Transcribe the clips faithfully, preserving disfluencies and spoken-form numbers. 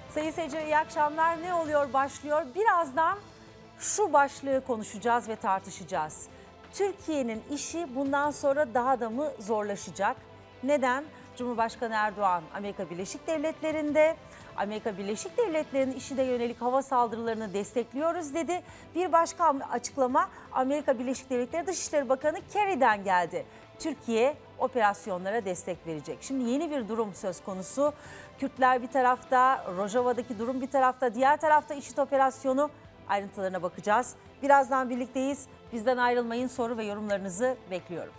Sayın seyirciler iyi akşamlar. Ne oluyor başlıyor. Birazdan şu başlığı konuşacağız ve tartışacağız. Türkiye'nin işi bundan sonra daha da mı zorlaşacak? Neden? Cumhurbaşkanı Erdoğan Amerika Birleşik Devletleri'nde, Amerika Birleşik Devletleri'nin IŞİD'e yönelik hava saldırılarını destekliyoruz dedi. Bir başka açıklama Amerika Birleşik Devletleri Dışişleri Bakanı Kerry'den geldi. Türkiye operasyonlara destek verecek. Şimdi yeni bir durum söz konusu. Kürtler bir tarafta, Rojava'daki durum bir tarafta, diğer tarafta IŞİD operasyonu, ayrıntılarına bakacağız. Birazdan birlikteyiz. Bizden ayrılmayın, soru ve yorumlarınızı bekliyorum.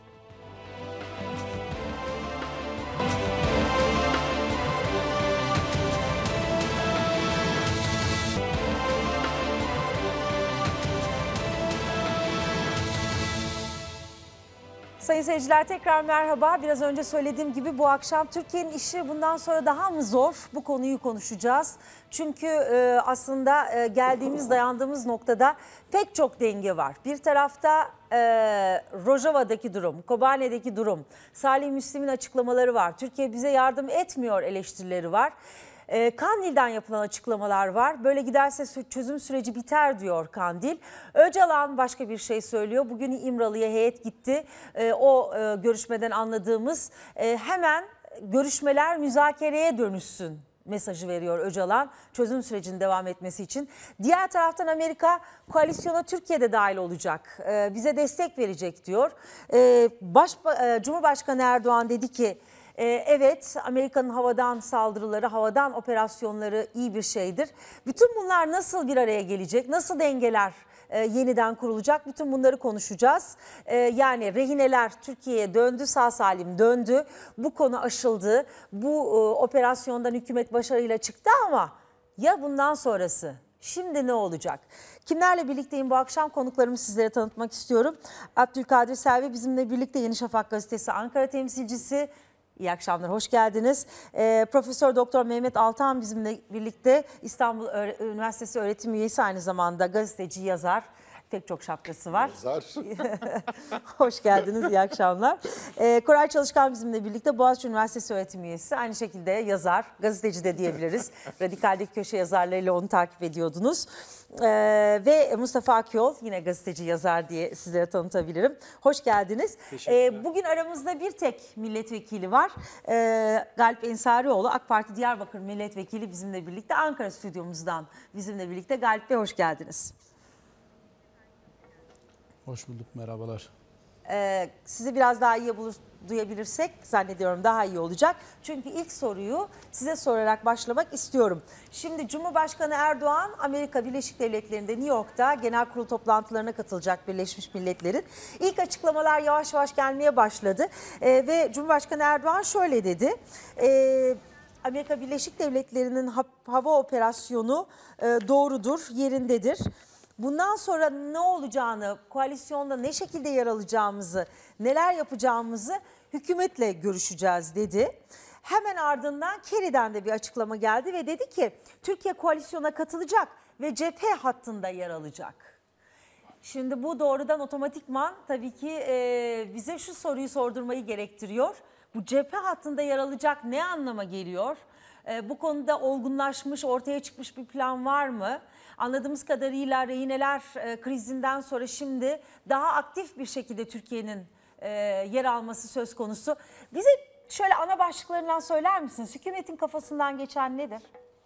Sayın seyirciler tekrar merhaba. Biraz önce söylediğim gibi bu akşam Türkiye'nin işi bundan sonra daha mı zor? Bu konuyu konuşacağız. Çünkü e, aslında e, geldiğimiz, dayandığımız noktada pek çok denge var. Bir tarafta e, Rojava'daki durum, Kobane'deki durum, Salih Müslim'in açıklamaları var. Türkiye bize yardım etmiyor eleştirileri var. Kandil'den yapılan açıklamalar var. Böyle giderse çözüm süreci biter diyor Kandil. Öcalan başka bir şey söylüyor. Bugün İmralı'ya heyet gitti. O görüşmeden anladığımız hemen görüşmeler müzakereye dönüşsün mesajı veriyor Öcalan çözüm sürecinin devam etmesi için. Diğer taraftan Amerika koalisyona Türkiye'de dahil olacak. Bize destek verecek diyor. Baş, Cumhurbaşkanı Erdoğan dedi ki evet, Amerika'nın havadan saldırıları, havadan operasyonları iyi bir şeydir. Bütün bunlar nasıl bir araya gelecek, nasıl dengeler yeniden kurulacak, bütün bunları konuşacağız. Yani rehineler Türkiye'ye döndü, sağ salim döndü. Bu konu aşıldı, bu operasyondan hükümet başarıyla çıktı ama ya bundan sonrası? Şimdi ne olacak? Kimlerle birlikteyim bu akşam? Konuklarımı sizlere tanıtmak istiyorum. Abdülkadir Selvi bizimle birlikte, Yeni Şafak Gazetesi Ankara temsilcisi. İyi akşamlar, hoş geldiniz. Ee, Profesör Doktor Mehmet Altan bizimle birlikte, İstanbul Üniversitesi öğretim üyesi, aynı zamanda gazeteci, yazar. Pek çok şapkası var. Yazar. Hoş geldiniz, iyi akşamlar. Ee, Koray Çalışkan bizimle birlikte, Boğaziçi Üniversitesi öğretim üyesi. Aynı şekilde yazar, gazeteci de diyebiliriz. Radikal'deki köşe yazarlarıyla onu takip ediyordunuz. Ee, ve Mustafa Akyol, yine gazeteci, yazar diye sizlere tanıtabilirim. Hoş geldiniz. Ee, bugün aramızda bir tek milletvekili var. Ee, Galip Ensarioğlu, AK Parti Diyarbakır milletvekili bizimle birlikte. Ankara stüdyomuzdan bizimle birlikte. Galip Bey, hoş geldiniz. Hoş bulduk, merhabalar. Ee, sizi biraz daha iyi bulur, duyabilirsek zannediyorum daha iyi olacak. Çünkü ilk soruyu size sorarak başlamak istiyorum. Şimdi Cumhurbaşkanı Erdoğan Amerika Birleşik Devletleri'nde, New York'ta genel kurul toplantılarına katılacak Birleşmiş Milletler'in. İlk açıklamalar yavaş yavaş gelmeye başladı. Ee, ve Cumhurbaşkanı Erdoğan şöyle dedi. Ee, Amerika Birleşik Devletleri'nin ha hava operasyonu e, doğrudur, yerindedir. Bundan sonra ne olacağını, koalisyonda ne şekilde yer alacağımızı, neler yapacağımızı hükümetle görüşeceğiz dedi. Hemen ardından Kerry'den de bir açıklama geldi ve dedi ki Türkiye koalisyona katılacak ve cephe hattında yer alacak. Şimdi bu doğrudan otomatikman tabii ki e, bize şu soruyu sordurmayı gerektiriyor. Bu cephe hattında yer alacak ne anlama geliyor? E, bu konuda olgunlaşmış, ortaya çıkmış bir plan var mı? Anladığımız kadarıyla rehineler e, krizinden sonra şimdi daha aktif bir şekilde Türkiye'nin e, yer alması söz konusu. Bize şöyle ana başlıklarından söyler misiniz? Hükümetin kafasından geçen nedir?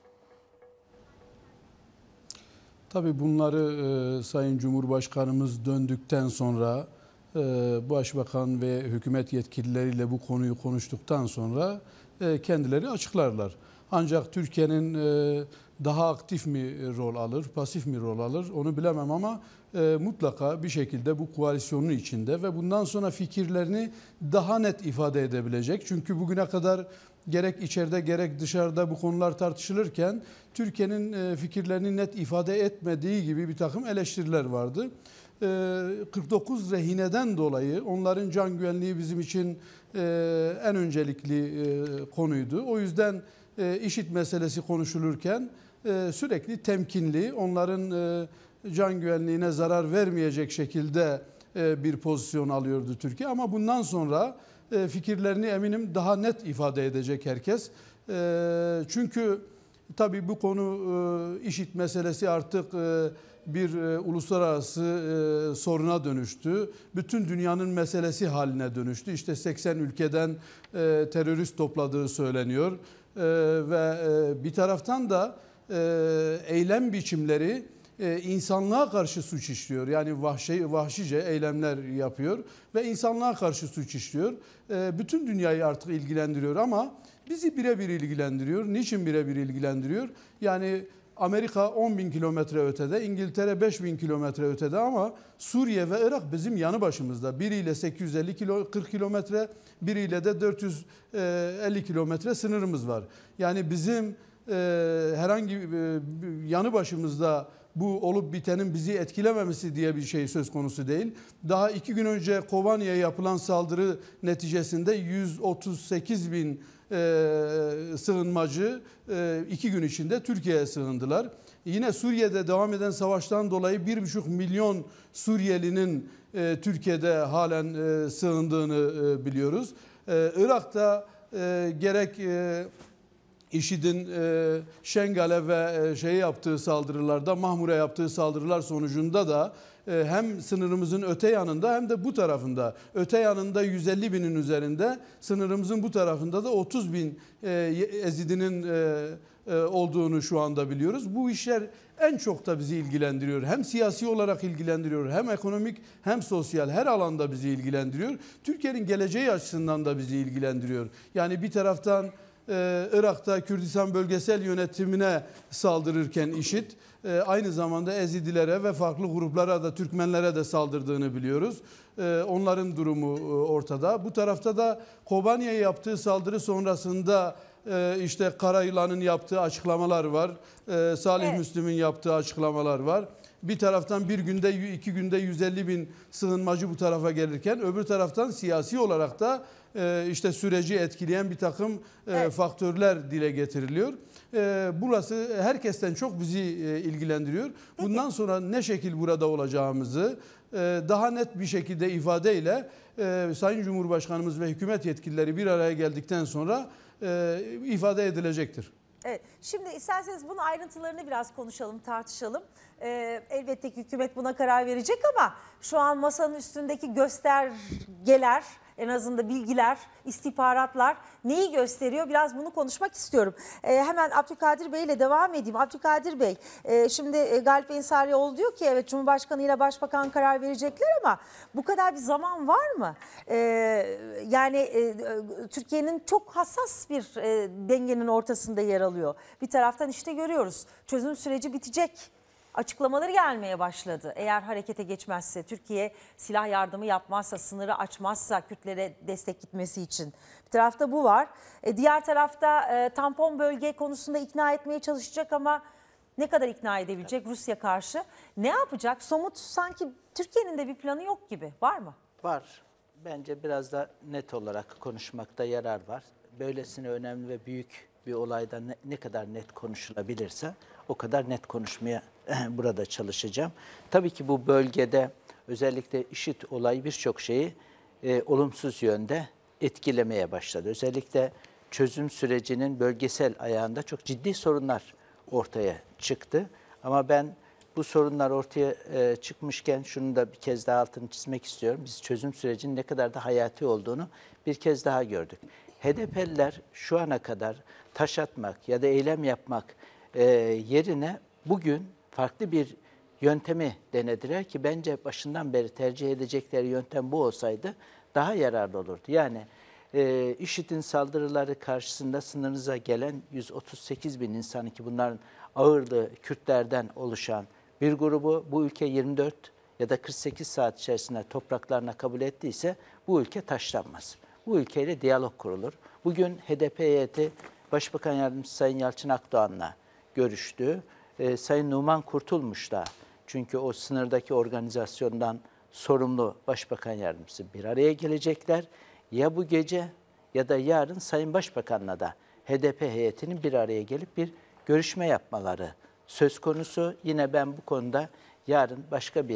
Tabii bunları e, Sayın Cumhurbaşkanımız döndükten sonra e, Başbakan ve hükümet yetkilileriyle bu konuyu konuştuktan sonra e, kendileri açıklarlar. Ancak Türkiye'nin e, daha aktif mi rol alır, pasif mi rol alır onu bilemem ama e, mutlaka bir şekilde bu koalisyonun içinde ve bundan sonra fikirlerini daha net ifade edebilecek. Çünkü bugüne kadar gerek içeride gerek dışarıda bu konular tartışılırken Türkiye'nin e, fikirlerini net ifade etmediği gibi bir takım eleştiriler vardı. E, kırk dokuz rehineden dolayı onların can güvenliği bizim için e, en öncelikli e, konuydu. O yüzden e, IŞİD meselesi konuşulurken e, sürekli temkinli, onların e, can güvenliğine zarar vermeyecek şekilde e, bir pozisyon alıyordu Türkiye. Ama bundan sonra e, fikirlerini eminim daha net ifade edecek herkes. E, çünkü Tabii bu konu e, IŞİD meselesi artık e, bir e, uluslararası e, soruna dönüştü. Bütün dünyanın meselesi haline dönüştü. İşte seksen ülkeden e, terörist topladığı söyleniyor. E, ve e, bir taraftan da e, eylem biçimleri e, insanlığa karşı suç işliyor. Yani vahşi, vahşice eylemler yapıyor ve insanlığa karşı suç işliyor. E, bütün dünyayı artık ilgilendiriyor ama bizi birebir ilgilendiriyor. Niçin birebir ilgilendiriyor? Yani Amerika on bin kilometre ötede, İngiltere beş bin kilometre ötede ama Suriye ve Irak bizim yanı başımızda. Biriyle sekiz yüz elli kırk kilometre, biriyle de dört yüz elli kilometre sınırımız var. Yani bizim e, herhangi e, yanı başımızda bu olup bitenin bizi etkilememesi diye bir şey söz konusu değil. Daha iki gün önce Kobani'ye yapılan saldırı neticesinde yüz otuz sekiz bin e, sığınmacı e, iki gün içinde Türkiye'ye sığındılar. Yine Suriye'de devam eden savaştan dolayı bir buçuk milyon Suriyelinin e, Türkiye'de halen e, sığındığını e, biliyoruz. E, Irak'ta e, gerek e, IŞİD'in e, Şengal'e ve e, şeye yaptığı saldırılarda, Mahmur'a yaptığı saldırılar sonucunda da e, hem sınırımızın öte yanında hem de bu tarafında, öte yanında yüz elli binin üzerinde, sınırımızın bu tarafında da otuz bin e, Ezidinin e, e, olduğunu şu anda biliyoruz. Bu işler en çok da bizi ilgilendiriyor. Hem siyasi olarak ilgilendiriyor, hem ekonomik hem sosyal her alanda bizi ilgilendiriyor. Türkiye'nin geleceği açısından da bizi ilgilendiriyor. Yani bir taraftan Ee, Irak'ta Kürdistan bölgesel yönetimine saldırırken IŞİD e, aynı zamanda Ezidilere ve farklı gruplara da Türkmenlere de saldırdığını biliyoruz. E, onların durumu e, ortada. Bu tarafta da Kobani'ye yaptığı saldırı sonrasında e, işte Karayılan'ın yaptığı açıklamalar var. E, Salih evet. Müslim'in yaptığı açıklamalar var. Bir taraftan bir günde iki günde yüz elli bin sığınmacı bu tarafa gelirken öbür taraftan siyasi olarak da işte süreci etkileyen bir takım evet. faktörler dile getiriliyor. Burası herkesten çok bizi ilgilendiriyor. Bundan sonra ne şekil burada olacağımızı daha net bir şekilde ifadeyle Sayın Cumhurbaşkanımız ve hükümet yetkilileri bir araya geldikten sonra ifade edilecektir. Evet, şimdi isterseniz bunun ayrıntılarını biraz konuşalım, tartışalım. Ee, elbette ki hükümet buna karar verecek ama şu an masanın üstündeki göstergeler, en azından bilgiler, istihbaratlar neyi gösteriyor? Biraz bunu konuşmak istiyorum. Ee, hemen Abdülkadir Bey ile devam edeyim. Abdülkadir Bey, e, şimdi e, Galip Ensarioğlu diyor ki evet Cumhurbaşkanı ile Başbakan karar verecekler ama bu kadar bir zaman var mı? Ee, yani e, Türkiye'nin çok hassas bir e, dengenin ortasında yer alıyor. Bir taraftan işte görüyoruz çözüm süreci bitecek. Açıklamaları gelmeye başladı. Eğer harekete geçmezse, Türkiye silah yardımı yapmazsa, sınırı açmazsa Kürtlere destek gitmesi için. Bir tarafta bu var. E, diğer tarafta e, tampon bölge konusunda ikna etmeye çalışacak ama ne kadar ikna edebilecek Rusya karşı? Ne yapacak? Somut sanki Türkiye'nin de bir planı yok gibi. Var mı? Var. Bence biraz da net olarak konuşmakta yarar var. Böylesine önemli ve büyük bir olayda ne, ne kadar net konuşulabilirse o kadar net konuşmaya burada çalışacağım. Tabii ki bu bölgede özellikle IŞİD olayı birçok şeyi e, olumsuz yönde etkilemeye başladı. Özellikle çözüm sürecinin bölgesel ayağında çok ciddi sorunlar ortaya çıktı. Ama ben bu sorunlar ortaya e, çıkmışken şunu da bir kez daha altını çizmek istiyorum. Biz çözüm sürecinin ne kadar da hayati olduğunu bir kez daha gördük. H D P'liler şu ana kadar taş atmak ya da eylem yapmak e, yerine bugün farklı bir yöntemi denediler ki bence başından beri tercih edecekleri yöntem bu olsaydı daha yararlı olurdu. Yani e, IŞİD'in saldırıları karşısında sınırınıza gelen yüz otuz sekiz bin insanı ki bunların ağırlığı Kürtlerden oluşan bir grubu bu ülke yirmi dört ya da kırk sekiz saat içerisinde topraklarına kabul ettiyse bu ülke taşlanmaz. Bu ülkeyle diyalog kurulur. Bugün H D P heyeti Başbakan Yardımcısı Sayın Yalçın Akdoğan'la görüştü. Ee, Sayın Numan Kurtulmuş da çünkü o sınırdaki organizasyondan sorumlu Başbakan Yardımcısı bir araya gelecekler. Ya bu gece ya da yarın Sayın Başbakan'la da H D P heyetinin bir araya gelip bir görüşme yapmaları söz konusu. Yine ben bu konuda yarın başka bir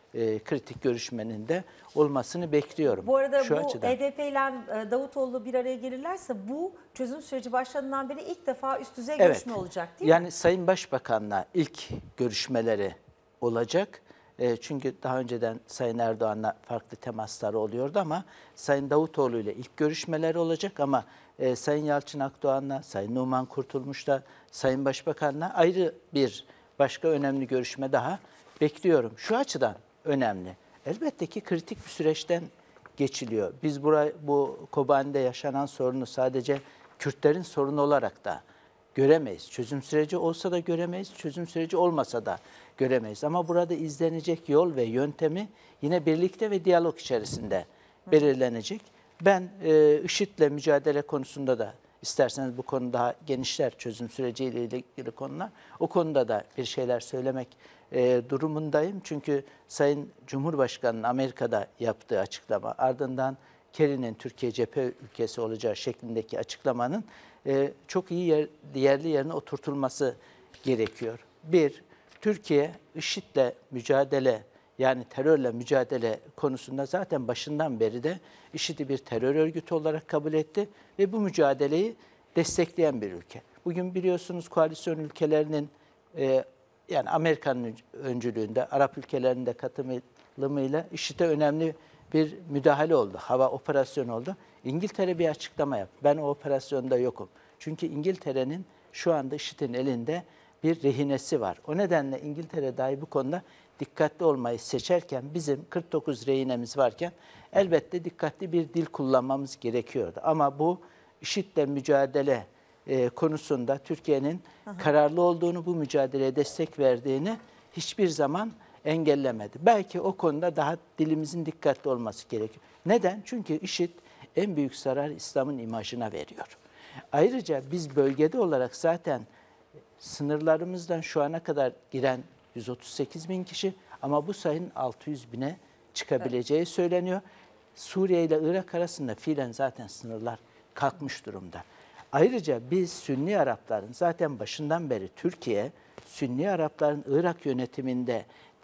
e, kritik görüşmenin de olmasını bekliyorum. Bu arada Şu bu açıdan. H D P ile e, Davutoğlu bir araya gelirlerse bu çözüm süreci başladığından beri ilk defa üst düzey Evet. görüşme olacak değil yani mi? Sayın Başbakan'la ilk görüşmeleri olacak. E, çünkü daha önceden Sayın Erdoğan'la farklı temasları oluyordu ama Sayın Davutoğlu ile ilk görüşmeleri olacak ama e, Sayın Yalçın Akdoğan'la, Sayın Numan Kurtulmuş'la, Sayın Başbakan'la ayrı bir başka önemli görüşme daha bekliyorum. Şu açıdan önemli. Elbette ki kritik bir süreçten geçiliyor. Biz buraya, bu Kobani'de yaşanan sorunu sadece Kürtlerin sorunu olarak da göremeyiz. Çözüm süreci olsa da göremeyiz, çözüm süreci olmasa da göremeyiz. Ama burada izlenecek yol ve yöntemi yine birlikte ve diyalog içerisinde belirlenecek. Ben e, IŞİD'le mücadele konusunda da isterseniz bu konu daha genişler, çözüm süreciyle ilgili konular. O konuda da bir şeyler söylemek e, durumundayım. Çünkü Sayın Cumhurbaşkanı'nın Amerika'da yaptığı açıklama, ardından Kerry'nin Türkiye cephe ülkesi olacağı şeklindeki açıklamanın e, çok iyi yer, yerli yerine oturtulması gerekiyor. Bir, Türkiye IŞİD'le mücadele, yani terörle mücadele konusunda zaten başından beri de IŞİD'i bir terör örgütü olarak kabul etti ve bu mücadeleyi destekleyen bir ülke. Bugün biliyorsunuz koalisyon ülkelerinin e, yani Amerika'nın öncülüğünde Arap ülkelerinin de katılımıyla IŞİD'e önemli bir müdahale oldu. Hava operasyonu oldu. İngiltere bir açıklama yaptı. Ben o operasyonda yokum. Çünkü İngiltere'nin şu anda IŞİD'in elinde bir rehinesi var. O nedenle İngiltere dahi bu konuda dikkatli olmayı seçerken bizim kırk dokuz rehinemiz varken elbette dikkatli bir dil kullanmamız gerekiyordu. Ama bu IŞİD'le mücadele e, konusunda Türkiye'nin kararlı olduğunu, bu mücadeleye destek verdiğini hiçbir zaman engellemedi. Belki o konuda daha dilimizin dikkatli olması gerekiyor. Neden? Çünkü IŞİD en büyük zarar İslam'ın imajına veriyor. Ayrıca biz bölgede olarak zaten sınırlarımızdan şu ana kadar giren yüz otuz sekiz bin kişi ama bu sayının altı yüz bine çıkabileceği evet. söyleniyor. Suriye ile Irak arasında fiilen zaten sınırlar kalkmış durumda. Ayrıca biz Sünni Arapların zaten başından beri Türkiye, Sünni Arapların Irak yönetiminde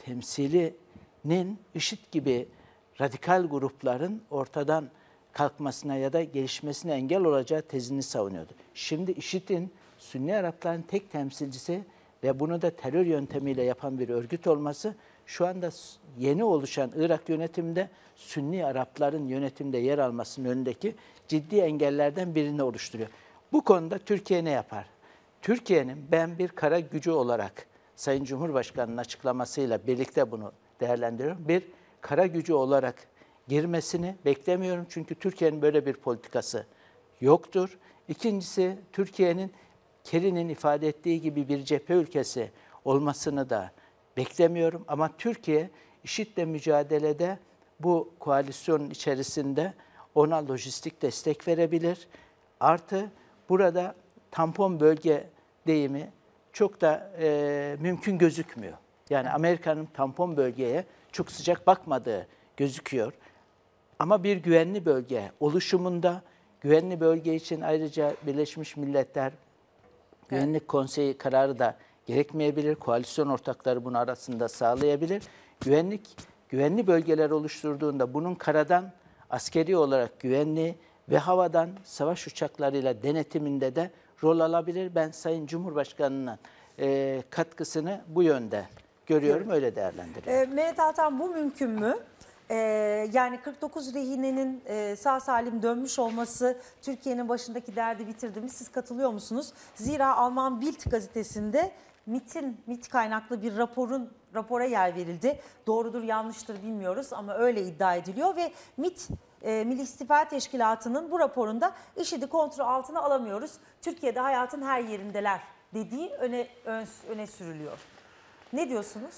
temsilinin IŞİD gibi radikal grupların ortadan kalkmasına ya da gelişmesine engel olacağı tezini savunuyordu. Şimdi IŞİD'in Sünni Arapların tek temsilcisi ve bunu da terör yöntemiyle yapan bir örgüt olması şu anda yeni oluşan Irak yönetiminde Sünni Arapların yönetimde yer almasının önündeki ciddi engellerden birini oluşturuyor. Bu konuda Türkiye ne yapar? Türkiye'nin ben bir kara gücü olarak Sayın Cumhurbaşkanı'nın açıklamasıyla birlikte bunu değerlendiriyorum. Bir kara gücü olarak girmesini beklemiyorum. Çünkü Türkiye'nin böyle bir politikası yoktur. İkincisi Türkiye'nin Kerry'nin ifade ettiği gibi bir cephe ülkesi olmasını da beklemiyorum. Ama Türkiye IŞİD'le mücadelede bu koalisyonun içerisinde ona lojistik destek verebilir. Artı burada tampon bölge deyimi çok da e, mümkün gözükmüyor. Yani Amerika'nın tampon bölgeye çok sıcak bakmadığı gözüküyor. Ama bir güvenli bölge oluşumunda, güvenli bölge için ayrıca Birleşmiş Milletler Güvenlik evet. Konseyi kararı da gerekmeyebilir. Koalisyon ortakları bunu arasında sağlayabilir. Güvenlik güvenli bölgeler oluşturduğunda bunun karadan askeri olarak güvenli ve havadan savaş uçaklarıyla denetiminde de rol alabilir. Ben Sayın Cumhurbaşkanı'nın e, katkısını bu yönde görüyorum, evet. öyle değerlendiriyorum. E, Mehmet Altan, bu mümkün mü? Ee, yani kırk dokuz rehinenin e, sağ salim dönmüş olması Türkiye'nin başındaki derdi bitirdi mi? Siz katılıyor musunuz? Zira Alman Bild gazetesinde MİT'in MİT kaynaklı bir raporun rapora yer verildi. Doğrudur yanlıştır bilmiyoruz ama öyle iddia ediliyor ve MİT e, Milli İstihbarat Teşkilatı'nın bu raporunda IŞİD'i kontrol altına alamıyoruz. Türkiye'de hayatın her yerindeler dediği öne ön, öne sürülüyor. Ne diyorsunuz?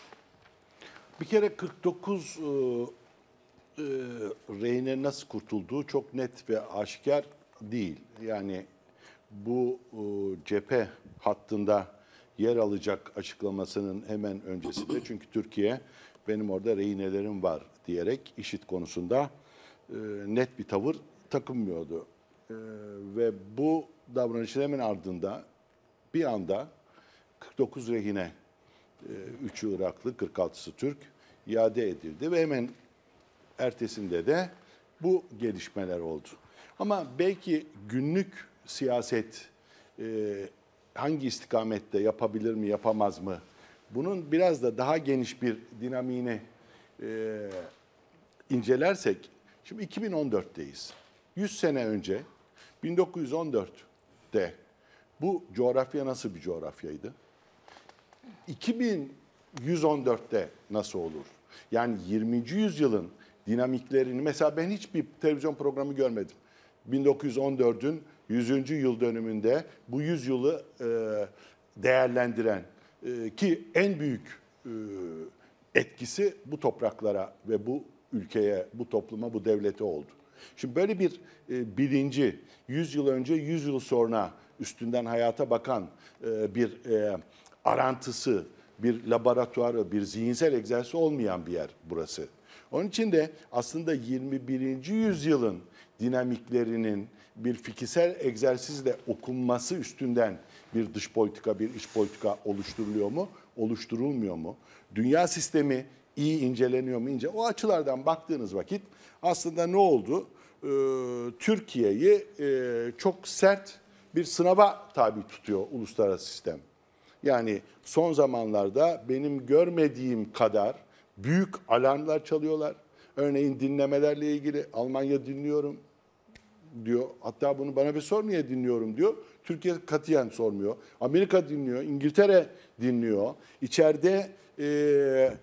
Bir kere kırk dokuz e, e, rehine nasıl kurtulduğu çok net ve aşikar değil. Yani bu e, cephe hattında yer alacak açıklamasının hemen öncesinde, çünkü Türkiye benim orada rehinelerim var diyerek IŞİD konusunda e, net bir tavır takınmıyordu. E, ve bu davranışın hemen ardında bir anda kırk dokuz rehine, üçü Iraklı, kırk altısı Türk, iade edildi ve hemen ertesinde de bu gelişmeler oldu. Ama belki günlük siyaset e, hangi istikamette yapabilir mi, yapamaz mı? Bunun biraz da daha geniş bir dinamiğini e, incelersek, şimdi iki bin on dörtteyiz. yüz sene önce, bin dokuz yüz on dörtte bu coğrafya nasıl bir coğrafyaydı? iki bin yüz on dörtte nasıl olur? Yani yirminci yüzyılın dinamiklerini, mesela ben hiçbir televizyon programı görmedim. bin dokuz yüz on dördün yüzüncü yıl dönümünde bu yüzyılı e, değerlendiren e, ki en büyük e, etkisi bu topraklara ve bu ülkeye, bu topluma, bu devlete oldu. Şimdi böyle bir e, bilinci yüz yıl önce, yüz yıl sonra üstünden hayata bakan e, bir e, arantısı, bir laboratuvarı, bir zihinsel egzersiz olmayan bir yer burası. Onun için de aslında yirmi birinci yüzyılın dinamiklerinin bir fikirsel egzersizle okunması üstünden bir dış politika, bir iç politika oluşturuluyor mu, oluşturulmuyor mu? Dünya sistemi iyi inceleniyor mu? İnce. O açılardan baktığınız vakit aslında ne oldu? Ee, Türkiye'yi e, çok sert bir sınava tabi tutuyor uluslararası sistem. Yani son zamanlarda benim görmediğim kadar büyük alarmlar çalıyorlar. Örneğin dinlemelerle ilgili Almanya dinliyorum diyor. Hatta bunu bana bir sor, niye dinliyorum diyor. Türkiye katiyen sormuyor. Amerika dinliyor, İngiltere dinliyor. İçeride e,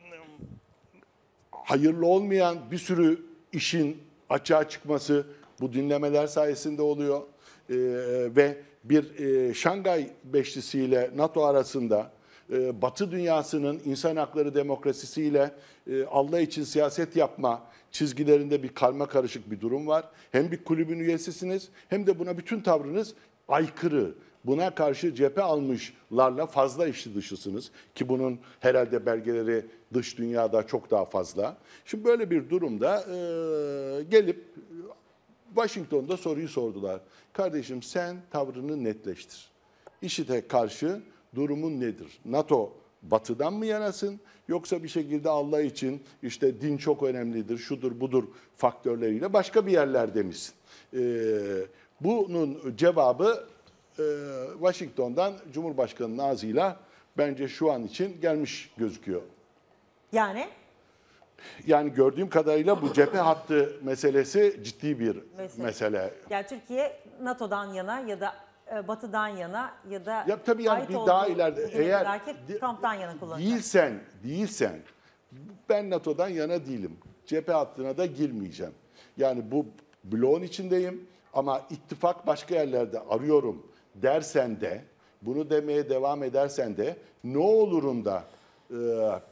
hayırlı olmayan bir sürü işin açığa çıkması bu dinlemeler sayesinde oluyor. E, ve bir e, Şangay Beşlisi'yle NATO arasında e, Batı dünyasının insan hakları demokrasisiyle e, Allah için siyaset yapma çizgilerinde bir karma karışık bir durum var. Hem bir kulübün üyesisiniz hem de buna bütün tavrınız aykırı. Buna karşı cephe almışlarla fazla içli dışısınız ki bunun herhalde belgeleri dış dünyada çok daha fazla. Şimdi böyle bir durumda e, gelip Washington'da soruyu sordular. Kardeşim sen tavrını netleştir. IŞİD'e karşı durumun nedir? NATO batıdan mı yanasın yoksa bir şekilde Allah için işte din çok önemlidir, şudur budur faktörleriyle başka bir yerlerde misin? Ee, bunun cevabı e, Washington'dan Cumhurbaşkanı'nın ağzıyla bence şu an için gelmiş gözüküyor. Yani? Yani gördüğüm kadarıyla bu cephe hattı meselesi ciddi bir Mesele. mesele. Yani Türkiye NATO'dan yana ya da e, Batı'dan yana ya da Ya tabii yani ait bir olduğu daha ileride bugüne eğer kadarki di- kamptan yana kullanacak. değilsen, değilsen ben NATO'dan yana değilim. Cephe hattına da girmeyeceğim. Yani bu bloğun içindeyim ama ittifak başka yerlerde arıyorum dersen de, bunu demeye devam edersen de ne olurun da e, e,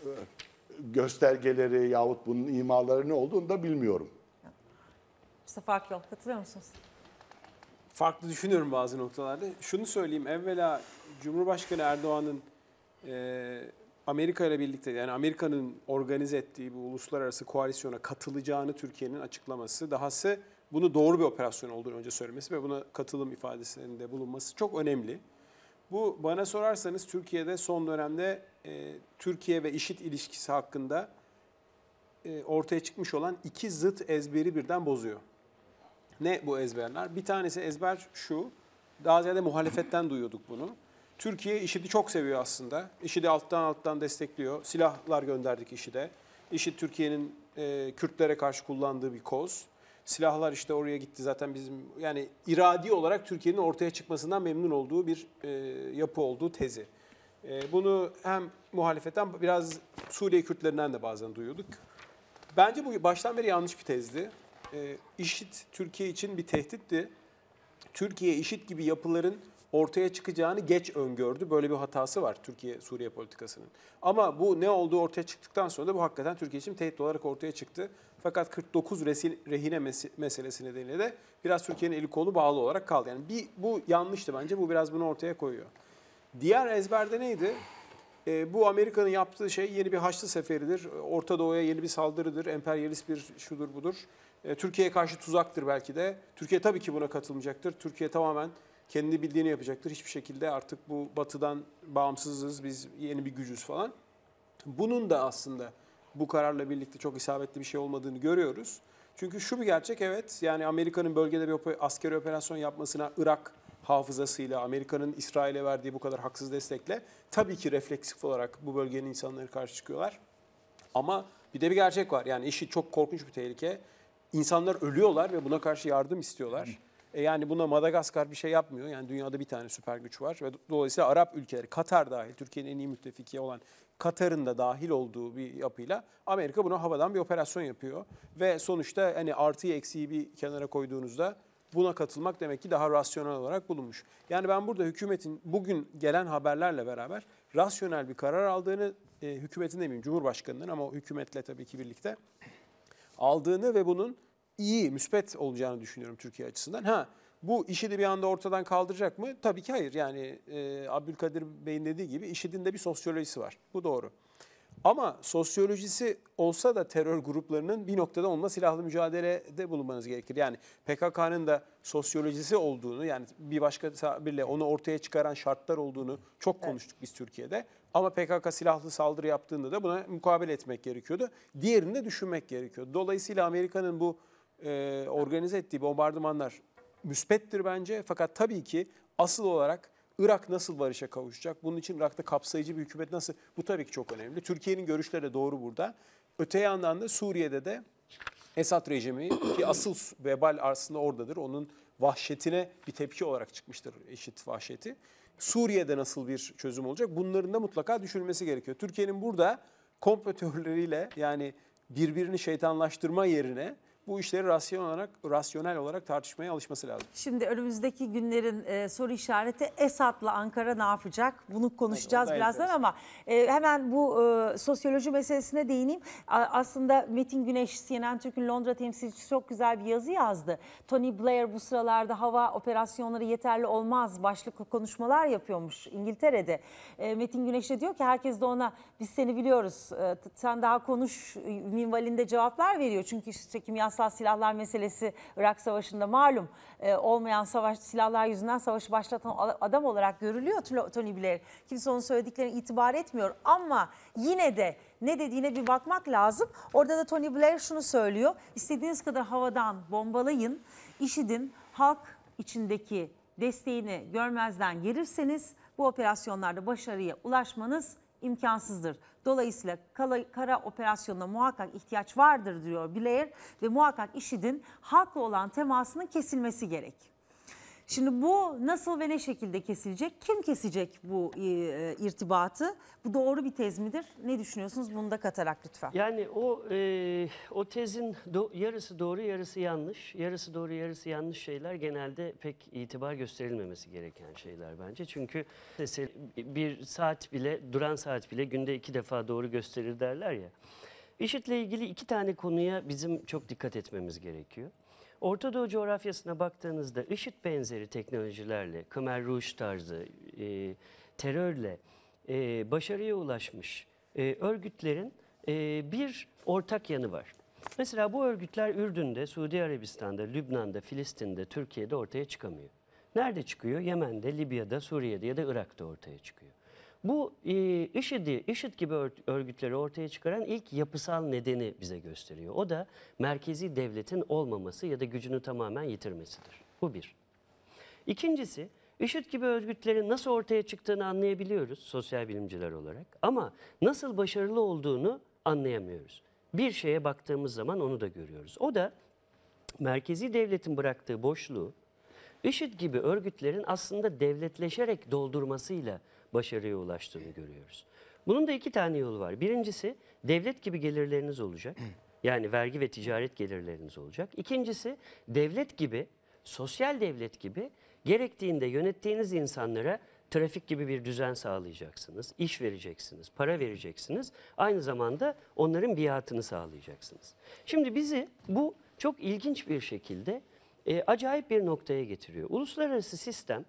göstergeleri yahut bunun imaları ne olduğunu da bilmiyorum. Mustafa Akyol, katılıyor musunuz? Farklı düşünüyorum bazı noktalarda. Şunu söyleyeyim, evvela Cumhurbaşkanı Erdoğan'ın e, Amerika ile birlikte, yani Amerika'nın organize ettiği bu uluslararası koalisyona katılacağını Türkiye'nin açıklaması, dahası bunu doğru bir operasyon olduğunu önce söylemesi ve buna katılım ifadesinde bulunması çok önemli. Bu bana sorarsanız Türkiye'de son dönemde e, Türkiye ve IŞİD ilişkisi hakkında e, ortaya çıkmış olan iki zıt ezberi birden bozuyor. Ne bu ezberler? Bir tanesi ezber şu, daha ziyade muhalefetten duyuyorduk bunu. Türkiye IŞİD'i çok seviyor aslında. IŞİD'i alttan alttan destekliyor. Silahlar gönderdik IŞİD'e. IŞİD Türkiye'nin e, Kürtlere karşı kullandığı bir koz. Silahlar işte oraya gitti zaten bizim, yani iradi olarak Türkiye'nin ortaya çıkmasından memnun olduğu bir e, yapı olduğu tezi. E, bunu hem muhalefetten biraz Suriye Kürtlerinden de bazen duyuyorduk. Bence bu baştan beri yanlış bir tezdi. E, IŞİD Türkiye için bir tehditti. Türkiye IŞİD gibi yapıların ortaya çıkacağını geç öngördü. Böyle bir hatası var Türkiye-Suriye politikasının. Ama bu ne olduğu ortaya çıktıktan sonra da bu hakikaten Türkiye için tehdit olarak ortaya çıktı. Fakat kırk dokuz resil, rehine mes- meselesi nedeniyle de biraz Türkiye'nin eli kolu bağlı olarak kaldı. Yani bir, bu yanlıştı bence. Bu biraz bunu ortaya koyuyor. Diğer ezberde neydi? E, bu Amerika'nın yaptığı şey yeni bir Haçlı Seferidir. Orta Doğu'ya yeni bir saldırıdır. Emperyalist bir şudur budur. E, Türkiye'ye karşı tuzaktır belki de. Türkiye tabii ki buna katılmayacaktır. Türkiye tamamen kendi bildiğini yapacaktır. Hiçbir şekilde artık bu batıdan bağımsızız, biz yeni bir gücüz falan. Bunun da aslında bu kararla birlikte çok isabetli bir şey olmadığını görüyoruz. Çünkü şu bir gerçek, evet, yani Amerika'nın bölgede bir oper- askeri operasyon yapmasına Irak hafızasıyla, Amerika'nın İsrail'e verdiği bu kadar haksız destekle tabii ki refleksif olarak bu bölgenin insanları karşı çıkıyorlar. Ama bir de bir gerçek var. Yani işi çok korkunç bir tehlike. İnsanlar ölüyorlar ve buna karşı yardım istiyorlar. E yani buna Madagaskar bir şey yapmıyor. Yani dünyada bir tane süper güç var ve dolayısıyla Arap ülkeleri, Katar dahil, Türkiye'nin en iyi müttefiki olan Katar'ın da dahil olduğu bir yapıyla Amerika buna havadan bir operasyon yapıyor. Ve sonuçta hani artıyı eksiği bir kenara koyduğunuzda buna katılmak demek ki daha rasyonel olarak bulunmuş. Yani ben burada hükümetin bugün gelen haberlerle beraber rasyonel bir karar aldığını, e, hükümetin demeyeyim Cumhurbaşkanı'nın ama o hükümetle tabii ki birlikte aldığını ve bunun iyi, müspet olacağını düşünüyorum Türkiye açısından. Ha, bu IŞİD'i bir anda ortadan kaldıracak mı? Tabii ki hayır. Yani e, Abdülkadir Bey'in dediği gibi IŞİD'in de bir sosyolojisi var. Bu doğru. Ama sosyolojisi olsa da terör gruplarının bir noktada onunla silahlı mücadelede bulunmanız gerekir. Yani P K K'nın da sosyolojisi olduğunu, yani bir başka tabirle onu ortaya çıkaran şartlar olduğunu çok konuştuk biz Türkiye'de. Ama P K K silahlı saldırı yaptığında da buna mukabele etmek gerekiyordu. Diğerini de düşünmek gerekiyordu. Dolayısıyla Amerika'nın bu e, organize ettiği bombardımanlar müspettir bence. Fakat tabii ki asıl olarak Irak nasıl barışa kavuşacak? Bunun için Irak'ta kapsayıcı bir hükümet nasıl? Bu tabii ki çok önemli. Türkiye'nin görüşleri de doğru burada. Öte yandan da Suriye'de de Esad rejimi, ki asıl vebal aslında oradadır. Onun vahşetine bir tepki olarak çıkmıştır IŞİD vahşeti. Suriye'de nasıl bir çözüm olacak? Bunların da mutlaka düşünülmesi gerekiyor. Türkiye'nin burada komplo teorileriyle, yani birbirini şeytanlaştırma yerine bu işleri rasyonel olarak, rasyonel olarak tartışmaya alışması lazım. Şimdi önümüzdeki günlerin e, soru işareti Esad'la Ankara ne yapacak? Bunu konuşacağız Evet, birazdan enteresan. ama e, hemen bu e, sosyoloji meselesine değineyim. A, aslında Metin Güneş, C N N Türk'ün Londra temsilcisi çok güzel bir yazı yazdı. Tony Blair bu sıralarda hava operasyonları yeterli olmaz başlıklı konuşmalar yapıyormuş İngiltere'de. E, Metin Güneş de diyor ki herkes de ona biz seni biliyoruz, e, sen daha konuş minvalinde cevaplar veriyor. Çünkü işte kimyasal silahlar meselesi Irak Savaşı'nda malum e, olmayan savaş silahlar yüzünden savaşı başlatan adam olarak görülüyor Tony Blair. Kimse onun söylediklerine itibar etmiyor ama yine de ne dediğine bir bakmak lazım. Orada da Tony Blair şunu söylüyor. İstediğiniz kadar havadan bombalayın. IŞİD'in halk içindeki desteğini görmezden gelirseniz bu operasyonlarda başarıya ulaşmanız imkansızdır. Dolayısıyla kara operasyonuna muhakkak ihtiyaç vardır diyor Blair ve muhakkak IŞİD'in halkla olan temasının kesilmesi gerek. Şimdi bu nasıl ve ne şekilde kesilecek? Kim kesecek bu e, irtibatı? Bu doğru bir tez midir? Ne düşünüyorsunuz? Bunu da katarak lütfen. Yani o e, o tezin do, yarısı doğru, yarısı yanlış. Yarısı doğru, yarısı yanlış şeyler genelde pek itibar gösterilmemesi gereken şeyler bence. Çünkü mesela bir saat bile, duran saat bile günde iki defa doğru gösterir derler ya. IŞİD'le ilgili iki tane konuya bizim çok dikkat etmemiz gerekiyor. Orta Doğu coğrafyasına baktığınızda IŞİD benzeri teknolojilerle, Khmer Rouge tarzı e, terörle e, başarıya ulaşmış e, örgütlerin e, bir ortak yanı var. Mesela bu örgütler Ürdün'de, Suudi Arabistan'da, Lübnan'da, Filistin'de, Türkiye'de ortaya çıkamıyor. Nerede çıkıyor? Yemen'de, Libya'da, Suriye'de ya da Irak'ta ortaya çıkıyor. Bu e, IŞİD'i, IŞİD gibi örgütleri ortaya çıkaran ilk yapısal nedeni bize gösteriyor. O da merkezi devletin olmaması ya da gücünü tamamen yitirmesidir. Bu bir. İkincisi, IŞİD gibi örgütlerin nasıl ortaya çıktığını anlayabiliyoruz sosyal bilimciler olarak. Ama nasıl başarılı olduğunu anlayamıyoruz. Bir şeye baktığımız zaman onu da görüyoruz. O da merkezi devletin bıraktığı boşluğu IŞİD gibi örgütlerin aslında devletleşerek doldurmasıyla başarıya ulaştığını görüyoruz. Bunun da iki tane yolu var. Birincisi devlet gibi gelirleriniz olacak. Yani vergi ve ticaret gelirleriniz olacak. İkincisi devlet gibi, sosyal devlet gibi gerektiğinde yönettiğiniz insanlara trafik gibi bir düzen sağlayacaksınız. İş vereceksiniz, para vereceksiniz. Aynı zamanda onların biatını sağlayacaksınız. Şimdi bizi bu çok ilginç bir şekilde e, acayip bir noktaya getiriyor. Uluslararası sistem,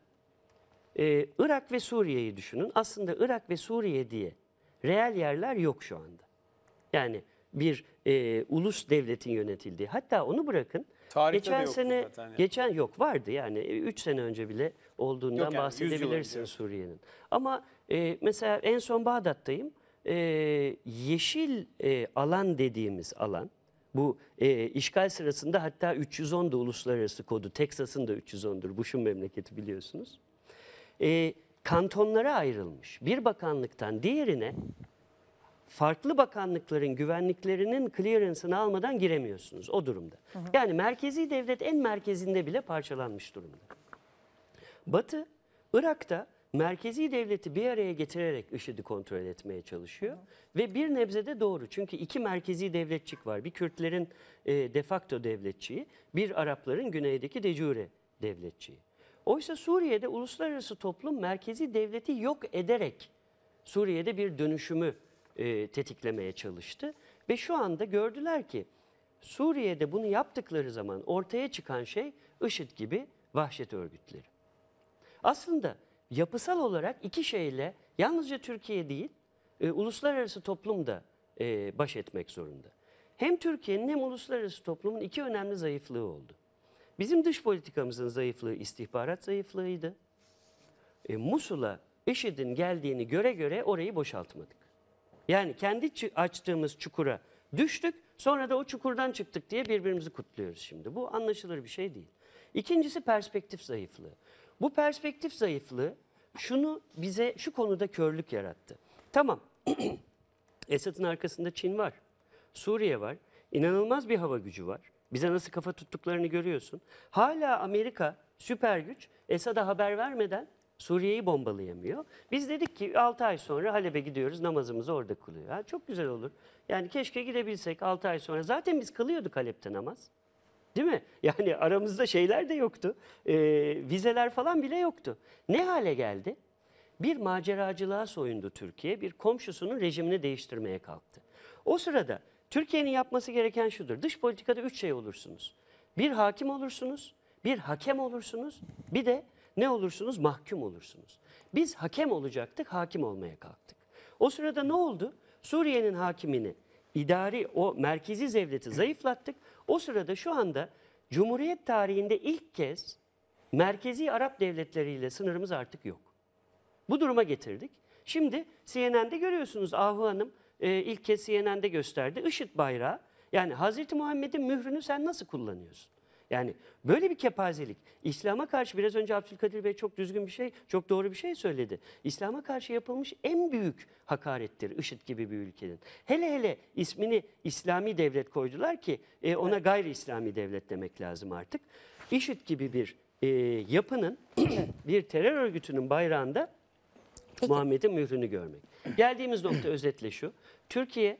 Ee, Irak ve Suriye'yi düşünün. Aslında Irak ve Suriye diye reel yerler yok şu anda. Yani bir e, ulus devletin yönetildiği. Hatta onu bırakın. Tarihte de geçen yoktu sene zaten yani. geçen yok vardı yani üç sene önce bile olduğundan Yok yani, yüz yıl bahsedebilirsin önce. Suriye'nin. Ama e, mesela en son Bağdat'tayım. e, yeşil e, alan dediğimiz alan, bu e, işgal sırasında hatta üç yüz on da uluslararası kodu, Teksas'ın da üç yüz on'dur, Bush'un memleketi biliyorsunuz. E, kantonlara ayrılmış. Bir bakanlıktan diğerine farklı bakanlıkların güvenliklerinin clearance'ını almadan giremiyorsunuz o durumda. Hı hı. Yani merkezi devlet en merkezinde bile parçalanmış durumda. Batı, Irak'ta merkezi devleti bir araya getirerek IŞİD'i kontrol etmeye çalışıyor. Hı. Ve bir nebzede doğru. Çünkü iki merkezi devletçik var. Bir Kürtlerin e, de facto devletçiği, bir Arapların güneydeki de jure devletçiği. Oysa Suriye'de uluslararası toplum merkezi devleti yok ederek Suriye'de bir dönüşümü e, tetiklemeye çalıştı. Ve şu anda gördüler ki Suriye'de bunu yaptıkları zaman ortaya çıkan şey IŞİD gibi vahşet örgütleri. Aslında yapısal olarak iki şeyle yalnızca Türkiye değil, e, uluslararası toplum da e, baş etmek zorunda. Hem Türkiye'nin hem uluslararası toplumun iki önemli zayıflığı oldu. Bizim dış politikamızın zayıflığı istihbarat zayıflığıydı. E, Musul'a IŞİD'in geldiğini göre göre orayı boşaltmadık. Yani kendi açtığımız çukura düştük, sonra da o çukurdan çıktık diye birbirimizi kutluyoruz şimdi. Bu anlaşılır bir şey değil. İkincisi perspektif zayıflığı. Bu perspektif zayıflığı şunu bize şu konuda körlük yarattı. Tamam, Esad'ın arkasında Çin var, Suriye var, inanılmaz bir hava gücü var. Bize nasıl kafa tuttuklarını görüyorsun. Hala Amerika süper güç Esad'a haber vermeden Suriye'yi bombalayamıyor. Biz dedik ki altı ay sonra Halep'e gidiyoruz, namazımızı orada kılıyor. Ha, çok güzel olur. Yani keşke gidebilsek altı ay sonra. Zaten biz kılıyorduk Halep'te namaz. Değil mi? Yani aramızda şeyler de yoktu. Ee, vizeler falan bile yoktu. Ne hale geldi? Bir maceracılığa soyundu Türkiye. Bir komşusunun rejimini değiştirmeye kalktı. O sırada Türkiye'nin yapması gereken şudur. Dış politikada üç şey olursunuz. Bir hakim olursunuz, bir hakem olursunuz, bir de ne olursunuz? Mahkum olursunuz. Biz hakem olacaktık, hakim olmaya kalktık. O sırada ne oldu? Suriye'nin hakimini, idari o merkezi devleti zayıflattık. O sırada şu anda Cumhuriyet tarihinde ilk kez merkezi Arap devletleriyle sınırımız artık yok. Bu duruma getirdik. Şimdi C N N'de görüyorsunuz, Ahu Hanım e, ilk kez C N N'de gösterdi. IŞİD bayrağı, yani Hazreti Muhammed'in mührünü sen nasıl kullanıyorsun? Yani böyle bir kepazelik. İslam'a karşı biraz önce Abdülkadir Bey çok düzgün bir şey, çok doğru bir şey söyledi. İslam'a karşı yapılmış en büyük hakarettir IŞİD gibi bir ülkenin. Hele hele ismini İslami devlet koydular ki e, ona gayri İslami devlet demek lazım artık. IŞİD gibi bir e, yapının, bir terör örgütünün bayrağında Muhammed'in mührünü görmek. Geldiğimiz nokta özetle şu. Türkiye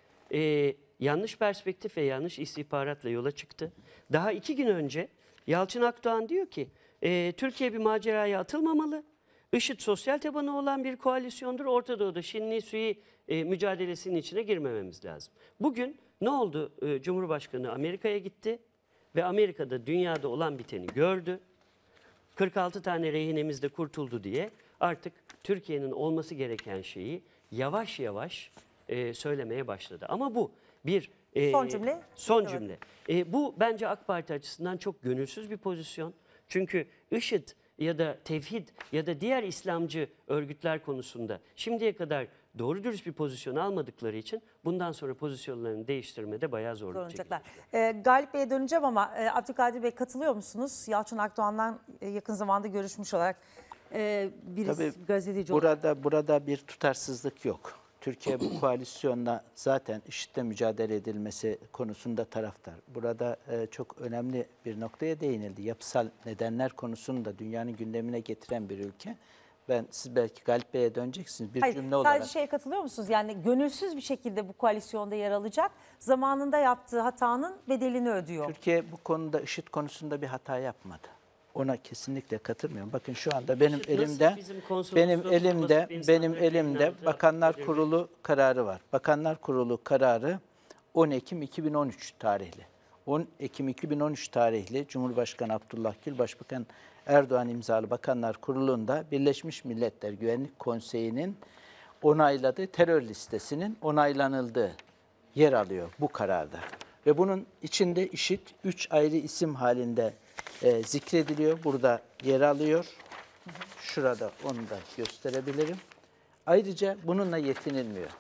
e, yanlış perspektif ve yanlış istihbaratla yola çıktı. Daha iki gün önce Yalçın Akdoğan diyor ki e, Türkiye bir maceraya atılmamalı. IŞİD sosyal tabanı olan bir koalisyondur. Orta Doğu'da Şinli Sui e, mücadelesinin içine girmememiz lazım. Bugün ne oldu? E, Cumhurbaşkanı Amerika'ya gitti ve Amerika'da dünyada olan biteni gördü. kırk altı tane rehinemiz de kurtuldu diye artık Türkiye'nin olması gereken şeyi yavaş yavaş e, söylemeye başladı. Ama bu bir e, Son cümle. Son cümle. E, bu bence AK Parti açısından çok gönülsüz bir pozisyon. Çünkü IŞİD ya da Tevhid ya da diğer İslamcı örgütler konusunda şimdiye kadar doğru dürüst bir pozisyon almadıkları için bundan sonra pozisyonlarını değiştirmede bayağı zorluk çekecekler. E, Galip Bey'e döneceğim ama e, Abdülkadir Bey katılıyor musunuz? Yalçın Akdoğan'dan e, yakın zamanda görüşmüş olarak e, birisi Tabii gazeteci olarak. burada, burada bir tutarsızlık yok. Türkiye bu koalisyonla zaten IŞİD'le mücadele edilmesi konusunda taraftar. Burada e, çok önemli bir noktaya değinildi. Yapısal nedenler konusunu da dünyanın gündemine getiren bir ülke. Ben siz belki Galip Bey'e döneceksiniz. Bir Hayır, cümle sadece olarak. şeye katılıyor musunuz? Yani gönülsüz bir şekilde bu koalisyonda yer alacak. Zamanında yaptığı hatanın bedelini ödüyor. Türkiye bu konuda IŞİD konusunda bir hata yapmadı. Ona kesinlikle katılmıyorum. Bakın şu anda benim IŞİD nasıl elimde bizim konsolosluk benim olması, elimde bir benim insanları elimde birbirine Bakanlar atıyor. Kurulu kararı var. Bakanlar Kurulu kararı on Ekim iki bin on üç tarihli. on Ekim iki bin on üç tarihli Cumhurbaşkanı Abdullah Gül, Başbakan Erdoğan imzalı Bakanlar Kurulu'nda Birleşmiş Milletler Güvenlik Konseyi'nin onayladığı terör listesinin onaylanıldığı yer alıyor bu kararda. Ve bunun içinde IŞİD üç ayrı isim halinde e, zikrediliyor. Burada yer alıyor. Şurada onu da gösterebilirim. Ayrıca bununla yetinilmiyor.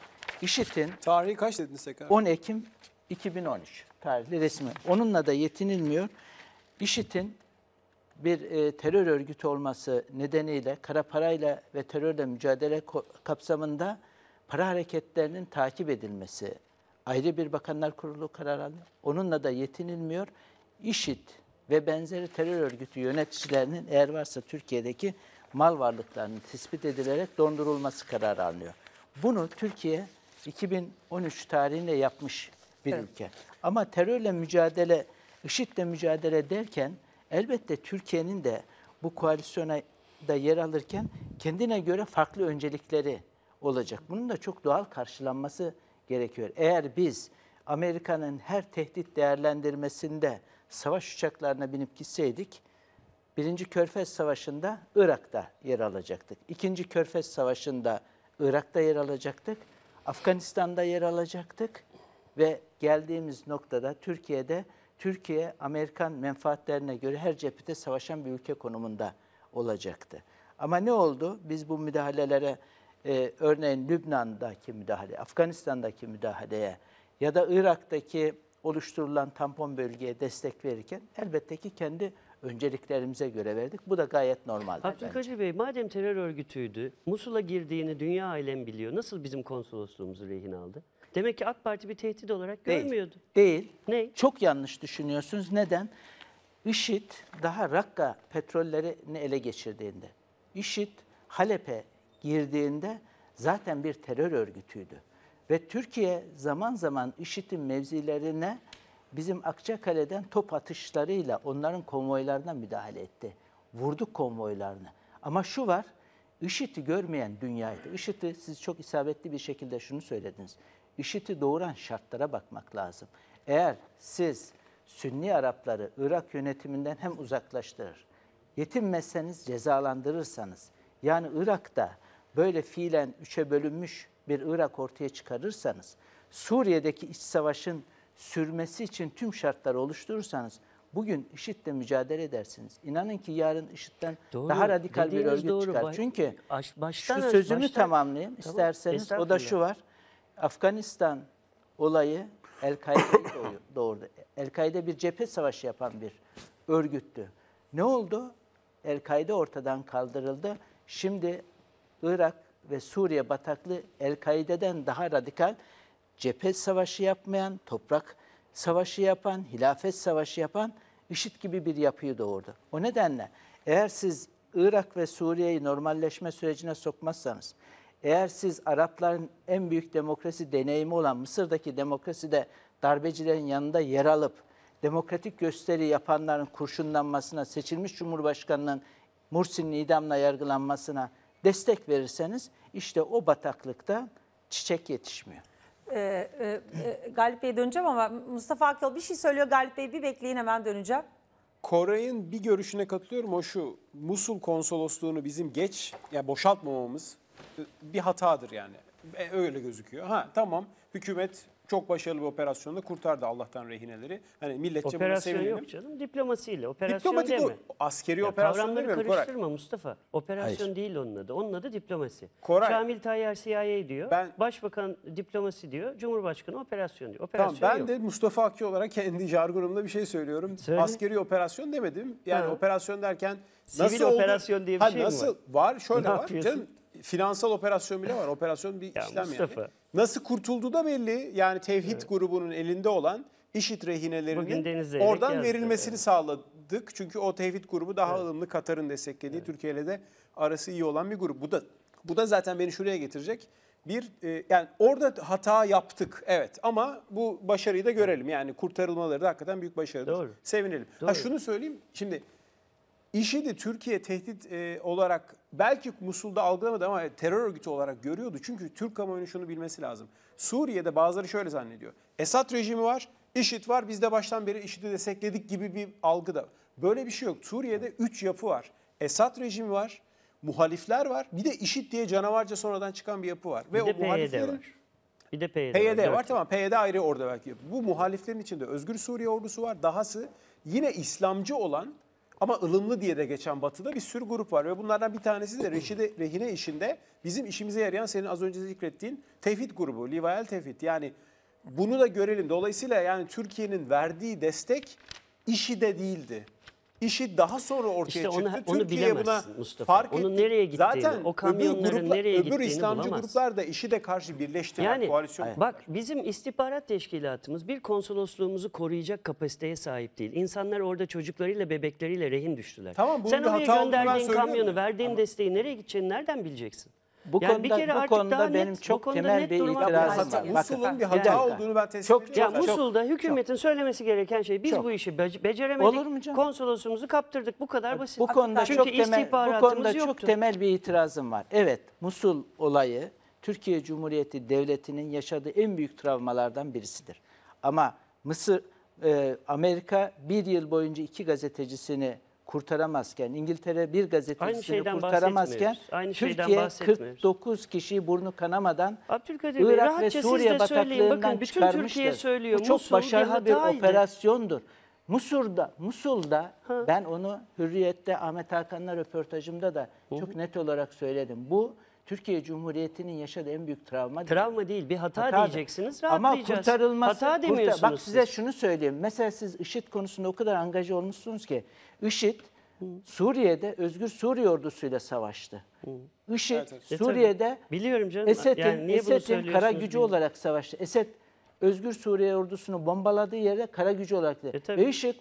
IŞİD'in Tarihi kaç dediniz tekrar? on Ekim iki bin on üç tarihli resmi. Onunla da yetinilmiyor. IŞİD'in bir e, terör örgütü olması nedeniyle kara parayla ve terörle mücadele kapsamında para hareketlerinin takip edilmesi ayrı bir Bakanlar Kurulu kararı aldı. Onunla da yetinilmiyor. IŞİD ve benzeri terör örgütü yöneticilerinin eğer varsa Türkiye'deki mal varlıklarının tespit edilerek dondurulması kararı alınıyor. Bunu Türkiye iki bin on üç tarihinde yapmış bir Evet. ülke. Ama terörle mücadele, IŞİD'le mücadele derken elbette Türkiye'nin de bu koalisyona da yer alırken kendine göre farklı öncelikleri olacak. Bunun da çok doğal karşılanması gerekiyor. Eğer biz Amerika'nın her tehdit değerlendirmesinde savaş uçaklarına binip gitseydik, Birinci Körfez Savaşı'nda Irak'ta yer alacaktık. İkinci Körfez Savaşı'nda Irak'ta yer alacaktık. Afganistan'da yer alacaktık. Ve geldiğimiz noktada Türkiye'de, Türkiye Amerikan menfaatlerine göre her cephede savaşan bir ülke konumunda olacaktı. Ama ne oldu? Biz bu müdahalelere, e, örneğin Lübnan'daki müdahale, Afganistan'daki müdahaleye ya da Irak'taki oluşturulan tampon bölgeye destek verirken elbette ki kendi önceliklerimize göre verdik. Bu da gayet normal. Abdülkadir Bey, madem terör örgütüydü, Musul'a girdiğini dünya alem biliyor. Nasıl bizim konsolosluğumuzu rehin aldı? Demek ki AK Parti bir tehdit olarak Değil. görmüyordu. Değil. Ne? Çok yanlış düşünüyorsunuz. Neden? IŞİD daha Rakka petrollerini ele geçirdiğinde, IŞİD Halep'e girdiğinde zaten bir terör örgütüydü. Ve Türkiye zaman zaman IŞİD'in mevzilerine bizim Akçakale'den top atışlarıyla onların konvoylarına müdahale etti. Vurduk konvoylarını. Ama şu var, IŞİD'i görmeyen dünyaydı. IŞİD'i siz çok isabetli bir şekilde şunu söylediniz. IŞİD'i doğuran şartlara bakmak lazım. Eğer siz Sünni Arapları Irak yönetiminden hem uzaklaştırır, yetinmezseniz cezalandırırsanız, yani Irak'ta böyle fiilen üçe bölünmüş bir Irak ortaya çıkarırsanız, Suriye'deki iç savaşın sürmesi için tüm şartları oluşturursanız, bugün IŞİD'le mücadele edersiniz. İnanın ki yarın IŞİD'den Doğru, daha radikal bir dediğiniz örgüt doğru. çıkar. Baş- Çünkü Baş- baştan şu öz- sözümü baştan- tamamlayayım Tamam, isterseniz. O da estağfurullah. şu var. Afganistan olayı El-Kaide'yi doğu- doğurdu. El-Kaide bir cephe savaşı yapan bir örgüttü. Ne oldu? El-Kaide ortadan kaldırıldı. Şimdi Irak ve Suriye bataklı El-Kaide'den daha radikal, cephe savaşı yapmayan, toprak savaşı yapan, hilafet savaşı yapan IŞİD gibi bir yapıyı doğurdu. O nedenle eğer siz Irak ve Suriye'yi normalleşme sürecine sokmazsanız, eğer siz Arapların en büyük demokrasi deneyimi olan Mısır'daki demokraside darbecilerin yanında yer alıp demokratik gösteri yapanların kurşunlanmasına, seçilmiş Cumhurbaşkanı'nın Mursi'nin idamla yargılanmasına destek verirseniz işte o bataklıkta çiçek yetişmiyor. Ee, e, e, Galip Bey'e döneceğim ama Mustafa Akyol bir şey söylüyor. Galip Bey bir bekleyin, hemen döneceğim. Koray'ın bir görüşüne katılıyorum. O şu, Musul konsolosluğunu bizim geç, ya boşaltmamamız bir hatadır yani. E, Öyle gözüküyor. Ha tamam, hükümet çok başarılı bir operasyonda kurtardı Allah'tan rehineleri. Hani milletçe buna Operasyon sevinelim. yok canım, diplomasiyle. Operasyon Diplomatik deme. o askeri Ya operasyon kavramları demiyorum Koray. karıştırma Mustafa. Operasyon Hayır. değil onun adı. Onun adı diplomasi. Koray. Şamil Tayyar C I A diyor. Ben- Başbakan diplomasi diyor. Cumhurbaşkanı operasyon diyor. Tamam, Operasyon ben yok. de Mustafa Akçı olarak kendi jargonumda bir şey söylüyorum. Söyle. Askeri operasyon demedim. Yani Ha. operasyon derken Sivil nasıl oldu? operasyon diye bir Ha, şey mi nasıl? var? var? Şöyle Ne var. yapıyorsun? Canım, finansal operasyon bile var. Operasyon bir Ya işlem Mustafa. yani. Nasıl kurtuldu da belli. Yani Tevhid grubunun elinde olan IŞİD Bugün rehinelerinin Deniz Zeyrek oradan yazdı, verilmesini evet. sağladık. Çünkü o Tevhid grubu daha ılımlı, Katar'ın desteklediği, Türkiye ile de arası iyi olan bir grup. Bu da bu da zaten beni şuraya getirecek. Bir e, yani orada hata yaptık evet, ama bu başarıyı da görelim. Yani kurtarılmaları da hakikaten büyük başarıdır. Doğru. Sevinelim. Ha Doğru. şunu söyleyeyim. Şimdi IŞİD'i Türkiye tehdit e, olarak belki Musul'da algılamadı ama terör örgütü olarak görüyordu. Çünkü Türk kamuoyunun şunu bilmesi lazım. Suriye'de bazıları şöyle zannediyor. Esad rejimi var, IŞİD var, biz de baştan beri IŞİD'i destekledik gibi bir algı da. Böyle bir şey yok. Suriye'de üç yapı var. Esad rejimi var, muhalifler var, bir de IŞİD diye canavarca sonradan çıkan bir yapı var. Bir Ve de o P Y D muhaliflerin var. Bir de P Y D, P Y D Dört var, yıl. tamam, P Y D ayrı orada belki. Bu muhaliflerin içinde Özgür Suriye ordusu var. Dahası yine İslamcı olan Ama ılımlı diye de geçen Batı'da bir sürü grup var ve bunlardan bir tanesi de reşide, rehine işinde bizim işimize yarayan senin az önce zikrettiğin Tevhid grubu, Livayel Tevhid. Yani bunu da görelim. Dolayısıyla yani Türkiye'nin verdiği destek IŞİD'e değildi. IŞİD daha sonra ortaya İşte çıktı. onu- onu Türkiye buna bilemezsin Mustafa. fark Onun etti. nereye gittiğini, Zaten o kamyonların öbür gruplar, nereye öbür gittiğini İslamcı bulamazsın. gruplar da IŞİD'e karşı birleştiler. Yani koalisyon. bak bizim istihbarat teşkilatımız bir konsolosluğumuzu koruyacak kapasiteye sahip değil. İnsanlar orada çocuklarıyla bebekleriyle rehin düştüler. Tamam, bunun Sen bir oraya hata olduğunu ben gönderdiğin söylüyorum kamyonu, ya. verdiğin Ama- desteği nereye gideceğini nereden bileceksin? Bu Yani konuda, bir kere bu artık konuda daha benim net- bu çok konuda temel net bir duruma itirazım bakmamız var. lazım. Bakın, Musul'un bir Yani- hata olduğunu ben tespit Çok- ediyorum. Ya Çok- Musul'da hükümetin söylemesi gereken şey biz Çok. bu işi be- beceremedik. Olur mu canım? Konsolosumuzu kaptırdık. Bu kadar basit. Bu konuda Çünkü çok temel, bu istihbaratımız konuda çok yoktu. temel bir itirazım var. Evet, Musul olayı Türkiye Cumhuriyeti Devleti'nin yaşadığı en büyük travmalardan birisidir. Ama Mısır, e, Amerika bir yıl boyunca iki gazetecisini kurtaramazken, İngiltere bir Aynı gazetecisini şeyden kurtaramazken, bahsetmiyoruz. Aynı şeyden Türkiye bahsetmiyoruz. kırk dokuz kişiyi burnu kanamadan Abdülkadir Bey, Irak ve rahatça siz Suriye de söyleyin. bataklığından Bakın bütün çıkarmıştır. Türkiye söylüyor. Bu çok Musul başarılı bir bir, hataydı. operasyondur. Musul'da, Musul'da ben onu Hürriyet'te Ahmet Hakan'la röportajımda da çok net olarak söyledim. Bu Türkiye Cumhuriyeti'nin yaşadığı en büyük travma. Travma değil, bir hata Hatadır. diyeceksiniz, Ama rahatlayacağız. kurtarılması... Hata kurtar- demiyorsunuz Bak size siz. şunu söyleyeyim. Mesela siz IŞİD konusunda o kadar angaja olmuşsunuz ki IŞİD Suriye'de Özgür Suriye ordusuyla savaştı. IŞİD Evet, evet. E, Suriye'de tabii. Biliyorum canım. Esed'in Yani niye bunu Esed'in kara söylüyorsunuz gücü bilmiyorum. olarak savaştı. Esed Özgür Suriye ordusunu bombaladığı yere kara gücü olarak E, dedi. tabii. Ve IŞİD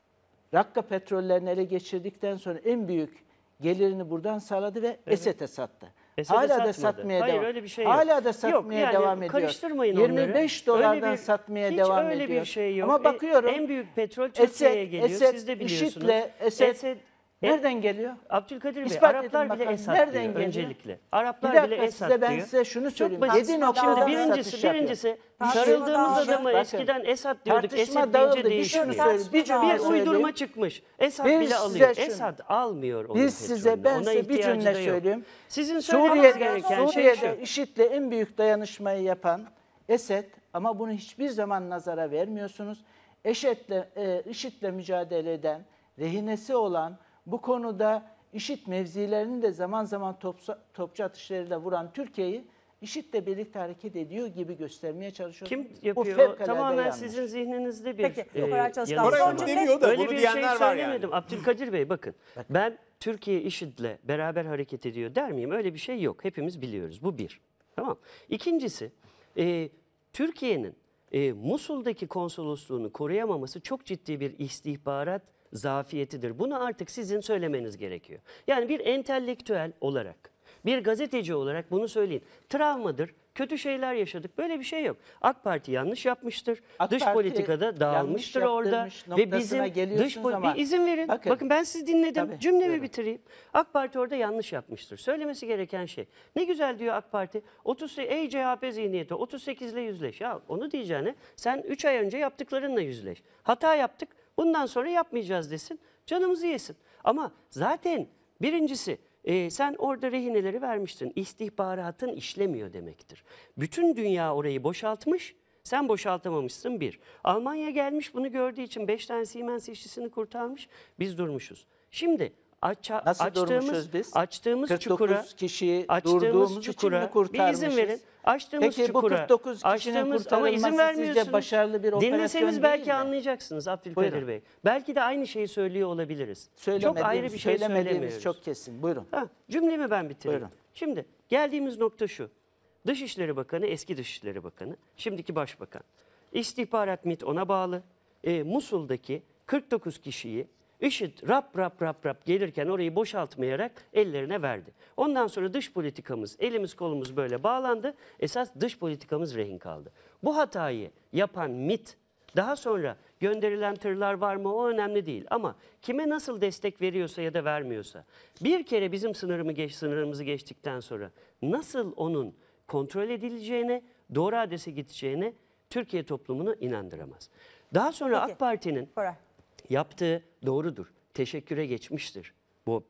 Rakka petrollerini ele geçirdikten sonra en büyük gelirini buradan sağladı ve Esed'e sattı. Esed'e Hala da satmadı. satmaya Hayır, devam. öyle bir şey yok. Hala da Yok, satmaya yani devam ediyor. karıştırmayın yirmi beş onları. dolardan Öyle bir- satmaya hiç devam öyle ediyor. bir şey yok. Ama E, bakıyorum en büyük petrol Türkiye'ye Esed, geliyor. Esed, Siz de biliyorsunuz. IŞİD'le Esed, Esed- nereden geliyor? Abdülkadir Bey, İspat edin Araplar bile bakalım. Esad Nereden diyor geliyor? öncelikle. Bir Araplar dakika bile Esad size ben diyor. size şunu Çok söyleyeyim. basit. Yedi noktadan Şimdi birincisi, satış yapıyor. birincisi Tartışma sarıldığımız dağıldı. adama Bakın, eskiden Esad diyorduk. tartışma Esed dağıldı. deyince Bir şey değişmiyor. söyleyeyim. Bir cümle Bir söyleyeyim. uydurma çıkmış. Esad Biz bile size alıyor. şunu- Esad almıyor onun Biz size petrolünü. ben Ona size bir ihtiyacı cümle da yok. söyleyeyim. Sizin söylemeniz Suriye'de, gereken şey Suriye'de şu. IŞİD'le en büyük dayanışmayı yapan Esed ama bunu hiçbir zaman nazara vermiyorsunuz. IŞİD'le, e, IŞİD'le mücadele eden, rehinesi olan, bu konuda IŞİD mevzilerini de zaman zaman topsa, topçu atışlarıyla vuran Türkiye'yi IŞİD'le birlikte hareket ediyor gibi göstermeye çalışıyor. Kim Bu yapıyor? O fevkalade tamamen yanlış. sizin zihninizde bir Peki, e, Koray Çalışkan. yanılsama. Son Koray cümle- demiyor da Öyle bunu bir diyenler şey var yani. söylemedim. Abdülkadir Bey bakın. Ben Türkiye IŞİD'le beraber hareket ediyor der miyim? Öyle bir şey yok. Hepimiz biliyoruz. Bu bir. Tamam. İkincisi e, Türkiye'nin e, Musul'daki konsolosluğunu koruyamaması çok ciddi bir istihbarat zafiyetidir. Bunu artık sizin söylemeniz gerekiyor. Yani bir entelektüel olarak, bir gazeteci olarak bunu söyleyin. Travmadır. Kötü şeyler yaşadık. Böyle bir şey yok. AK Parti yanlış yapmıştır. AK dış Parti politikada dağılmıştır yanlış orada yaptırmış ve noktasına bizim dış geliyorsunuz poli- ama- bir izin verin. Bakın, Bakın. ben sizi dinledim. Tabii, Cümlemi buyurun. bitireyim. AK Parti orada yanlış yapmıştır. Söylemesi gereken şey. Ne güzel diyor AK Parti. otuz ey C H P zihniyeti otuz sekiz ile yüzleş. Ya onu diyeceğine sen üç ay önce yaptıklarınla yüzleş. Hata yaptık. Bundan sonra yapmayacağız desin. Canımızı yesin. Ama zaten birincisi e, sen orada rehineleri vermiştin. İstihbaratın işlemiyor demektir. Bütün dünya orayı boşaltmış. Sen boşaltamamışsın bir. Almanya gelmiş bunu gördüğü için beş tane Siemens işçisini kurtarmış. Biz durmuşuz. Şimdi aça, Nasıl açtığımız, durmuşuz biz? açtığımız kırk dokuz çukura, kişiyi açtığımız durduğumuz için çukura mi bir kurtarmışız? izin verin. Açtığımız Peki bu çukura, kırk dokuz kişinin açtığımız ama izin kurtarılması vermiyorsunuz. sizce başarılı bir operasyon Dinleseniz değil belki mi? anlayacaksınız Abdülkadir Buyurun. Bey. Belki de aynı şeyi söylüyor olabiliriz. Çok Söylemediğimiz, ayrı bir şey söylemediğimiz söylemiyoruz. çok kesin. Buyurun. Ha, cümlemi ben bitireyim. Buyurun. Şimdi geldiğimiz nokta şu. Dışişleri Bakanı, eski Dışişleri Bakanı, şimdiki Başbakan. İstihbarat MİT ona bağlı. E, Musul'daki kırk dokuz kişiyi IŞİD rap rap rap rap gelirken orayı boşaltmayarak ellerine verdi. Ondan sonra dış politikamız, elimiz kolumuz böyle bağlandı. Esas dış politikamız rehin kaldı. Bu hatayı yapan MİT daha sonra gönderilen tırlar var mı o önemli değil. Ama kime nasıl destek veriyorsa ya da vermiyorsa bir kere bizim sınırımı geç, sınırımızı geçtikten sonra nasıl onun kontrol edileceğine, doğru adrese gideceğine Türkiye toplumunu inandıramaz. Daha sonra Peki. AK Parti'nin Koray. yaptığı doğrudur. Teşekküre geçmiştir. Bu, bu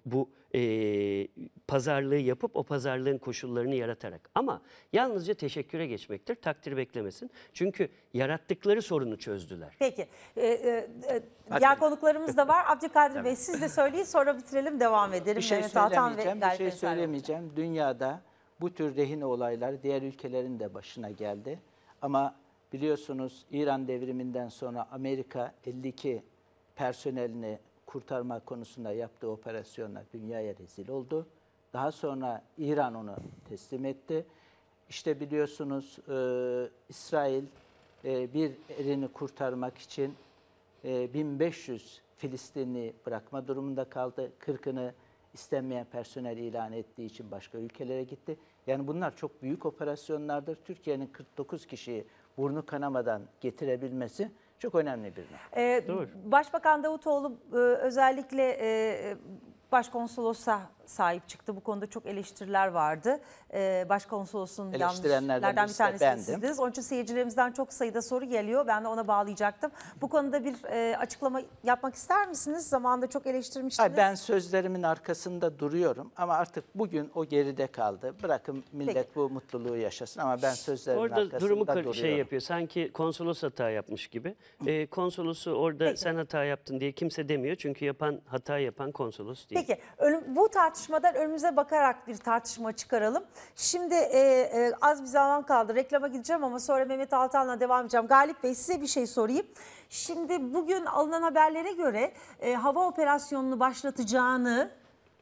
e, pazarlığı yapıp o pazarlığın koşullarını yaratarak. Ama yalnızca teşekküre geçmektir, takdir beklemesin. Çünkü yarattıkları sorunu çözdüler. Peki. Ee, e, diğer konuklarımız da var. Abdülkadir Bey siz de söyleyin sonra bitirelim devam edelim. Bir şey Mehmet Altan ve söylemeyeceğim, bir Galip şey Ensar. söylemeyeceğim. Dünyada bu tür rehin olayları diğer ülkelerin de başına geldi. Ama biliyorsunuz İran devriminden sonra Amerika elli iki personelini kurtarma konusunda yaptığı operasyonla dünyaya rezil oldu. Daha sonra İran onu teslim etti. İşte biliyorsunuz e, İsrail e, bir erini kurtarmak için e, bin beş yüz Filistinli bırakma durumunda kaldı. kırkını istenmeyen personel ilan ettiği için başka ülkelere gitti. Yani bunlar çok büyük operasyonlardır. Türkiye'nin kırk dokuz kişiyi burnu kanamadan getirebilmesi çok önemli bir nokta. Ee, Doğru. Başbakan Davutoğlu e, özellikle e, başkonsolosa sahip çıktı. Bu konuda çok eleştiriler vardı. Ee, başkonsolosun Eleştirenlerden yanlışlardan bir birisi de tanesi de bendim. sizdiniz. Onun için seyircilerimizden çok sayıda soru geliyor. Ben de ona bağlayacaktım. Bu konuda bir e, açıklama yapmak ister misiniz? Zamanında çok eleştirmiştiniz. Hayır, ben sözlerimin arkasında duruyorum ama artık bugün o geride kaldı. Bırakın millet Peki. bu mutluluğu yaşasın ama ben sözlerimin Orada arkasında durumu kır- duruyorum. şey yapıyor. Sanki konsolos hata yapmış gibi. Ee, konsolosu orada Peki. sen hata yaptın diye kimse demiyor. Çünkü yapan hata yapan konsolos değil. Peki önüm- bu tartışmadan önümüze bakarak bir tartışma çıkaralım. Şimdi e, e, az bir zaman kaldı. Reklama gideceğim ama sonra Mehmet Altan'la devam edeceğim. Galip Bey size bir şey sorayım. Şimdi bugün alınan haberlere göre e, hava operasyonunu başlatacağını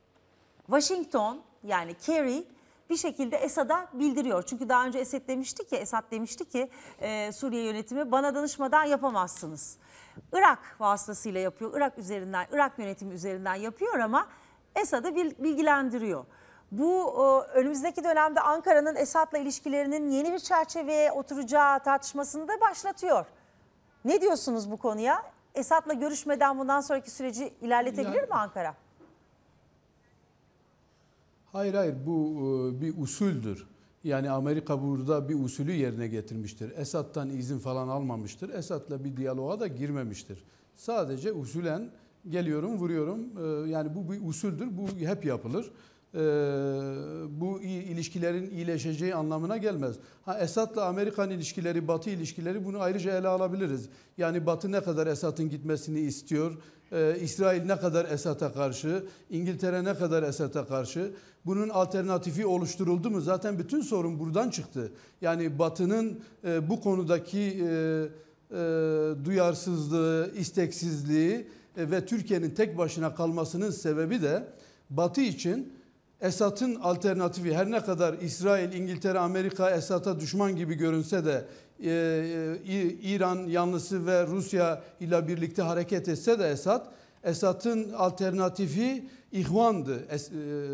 Washington yani Kerry bir şekilde Esad'a bildiriyor. Çünkü daha önce Esad demişti ki, Esad demişti ki e, Suriye yönetimi bana danışmadan yapamazsınız. Irak vasıtasıyla yapıyor. Irak üzerinden, Irak yönetimi üzerinden yapıyor ama Esad'ı bilgilendiriyor. Bu önümüzdeki dönemde Ankara'nın Esad'la ilişkilerinin yeni bir çerçeveye oturacağı tartışmasını da başlatıyor. Ne diyorsunuz bu konuya? Esad'la görüşmeden bundan sonraki süreci ilerletebilir Yani- mi Ankara? Hayır hayır bu e, bir usuldür. Yani Amerika burada bir usulü yerine getirmiştir. Esad'dan izin falan almamıştır. Esad'la bir diyaloğa da girmemiştir. Sadece usulen geliyorum vuruyorum. E, Yani bu bir usuldür. Bu hep yapılır. E, Bu iyi ilişkilerin iyileşeceği anlamına gelmez. Ha Esad'la Amerikan ilişkileri, Batı ilişkileri bunu ayrıca ele alabiliriz. Yani Batı ne kadar Esad'ın gitmesini istiyor? Ee, İsrail ne kadar Esad'a karşı, İngiltere ne kadar Esad'a karşı, bunun alternatifi oluşturuldu mu? Zaten bütün sorun buradan çıktı. Yani Batı'nın e, bu konudaki e, e, duyarsızlığı, isteksizliği e, ve Türkiye'nin tek başına kalmasının sebebi de Batı için Esad'ın alternatifi her ne kadar İsrail, İngiltere, Amerika Esad'a düşman gibi görünse de e, e, İran yanlısı ve Rusya ile birlikte hareket etse de Esad, Esad'ın alternatifi İhvan'dı. Es, e,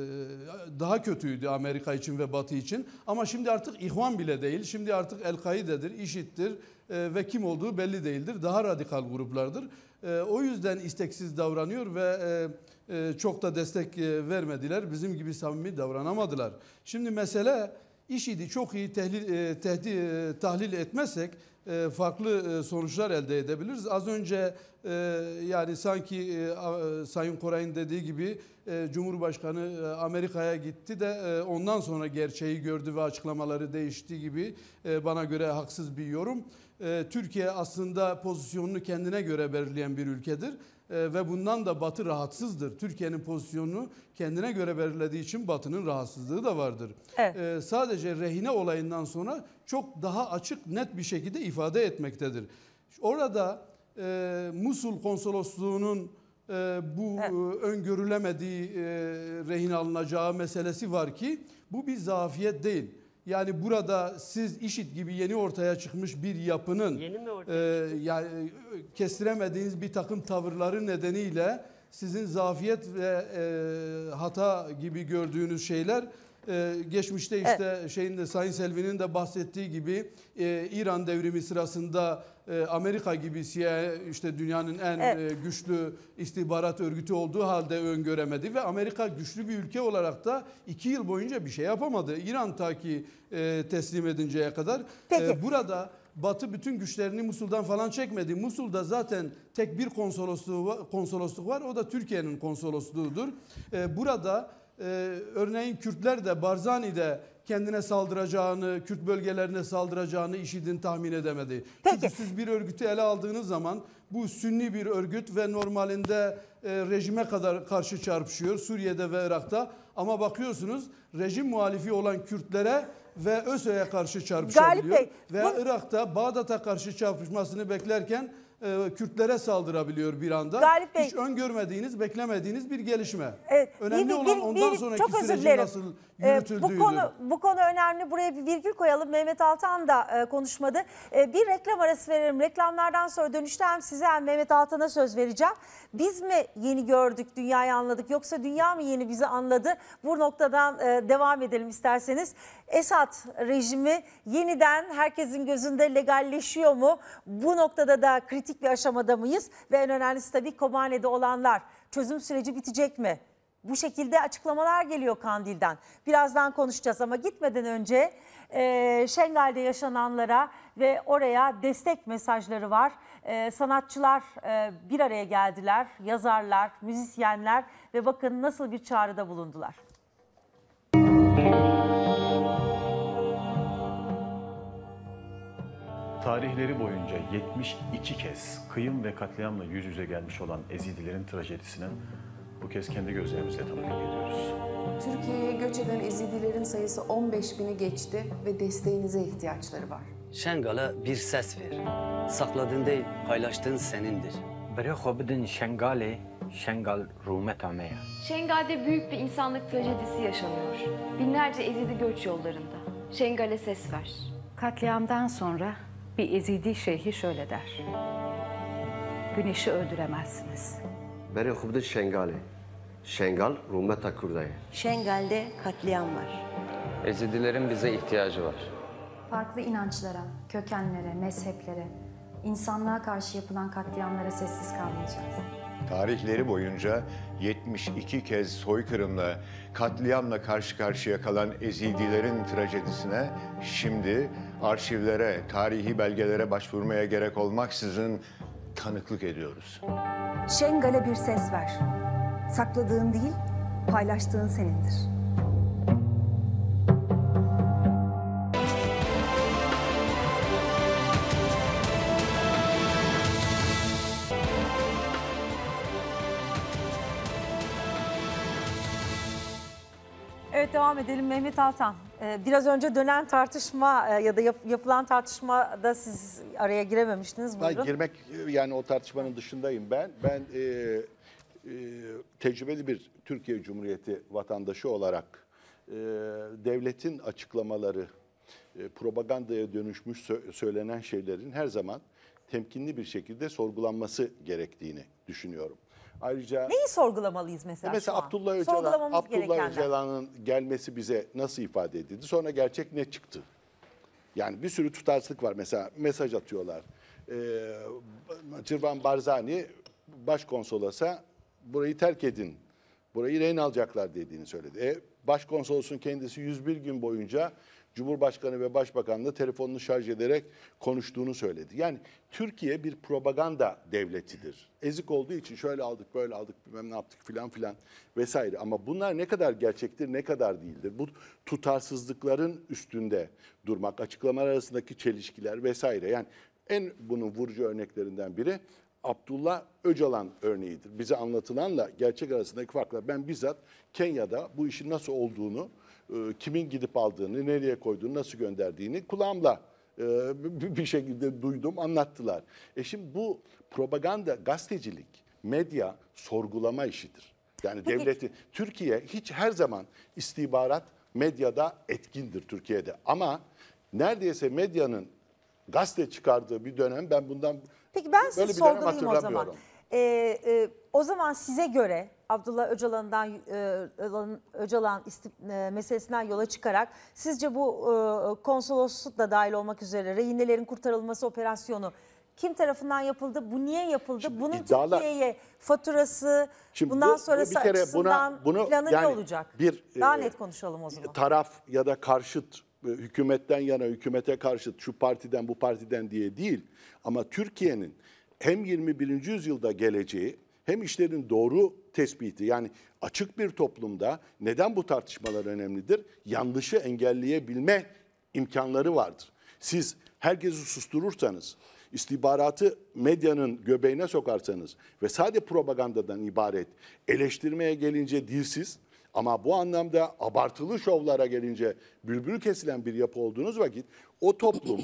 daha kötüydü Amerika için ve Batı için. Ama şimdi artık İhvan bile değil. Şimdi artık El-Kaide'dir, IŞİD'dir e, ve kim olduğu belli değildir. Daha radikal gruplardır. E, o yüzden isteksiz davranıyor ve e, e, çok da destek e, vermediler. Bizim gibi samimi davranamadılar. Şimdi mesele IŞİD'i çok iyi tehlil, e, tehdi, e, tahlil etmezsek e, farklı e, sonuçlar elde edebiliriz. Az önce e, yani sanki e, a, Sayın Koray'ın dediği gibi e, Cumhurbaşkanı e, Amerika'ya gitti de e, ondan sonra gerçeği gördü ve açıklamaları değişti gibi e, bana göre haksız bir yorum. E, Türkiye aslında pozisyonunu kendine göre belirleyen bir ülkedir. Ee, ve bundan da Batı rahatsızdır. Türkiye'nin pozisyonunu kendine göre belirlediği için Batı'nın rahatsızlığı da vardır. Evet. Ee, sadece rehine olayından sonra çok daha açık, net bir şekilde ifade etmektedir. Orada e, Musul konsolosluğunun e, bu Evet. e, öngörülemediği e, rehin alınacağı meselesi var ki bu bir zafiyet değil. Yani burada siz IŞİD gibi yeni ortaya çıkmış bir yapının Yeni mi ortaya e, yani e, kestiremediğiniz bir takım tavırları nedeniyle sizin zafiyet ve e, hata gibi gördüğünüz şeyler e, geçmişte işte evet. şeyin de Sayın Selvi'nin de bahsettiği gibi e, İran devrimi sırasında e, Amerika gibi C I A işte dünyanın en Evet. e, güçlü istihbarat örgütü olduğu halde öngöremedi ve Amerika güçlü bir ülke olarak da iki yıl boyunca bir şey yapamadı. İran ta ki e, teslim edinceye kadar. Peki. E, burada Batı bütün güçlerini Musul'dan falan çekmedi. Musul'da zaten tek bir konsolosluğu var, konsolosluk var. O da Türkiye'nin konsolosluğudur. Ee, burada e, örneğin Kürtler de Barzani'de kendine saldıracağını, Kürt bölgelerine saldıracağını IŞİD'in tahmin edemedi. Peki. Çünkü siz bir örgütü ele aldığınız zaman bu Sünni bir örgüt ve normalinde e, rejime kadar karşı çarpışıyor Suriye'de ve Irak'ta. Ama bakıyorsunuz rejim muhalifi olan Kürtlere ve ÖSO'ya karşı çarpışabiliyor. Galip Bey, ve bu... Irak'ta Bağdat'a karşı çarpışmasını beklerken e, Kürtlere saldırabiliyor bir anda. Galip Bey, hiç öngörmediğiniz, beklemediğiniz bir gelişme. Evet, Önemli bir- olan bir- ondan bir- sonraki çok özür sürecin dilerim. nasıl Ee, yürütüldüğüdür. Bu konu, bu konu önemli. Buraya bir virgül koyalım. Mehmet Altan da e, konuşmadı. E, bir reklam arası verelim. Reklamlardan sonra dönüşte hem size hem Mehmet Altan'a söz vereceğim. Biz mi yeni gördük, dünyayı anladık yoksa dünya mı yeni bizi anladı? Bu noktadan e, devam edelim isterseniz. Esad rejimi yeniden herkesin gözünde legalleşiyor mu? Bu noktada da kritik bir aşamada mıyız? Ve en önemlisi tabii Kobane'de olanlar. Çözüm süreci bitecek mi? Bu şekilde açıklamalar geliyor Kandil'den. Birazdan konuşacağız ama gitmeden önce e, Şengal'de yaşananlara ve oraya destek mesajları var. E, sanatçılar e, bir araya geldiler, yazarlar, müzisyenler ve bakın nasıl bir çağrıda bulundular. Tarihleri boyunca yetmiş iki kez kıyım ve katliamla yüz yüze gelmiş olan Ezidilerin trajedisini bu kez kendi gözlerimizle tanıklık ediyoruz. Türkiye'ye göç eden Ezidilerin sayısı on beş bini geçti ve desteğinize ihtiyaçları var. Şengal'a bir ses ver. Sakladığın değil, paylaştığın senindir. Beri xobidin Şengal'e, Şengal rumet amaya. Şengal'de büyük bir insanlık trajedisi yaşanıyor. Binlerce Ezidi göç yollarında. Şengal'e ses ver. Katliamdan sonra bir Ezidi şeyhi şöyle der. Güneşi öldüremezsiniz. Beri xobidin Şengal'e, Şengal rumet Kurdaya. Şengal'de katliam var. Ezidilerin bize ihtiyacı var. Farklı inançlara, kökenlere, mezheplere, insanlığa karşı yapılan katliamlara sessiz kalmayacağız. Tarihleri boyunca yetmiş iki kez soykırımla, katliamla karşı karşıya kalan Ezidilerin trajedisine şimdi arşivlere, tarihi belgelere başvurmaya gerek olmaksızın tanıklık ediyoruz. Şengal'e bir ses ver. Sakladığın değil, paylaştığın senindir. Evet, devam edelim Mehmet Altan. Ee, biraz önce dönen tartışma e, ya da yap, yapılan tartışmada siz araya girememiştiniz. Buyurun. Ben girmek yani o tartışmanın dışındayım ben. Ben e, e, tecrübeli bir Türkiye Cumhuriyeti vatandaşı olarak e, devletin açıklamaları, e, propagandaya dönüşmüş sö- söylenen şeylerin her zaman temkinli bir şekilde sorgulanması gerektiğini düşünüyorum. Ayrıca neyi sorgulamalıyız mesela? Mesela şu an? Abdullah Öcalan, Sorgulamamız Abdullah gerekenler. Öcalan'ın gelmesi bize nasıl ifade edildi? Sonra gerçek ne çıktı? Yani bir sürü tutarsızlık var. Mesela mesaj atıyorlar. Ee, Cırvan Barzani başkonsolosa burayı terk edin, burayı rehin alacaklar dediğini söyledi. E, başkonsolosun kendisi yüz bir gün boyunca Cumhurbaşkanı ve Başbakan'la telefonunu şarj ederek konuştuğunu söyledi. Yani Türkiye bir propaganda devletidir. Ezik olduğu için şöyle aldık, böyle aldık, bilmem ne yaptık filan filan vesaire. Ama bunlar ne kadar gerçektir, ne kadar değildir? Bu tutarsızlıkların üstünde durmak, açıklamalar arasındaki çelişkiler vesaire. Yani en bunun vurucu örneklerinden biri Abdullah Öcalan örneğidir. Bize anlatılanla gerçek arasındaki farklar. Ben bizzat Kenya'da bu işin nasıl olduğunu, kimin gidip aldığını, nereye koyduğunu, nasıl gönderdiğini kulağımla bir şekilde duydum, anlattılar. E şimdi bu propaganda, gazetecilik, medya sorgulama işidir. Yani Peki. devleti, Türkiye hiç her zaman istihbarat medyada etkindir Türkiye'de. Ama neredeyse medyanın gazete çıkardığı bir dönem ben bundan Peki ben sizi böyle bir dönem sorgulayayım o zaman. hatırlamıyorum. Ee, e, o zaman size göre Abdullah Öcalan'dan e, Öcalan, Öcalan istif, e, meselesinden yola çıkarak sizce bu e, konsolosluk da dahil olmak üzere rehinelerin kurtarılması operasyonu kim tarafından yapıldı? Bu niye yapıldı? Şimdi Bunun iddialar- Türkiye'ye faturası, Şimdi bundan bu- bu sonrası bir kere açısından buna- bunu planı yani ne olacak? bir, Daha e, net konuşalım o zaman. Taraf ya da karşıt hükümetten yana, hükümete karşı şu partiden bu partiden diye değil. Ama Türkiye'nin hem yirmi birinci yüzyılda geleceği hem işlerin doğru tespiti, yani açık bir toplumda neden bu tartışmalar önemlidir? Yanlışı engelleyebilme imkanları vardır. Siz herkesi susturursanız, istihbaratı medyanın göbeğine sokarsanız ve sadece propagandadan ibaret eleştirmeye gelince dilsiz ama bu anlamda abartılı şovlara gelince bülbülü kesilen bir yapı olduğunuz vakit o toplum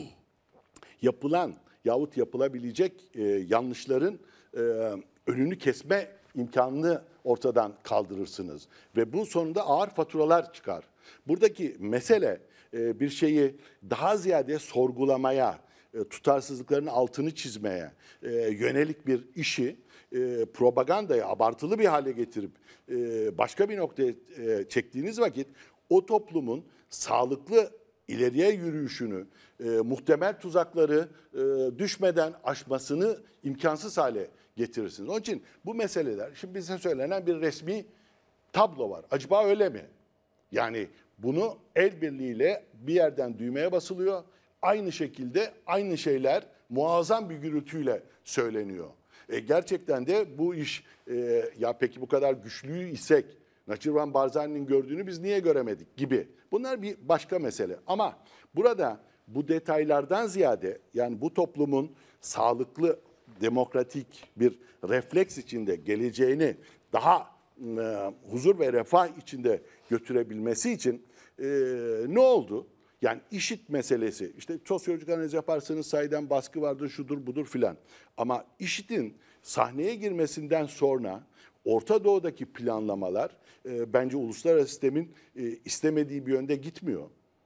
yapılan yahut yapılabilecek e, yanlışların e, önünü kesme imkanını ortadan kaldırırsınız. Ve bu sonunda ağır faturalar çıkar. Buradaki mesele e, bir şeyi daha ziyade sorgulamaya, e, tutarsızlıkların altını çizmeye e, yönelik bir işi e, propagandaya abartılı bir hale getirip e, başka bir noktaya e, çektiğiniz vakit o toplumun sağlıklı ileriye yürüyüşünü, e, muhtemel tuzakları e, düşmeden aşmasını imkansız hale getirirsiniz. Onun için bu meseleler, şimdi bize söylenen bir resmi tablo var. Acaba öyle mi? Yani bunu el birliğiyle bir yerden düğmeye basılıyor. Aynı şekilde aynı şeyler muazzam bir gürültüyle söyleniyor. E, gerçekten de bu iş, e, ya peki bu kadar güçlü isek, Naçirvan Barzani'nin gördüğünü biz niye göremedik gibi. Bunlar bir başka mesele. Ama burada bu detaylardan ziyade, yani bu toplumun sağlıklı, demokratik bir refleks içinde geleceğini daha e, huzur ve refah içinde götürebilmesi için e, ne oldu? Yani IŞİD meselesi, işte sosyolojik analiz yaparsanız sahiden baskı vardır, şudur budur filan. Ama IŞİD'in sahneye girmesinden sonra Orta Doğu'daki planlamalar e, bence uluslararası sistemin e, istemediği bir yönde gitmiyor.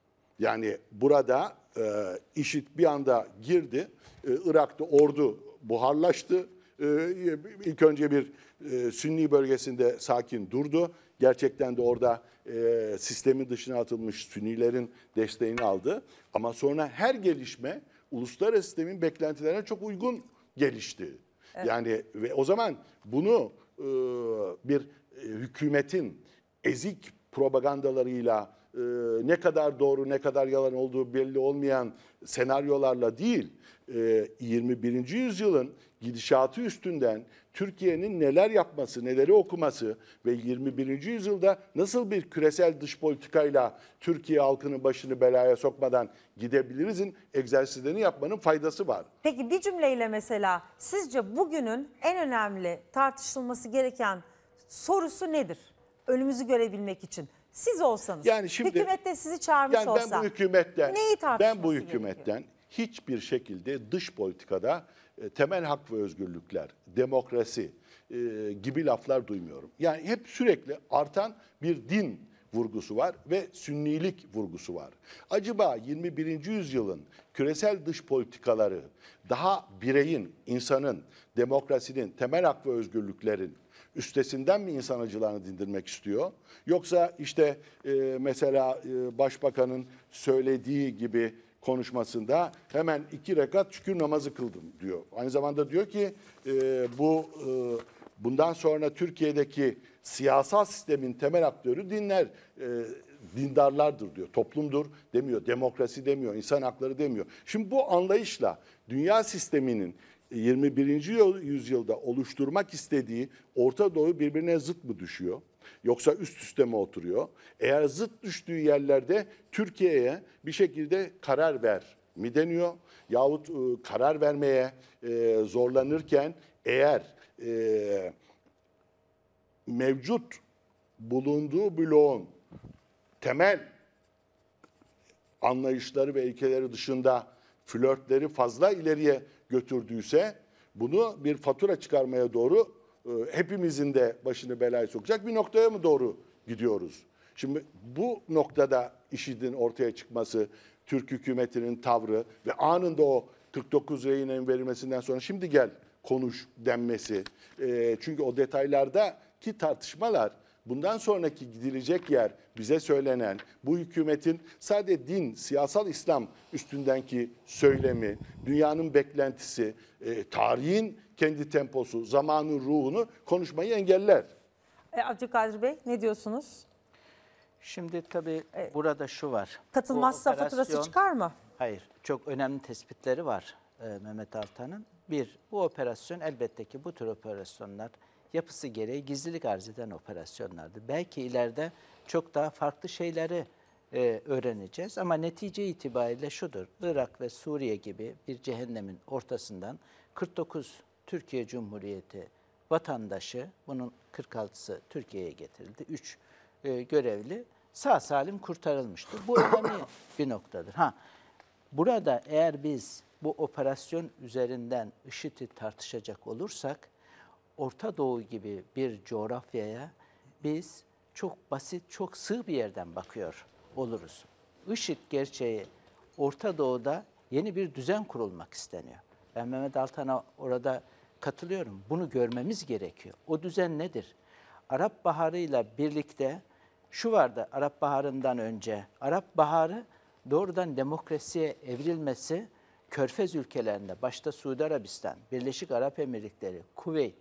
Yani burada e, IŞİD bir anda girdi, e, Irak'ta ordu buharlaştı. E, ilk önce bir e, Sünni bölgesinde sakin durdu. Gerçekten de orada e, sistemin dışına atılmış Sünnilerin desteğini aldı. Ama sonra her gelişme uluslararası sistemin beklentilerine çok uygun gelişti. Evet. Yani ve o zaman bunu e, bir e, hükümetin ezik propagandalarıyla e, ne kadar doğru ne kadar yalan olduğu belli olmayan senaryolarla değil, e, yirmi birinci yüzyılın gidişatı üstünden Türkiye'nin neler yapması, neleri okuması ve yirmi birinci yüzyılda nasıl bir küresel dış politikayla Türkiye halkının başını belaya sokmadan gidebilirizin egzersizlerini yapmanın faydası var. Peki bir cümleyle mesela sizce bugünün en önemli tartışılması gereken sorusu nedir? Önümüzü görebilmek için. Siz olsanız, yani şimdi, hükümet de sizi çağırmış yani ben olsa bu hükümetten, neyi tartışması ben bu hükümetten gerekiyor? hiçbir şekilde dış politikada e, temel hak ve özgürlükler, demokrasi e, gibi laflar duymuyorum. Yani hep sürekli artan bir din vurgusu var ve sünnilik vurgusu var. Acaba yirmi birinci yüzyılın küresel dış politikaları daha bireyin, insanın, demokrasinin, temel hak ve özgürlüklerin üstesinden mi insan acılarını dindirmek istiyor? Yoksa işte e, mesela e, başbakanın söylediği gibi konuşmasında hemen iki rekat şükür namazı kıldım diyor. Aynı zamanda diyor ki e, bu e, bundan sonra Türkiye'deki siyasal sistemin temel aktörü dinler, e, dindarlardır diyor. Toplumdur demiyor, demokrasi demiyor, insan hakları demiyor. Şimdi bu anlayışla dünya sisteminin yirmi birinci yüzyılda oluşturmak istediği Orta Doğu birbirine zıt mı düşüyor? Yoksa üst üste mi oturuyor? Eğer zıt düştüğü yerlerde Türkiye'ye bir şekilde karar ver mi deniyor? Yahut e, karar vermeye e, zorlanırken eğer e, mevcut bulunduğu bloğun temel anlayışları ve ilkeleri dışında flörtleri fazla ileriye götürdüyse bunu bir fatura çıkarmaya doğru e, hepimizin de başını belaya sokacak bir noktaya mı doğru gidiyoruz? Şimdi bu noktada IŞİD'in ortaya çıkması, Türk hükümetinin tavrı ve anında o kırk dokuz rehinenin verilmesinden sonra şimdi gel konuş denmesi. E, çünkü o detaylardaki tartışmalar bundan sonraki gidilecek yer bize söylenen bu hükümetin sadece din, siyasal İslam üstündenki söylemi, dünyanın beklentisi, e, tarihin kendi temposu, zamanın ruhunu konuşmayı engeller. E, Abdülkadir Bey ne diyorsunuz? Şimdi tabii burada şu var. Katılmazsa Bu operasyon- faturası çıkar mı? Hayır. Çok önemli tespitleri var e, Mehmet Altan'ın. Bir, bu operasyon elbette ki bu tür operasyonlar yapısı gereği gizlilik arz eden operasyonlardı. Belki ileride çok daha farklı şeyleri e, öğreneceğiz ama netice itibariyle şudur. Irak ve Suriye gibi bir cehennemin ortasından kırk dokuz Türkiye Cumhuriyeti vatandaşı, bunun kırk altısı Türkiye'ye getirildi. üç e, görevli sağ salim kurtarılmıştır. Bu önemli bir noktadır. Ha, burada eğer biz bu operasyon üzerinden IŞİD'i tartışacak olursak, Orta Doğu gibi bir coğrafyaya biz çok basit, çok sığ bir yerden bakıyor oluruz. IŞİD gerçeği Orta Doğu'da yeni bir düzen kurulmak isteniyor. Ben Mehmet Altan'a orada katılıyorum. Bunu görmemiz gerekiyor. O düzen nedir? Arap Baharı'yla birlikte şu vardı Arap Baharı'ndan önce. Arap Baharı doğrudan demokrasiye evrilmesi Körfez ülkelerinde, başta Suudi Arabistan, Birleşik Arap Emirlikleri, Kuveyt,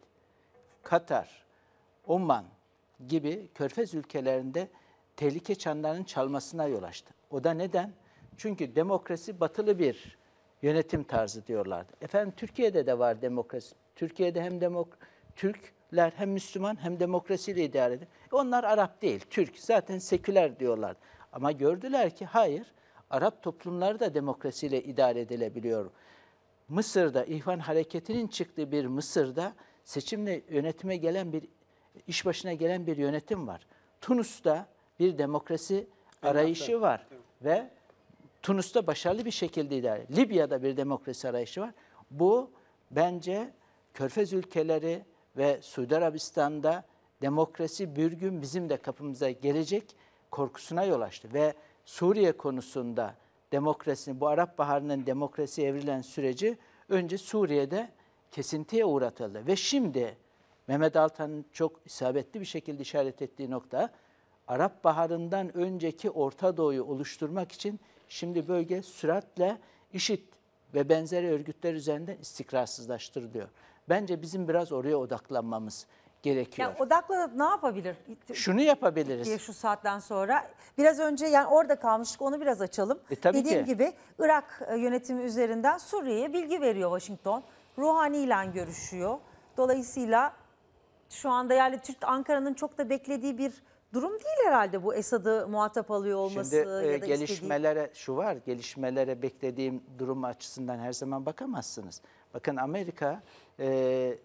Katar, Oman gibi Körfez ülkelerinde tehlike çanlarının çalmasına yol açtı. O da neden? Çünkü demokrasi batılı bir yönetim tarzı diyorlardı. Efendim Türkiye'de de var demokrasi. Türkiye'de hem demok Türkler hem Müslüman hem demokrasiyle idare ediyor. Onlar Arap değil, Türk. Zaten seküler diyorlar. Ama gördüler ki hayır, Arap toplumları da demokrasiyle idare edilebiliyor. Mısır'da, İhvan Hareketi'nin çıktığı bir Mısır'da seçimle yönetime gelen bir, iş başına gelen bir yönetim var. Tunus'ta bir demokrasi arayışı var ve Tunus'ta başarılı bir şekilde idare. Libya'da bir demokrasi arayışı var. Bu bence Körfez ülkeleri ve Suudi Arabistan'da demokrasi bir gün bizim de kapımıza gelecek korkusuna yol açtı. Ve Suriye konusunda demokrasi, bu Arap Baharı'nın demokrasiye evrilen süreci önce Suriye'de kesintiye uğratıldı. Ve şimdi Mehmet Altan'ın çok isabetli bir şekilde işaret ettiği nokta, Arap Baharı'ndan önceki Orta Doğu'yu oluşturmak için şimdi bölge süratle IŞİD ve benzeri örgütler üzerinden istikrarsızlaştırılıyor. Bence bizim biraz oraya odaklanmamız gerekiyor. Yani odaklanıp ne yapabilir? Şunu yapabiliriz. Türkiye şu saatten sonra. Biraz önce yani orada kalmıştık, onu biraz açalım. E, tabii Dediğim ki. gibi Irak yönetimi üzerinden Suriye'ye bilgi veriyor Washington. Ruhani ile görüşüyor. Dolayısıyla şu anda yani Türk Ankara'nın çok da beklediği bir durum değil herhalde bu Esad'ı muhatap alıyor olması. Şimdi ya e, da gelişmelere şu var, gelişmelere beklediğim durum açısından her zaman bakamazsınız. Bakın Amerika e,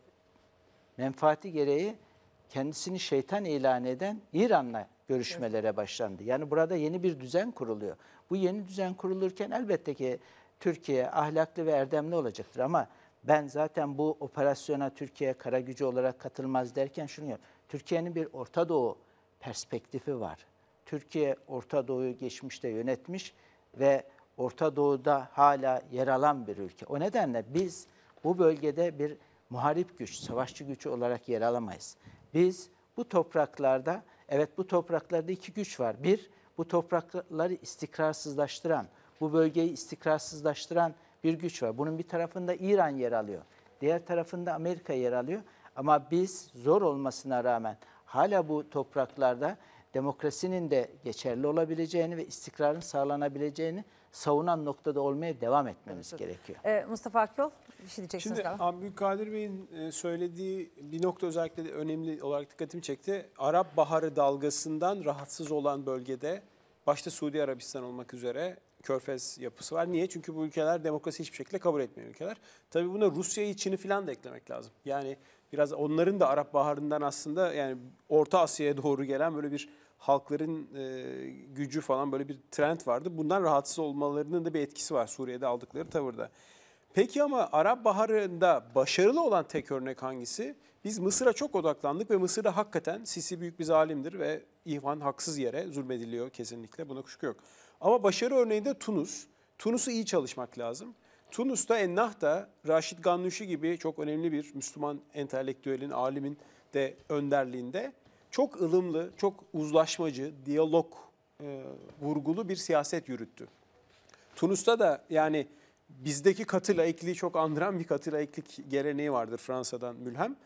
menfaati gereği kendisini şeytan ilan eden İran'la görüşmelere başlandı. Yani burada yeni bir düzen kuruluyor. Bu yeni düzen kurulurken elbette ki Türkiye ahlaklı ve erdemli olacaktır ama ben zaten bu operasyona Türkiye kara gücü olarak katılmaz derken şunu diyorum. Türkiye'nin bir Orta Doğu perspektifi var. Türkiye Orta Doğu'yu geçmişte yönetmiş ve Orta Doğu'da hala yer alan bir ülke. O nedenle biz bu bölgede bir muharip güç, savaşçı güç olarak yer alamayız. Biz bu topraklarda, evet bu topraklarda iki güç var. Bir, bu toprakları istikrarsızlaştıran, bu bölgeyi istikrarsızlaştıran bir güç var. Bunun bir tarafında İran yer alıyor. Diğer tarafında Amerika yer alıyor. Ama biz zor olmasına rağmen hala bu topraklarda demokrasinin de geçerli olabileceğini ve istikrarın sağlanabileceğini savunan noktada olmaya devam etmemiz evet. gerekiyor. Ee, Mustafa Akyol, bir şey diyeceksiniz Şimdi galiba. Abdülkadir Bey'in söylediği bir nokta özellikle de önemli olarak dikkatimi çekti. Arap Baharı dalgasından rahatsız olan bölgede, başta Suudi Arabistan olmak üzere Körfez yapısı var. Niye? Çünkü bu ülkeler demokrasi hiçbir şekilde kabul etmeyen ülkeler. Tabii buna Rusya'yı, Çin'i falan da eklemek lazım. Yani biraz onların da Arap Baharı'ndan aslında yani Orta Asya'ya doğru gelen böyle bir halkların e, gücü falan böyle bir trend vardı. Bundan rahatsız olmalarının da bir etkisi var Suriye'de aldıkları tavırda. Peki ama Arap Baharı'nda başarılı olan tek örnek hangisi? Biz Mısır'a çok odaklandık ve Mısır'da hakikaten Sisi büyük bir zalimdir ve İhvan haksız yere zulmediliyor kesinlikle. Buna kuşku yok. Ama başarı örneği de Tunus. Tunus'u iyi çalışmak lazım. Tunus'ta Ennahda, Raşid Gannuşi gibi çok önemli bir Müslüman entelektüelin, alimin de önderliğinde çok ılımlı, çok uzlaşmacı, diyalog e, vurgulu bir siyaset yürüttü. Tunus'ta da yani bizdeki katı laikliği çok andıran bir katı laiklik geleneği vardır Fransa'dan mülhem.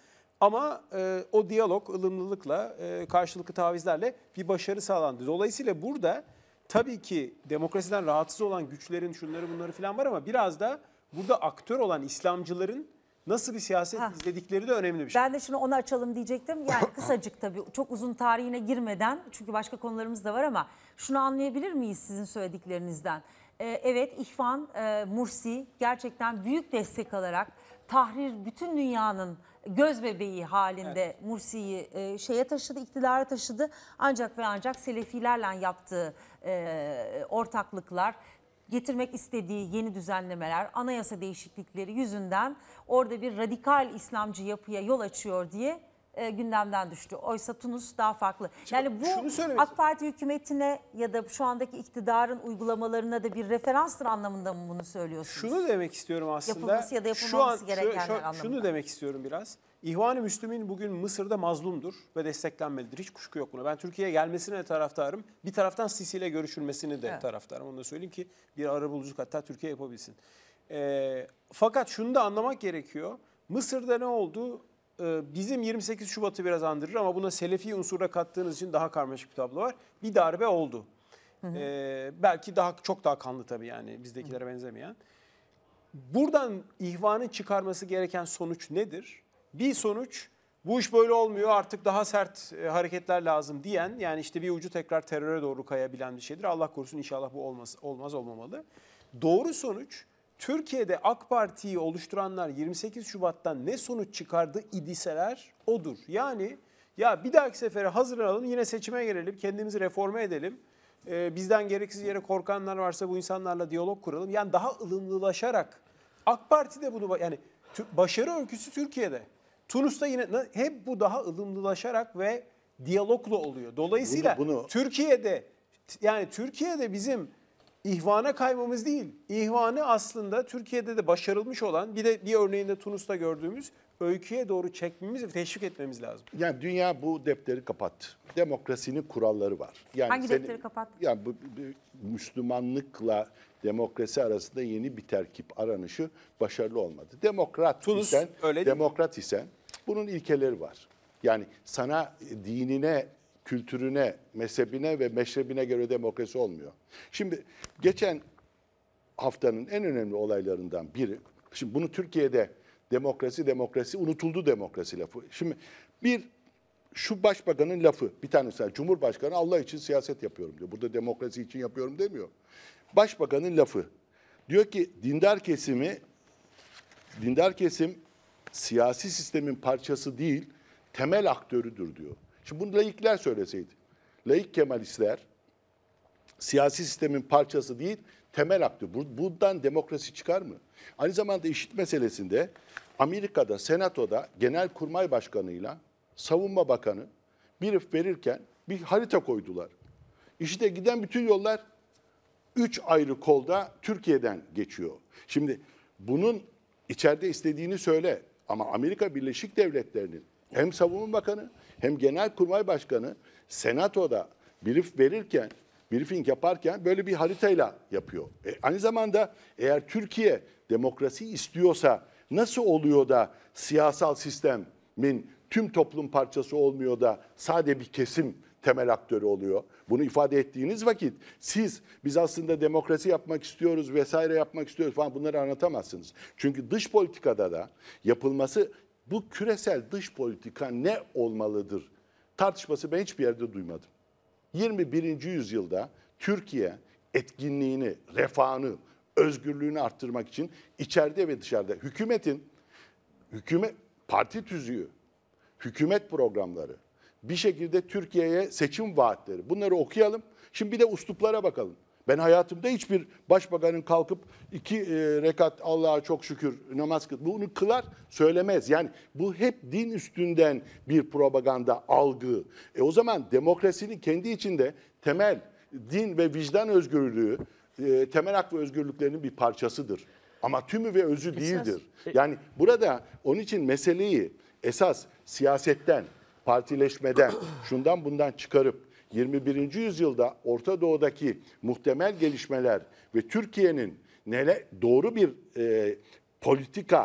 Ama e, o diyalog, ılımlılıkla, e, karşılıklı tavizlerle bir başarı sağlandı. Dolayısıyla burada tabii ki demokrasiden rahatsız olan güçlerin şunları bunları falan var ama biraz da burada aktör olan İslamcıların nasıl bir siyaset Ha. izledikleri de önemli bir şey. Ben de şimdi onu açalım diyecektim. Yani kısacık tabii, çok uzun tarihine girmeden, çünkü başka konularımız da var ama şunu anlayabilir miyiz sizin söylediklerinizden? Ee, evet, İhvan, e, Mursi gerçekten büyük destek alarak Tahrir bütün dünyanın göz bebeği halinde evet. Mursi'yi e, şeye taşıdı, iktidara taşıdı. Ancak ve ancak Selefilerle yaptığı e, ortaklıklar, getirmek istediği yeni düzenlemeler, anayasa değişiklikleri yüzünden orada bir radikal İslamcı yapıya yol açıyor diye e, gündemden düştü. Oysa Tunus daha farklı. Yani bu AK Parti hükümetine ya da şu andaki iktidarın uygulamalarına da bir referanstır anlamında mı bunu söylüyorsunuz? Şunu demek istiyorum aslında. Yapılması ya da yapılmaması şu an, gerekenler şu, şu, anlamında. Şunu demek istiyorum biraz. İhvan-ı Müslümin bugün Mısır'da mazlumdur ve desteklenmelidir. Hiç kuşku yok buna. Ben Türkiye'ye gelmesine de taraftarım. Bir taraftan Sisi ile görüşülmesini de evet. taraftarım. Onu da söyleyeyim ki bir arabuluculuk hatta Türkiye yapabilsin. E, fakat şunu da anlamak gerekiyor. Mısır'da ne oldu? E, bizim yirmi sekiz Şubat'ı biraz andırır ama buna Selefi unsura kattığınız için daha karmaşık bir tablo var. Bir darbe oldu. Hı hı. E, belki daha çok daha kanlı tabii, yani bizdekilere hı. benzemeyen. Buradan İhvan'ın çıkarması gereken sonuç nedir? Bir sonuç, bu iş böyle olmuyor, artık daha sert e, hareketler lazım diyen, yani işte bir ucu tekrar teröre doğru kayabilen bir şeydir. Allah korusun, inşallah bu olmaz, olmaz olmamalı. Doğru sonuç, Türkiye'de AK Parti'yi oluşturanlar yirmi sekiz Şubat'tan ne sonuç çıkardı idiseler odur. Yani ya bir dahaki sefere hazırlanalım, yine seçime girelim, kendimizi reforme edelim. Ee, bizden gereksiz yere korkanlar varsa bu insanlarla diyalog kuralım. Yani daha ılımlılaşarak, AK Parti de bunu, yani başarı öyküsü Türkiye'de. Tunus'ta yine hep bu daha ılımlılaşarak ve diyalogla oluyor. Dolayısıyla bunu, bunu... Türkiye'de, yani Türkiye'de bizim İhvana kaymamız değil, İhvanı aslında Türkiye'de de başarılmış olan, bir de bir örneğinde Tunus'ta gördüğümüz öyküye doğru çekmemiz ve teşvik etmemiz lazım. Yani dünya bu defteri kapattı. Demokrasinin kuralları var. Yani hangi senin, defteri kapattı? Yani bu, bu, Müslümanlıkla demokrasi arasında yeni bir terkip aranışı başarılı olmadı. Demokrat Tunus, isen, öyle demokrat isen bunun ilkeleri var. Yani sana dinine, kültürüne, mezhebine ve meşrebine göre demokrasi olmuyor. Şimdi geçen haftanın en önemli olaylarından biri, şimdi bunu Türkiye'de demokrasi, demokrasi, unutuldu demokrasi lafı. Şimdi bir, şu başbakanın lafı, bir tanesi, Cumhurbaşkanı Allah için siyaset yapıyorum diyor. Burada demokrasi için yapıyorum demiyor. Başbakanın lafı, diyor ki dindar kesimi, dindar kesim siyasi sistemin parçası değil, temel aktörüdür diyor. Şimdi bunu laikler söyleseydi, laik Kemalistler siyasi sistemin parçası değil, temel aktör. Bundan demokrasi çıkar mı? Aynı zamanda işit meselesinde Amerika'da, Senato'da Genelkurmay Başkanı'yla Savunma Bakanı bir verirken bir harita koydular. İşite giden bütün yollar üç ayrı kolda Türkiye'den geçiyor. Şimdi bunun içeride istediğini söyle ama Amerika Birleşik Devletleri'nin hem Savunma Bakanı hem Genelkurmay Başkanı Senato'da brief verirken, briefing yaparken böyle bir haritayla yapıyor. E, aynı zamanda eğer Türkiye demokrasi istiyorsa nasıl oluyor da siyasal sistemin tüm toplum parçası olmuyor da sadece bir kesim temel aktörü oluyor? Bunu ifade ettiğiniz vakit siz biz aslında demokrasi yapmak istiyoruz vesaire yapmak istiyoruz falan bunları anlatamazsınız. Çünkü dış politikada da yapılması, bu küresel dış politika ne olmalıdır tartışması ben hiçbir yerde duymadım. yirmi birinci yüzyılda Türkiye etkinliğini, refahını, özgürlüğünü arttırmak için içeride ve dışarıda hükümetin, hükümet parti tüzüğü, hükümet programları, bir şekilde Türkiye'ye seçim vaatleri, bunları okuyalım. Şimdi bir de usluplara bakalım. Ben hayatımda hiçbir başbakanın kalkıp iki e, rekat Allah'a çok şükür namaz kıl, bunu kılar söylemez. Yani bu hep din üstünden bir propaganda, algı. E o zaman demokrasinin kendi içinde temel din ve vicdan özgürlüğü, e, temel hak ve özgürlüklerinin bir parçasıdır. Ama tümü ve özü değildir. Yani burada onun için meseleyi esas siyasetten, partileşmeden, şundan bundan çıkarıp yirmi birinci yüzyılda Orta Doğu'daki muhtemel gelişmeler ve Türkiye'nin nele doğru bir e, politika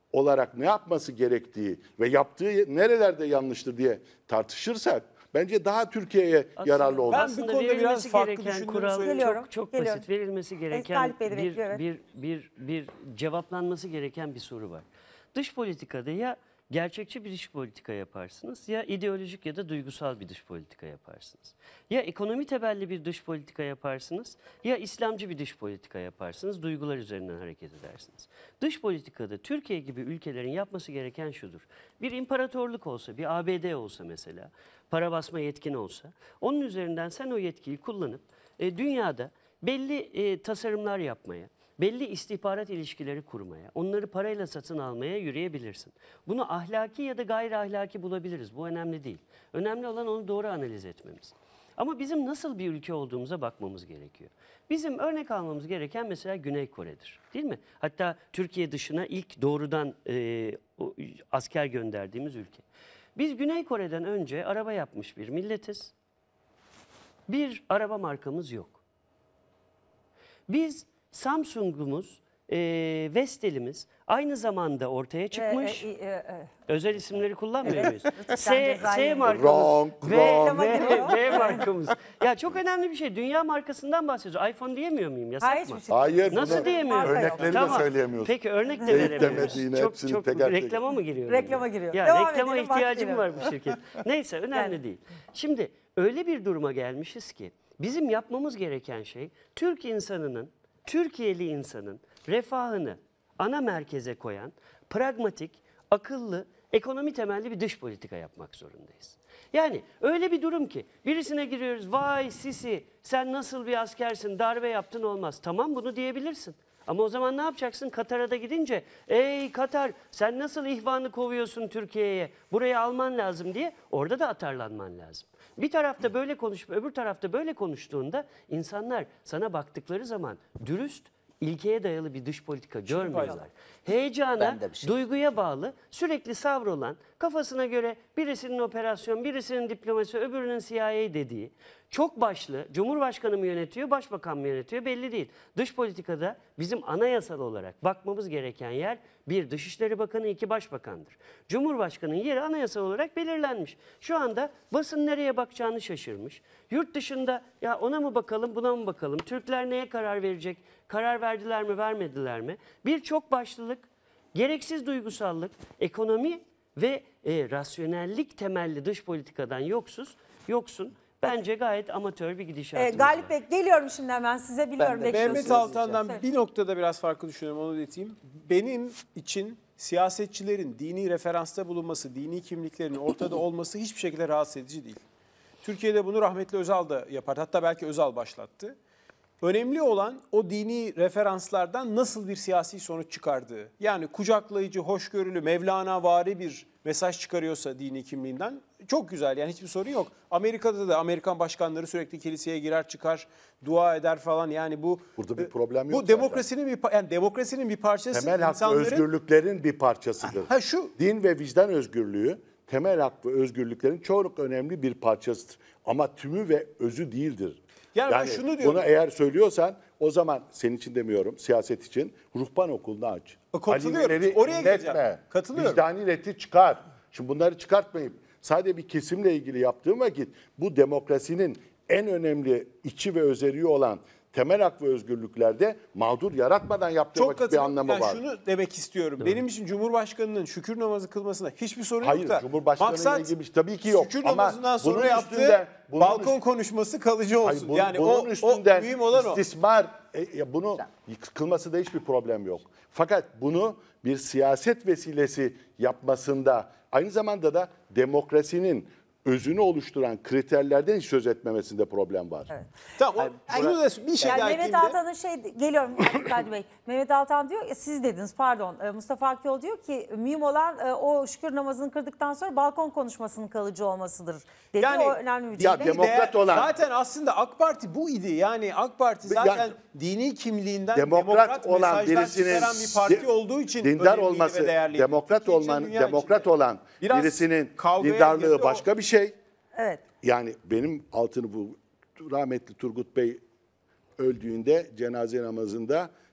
olarak ne yapması gerektiği ve yaptığı nerelerde yanlıştır diye tartışırsak bence daha Türkiye'ye yararlı olur. Ben bu konuda biraz farklı gereken kural Geliyorum, çok çok geliyorum. basit. Verilmesi gereken Galip Bey de bir, bekliyor, evet. bir, bir, bir cevaplanması gereken bir soru var. Dış politikada ya gerçekçi bir dış politika yaparsınız ya ideolojik ya da duygusal bir dış politika yaparsınız. Ya ekonomi temelli bir dış politika yaparsınız ya İslamcı bir dış politika yaparsınız. Duygular üzerinden hareket edersiniz. Dış politikada Türkiye gibi ülkelerin yapması gereken şudur. Bir imparatorluk olsa, bir A B D olsa mesela, para basma yetkin olsa, onun üzerinden sen o yetkiyi kullanıp e, dünyada belli e, tasarımlar yapmaya, belli istihbarat ilişkileri kurmaya, onları parayla satın almaya yürüyebilirsin. Bunu ahlaki ya da gayri ahlaki bulabiliriz. Bu önemli değil. Önemli olan onu doğru analiz etmemiz. Ama bizim nasıl bir ülke olduğumuza bakmamız gerekiyor. Bizim örnek almamız gereken mesela Güney Kore'dir. Değil mi? Hatta Türkiye dışına ilk doğrudan e, o, asker gönderdiğimiz ülke. Biz Güney Kore'den önce araba yapmış bir milletiz. Bir araba markamız yok. Biz Samsung'umuz, e, Vestel'imiz aynı zamanda ortaya çıkmış. E, e, e, e. Özel isimleri kullanmıyor Evet. muyuz? Lütfen S, cezayı S verin. markamız Wrong, ve, wrong. ve, ve markamız. Ya çok önemli bir şey. Dünya markasından bahsediyoruz. iPhone diyemiyor muyum? Yasak Hayır, mı? hiçbir şey- Hayır, Nasıl bunu diyemiyorum? örnekleri de söyleyemiyorsun. Peki örnek de Deyip veremiyoruz. demediğini Çok, hepsini çok teker teker. reklama mı giriyor? Reklama giriyor. Ya Devam reklama edelim, ihtiyacım vakti var bu şirket. Neyse önemli Yani. değil. Şimdi öyle bir duruma gelmişiz ki bizim yapmamız gereken şey Türk insanının, Türkiye'li insanın refahını ana merkeze koyan pragmatik, akıllı, ekonomi temelli bir dış politika yapmak zorundayız. Yani öyle bir durum ki birisine giriyoruz, vay Sisi sen nasıl bir askersin, darbe yaptın olmaz. Tamam bunu diyebilirsin. Ama o zaman ne yapacaksın? Katar'a da gidince ey Katar sen nasıl ihvanı kovuyorsun Türkiye'ye, buraya alman lazım diye orada da atarlanman lazım. Bir tarafta böyle konuşup öbür tarafta böyle konuştuğunda insanlar sana baktıkları zaman dürüst, ilkeye dayalı bir dış politika görmüyorlar. Heyecana, Ben de bir şey- duyguya bağlı, sürekli savrulan, kafasına göre birisinin operasyon, birisinin diplomasi, öbürünün C I A dediği, çok başlı, Cumhurbaşkanı mı yönetiyor, Başbakan mı yönetiyor belli değil. Dış politikada bizim anayasal olarak bakmamız gereken yer bir Dışişleri Bakanı, iki Başbakandır. Cumhurbaşkanının yeri anayasal olarak belirlenmiş. Şu anda basın nereye bakacağını şaşırmış. Yurt dışında ya ona mı bakalım, buna mı bakalım, Türkler neye karar verecek, karar verdiler mi, vermediler mi? Birçok başlılık, gereksiz duygusallık, ekonomi ve e, rasyonellik temelli dış politikadan yoksuz, yoksun. Bence gayet amatör bir gidişatımız E, Galip var. Bey geliyorum şimdi hemen size biliyorum. Ben de bekliyorsunuz. Mehmet Altan'dan Söyle. bir noktada biraz farklı düşünüyorum, onu ileteyim. Benim için siyasetçilerin dini referansta bulunması, dini kimliklerinin ortada olması hiçbir şekilde rahatsız edici değil. Türkiye'de bunu rahmetli Özal da yapar. Hatta belki Özal başlattı. Önemli olan o dini referanslardan nasıl bir siyasi sonuç çıkardığı. Yani kucaklayıcı, hoşgörülü, Mevlana-vari bir mesaj çıkarıyorsa dini kimliğinden çok güzel, yani hiçbir sorun yok. Amerika'da da Amerikan başkanları sürekli kiliseye girer çıkar, dua eder falan, yani bu Burada bir problem yok bu demokrasinin bir pa- yani demokrasinin bir parçası. Temel hak ve insanların- özgürlüklerin bir parçasıdır. Ha, şu Din ve vicdan özgürlüğü temel hak ve özgürlüklerin çok önemli bir parçasıdır. Ama tümü ve özü değildir. Yani ben şunu diyorum. Bunu eğer söylüyorsan o zaman senin için demiyorum, siyaset için ruhban okulunu aç. Katılıyorum. Alimeleri Oraya inletme. geleceğim. Katılıyorum. Vicdani reti çıkar. Şimdi bunları çıkartmayıp sadece bir kesimle ilgili yaptığım vakit bu demokrasinin en önemli içi ve özeriği olan temel hak ve özgürlüklerde mağdur yaratmadan yaptığı çok vakit bir katılıyorum. anlamı Yani var. şunu demek istiyorum. Benim için Cumhurbaşkanının şükür namazı kılmasına hiçbir sorun Hayır, yok da. Cumhurbaşkanıyla maksat ilgili bir şey tabii ki yok. şükür Ama namazından sonra bunun yaptığı üstünde- bunun balkon üst- konuşması kalıcı olsun. Hayır, bu- yani bunun o, üstünden o mühim olan o. istismar, e, ya bunu kılması da hiçbir problem yok. Fakat bunu bir siyaset vesilesi yapmasında aynı zamanda da demokrasinin özünü oluşturan kriterlerden hiç söz etmemesinde problem var. Evet. Tamam, o- şunu da bir şey Yani daha Mehmet ekleyeyim de. Altan'ın şey geliyorum Kadir Bey. Mehmet Altan diyor ya, siz dediniz pardon. e, Mustafa Akyol diyor ki mühim olan e, o şükür namazını kırdıktan sonra balkon konuşmasının kalıcı olmasıdır dedi. Yani o önemli bir ya cümle. demokrat olan- Zaten aslında AK Parti bu idi. Yani AK Parti zaten Yani dini kimliğinden demokrat demokrat, olan mesajlar birisinin çıkaran bir parti de- olduğu için dindar önemliydi olması, ve değerliydi. demokrat Türkiye için, olman, dünya demokrat içinde. olan Biraz birisinin kavgaya dindarlığı girdi o. başka bir şey. Evet. Yani benim altını bu rahmetli Turgut Bey öldüğünde cenaze namazında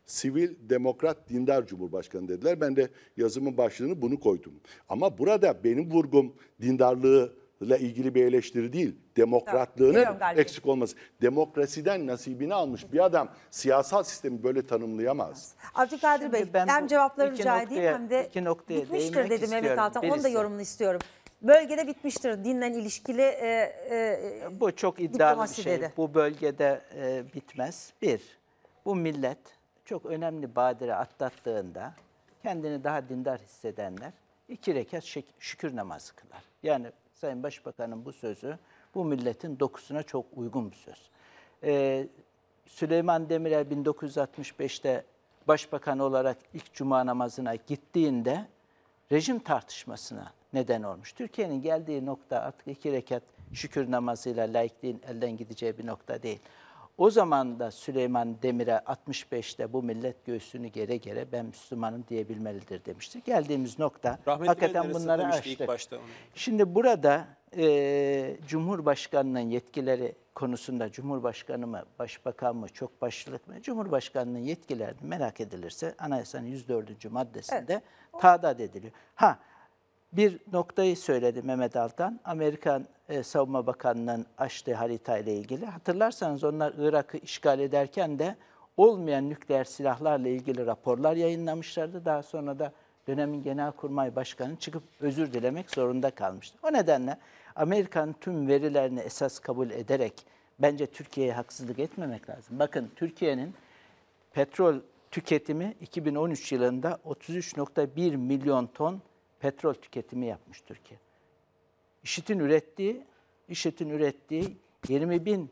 sivil, demokrat, dindar Cumhurbaşkanı dediler. Ben de yazımın başlığını bunu koydum. Ama burada benim vurgum dindarlığıyla ilgili bir eleştiri değil. Demokratlığının Evet, eksik olması. Demokrasiden nasibini almış bir adam siyasal sistemi böyle tanımlayamaz. Abdülkadir Bey, ben hem bu cevapları iki rica noktaya- edeyim hem de iki noktaya bitmiştir değinmek dedi Mehmet istiyorum. Altan. Onu da Birisi. yorumunu istiyorum. Bölgede bitmiştir dinle ilişkili e, e, Bu çok iddialı bir diplomasi şey. dedi. Bu bölgede e, bitmez. Bir, bu millet çok önemli badire atlattığında kendini daha dindar hissedenler iki rekat şek- şükür namazı kılar. Yani Sayın Başbakan'ın bu sözü bu milletin dokusuna çok uygun bir söz. Ee, Süleyman Demirel bin dokuz yüz altmış beşte Başbakan olarak ilk cuma namazına gittiğinde rejim tartışmasına neden olmuş. Türkiye'nin geldiği nokta artık iki rekat şükür namazıyla laikliğin elden gideceği bir nokta değil. O zaman da Süleyman Demirel altmış beşte bu millet göğsünü gere gere ben Müslümanım diyebilmelidir demiştir. Geldiğimiz nokta Rahmetli hakikaten Menderes bunları demişti ilk aştık. başta onu. Şimdi burada e, Cumhurbaşkanı'nın yetkileri konusunda Cumhurbaşkanı mı, Başbakan mı, çok başlılık mı? Cumhurbaşkanı'nın yetkileri merak edilirse Anayasanın yüz dördüncü maddesinde evet. tadat ediliyor. Ha, bir noktayı söyledi Mehmet Altan. Amerikan e, Savunma Bakanlığı'nın açtığı harita ile ilgili. Hatırlarsanız onlar Irak'ı işgal ederken de olmayan nükleer silahlarla ilgili raporlar yayınlamışlardı. Daha sonra da dönemin Genelkurmay Başkanı çıkıp özür dilemek zorunda kalmıştı. O nedenle Amerika'nın tüm verilerini esas kabul ederek bence Türkiye'ye haksızlık etmemek lazım. Bakın Türkiye'nin petrol tüketimi iki bin on üç yılında otuz üç nokta bir milyon ton petrol tüketimi yapmış Türkiye. IŞİD'in ürettiği, IŞİD'in ürettiği yirmi bin,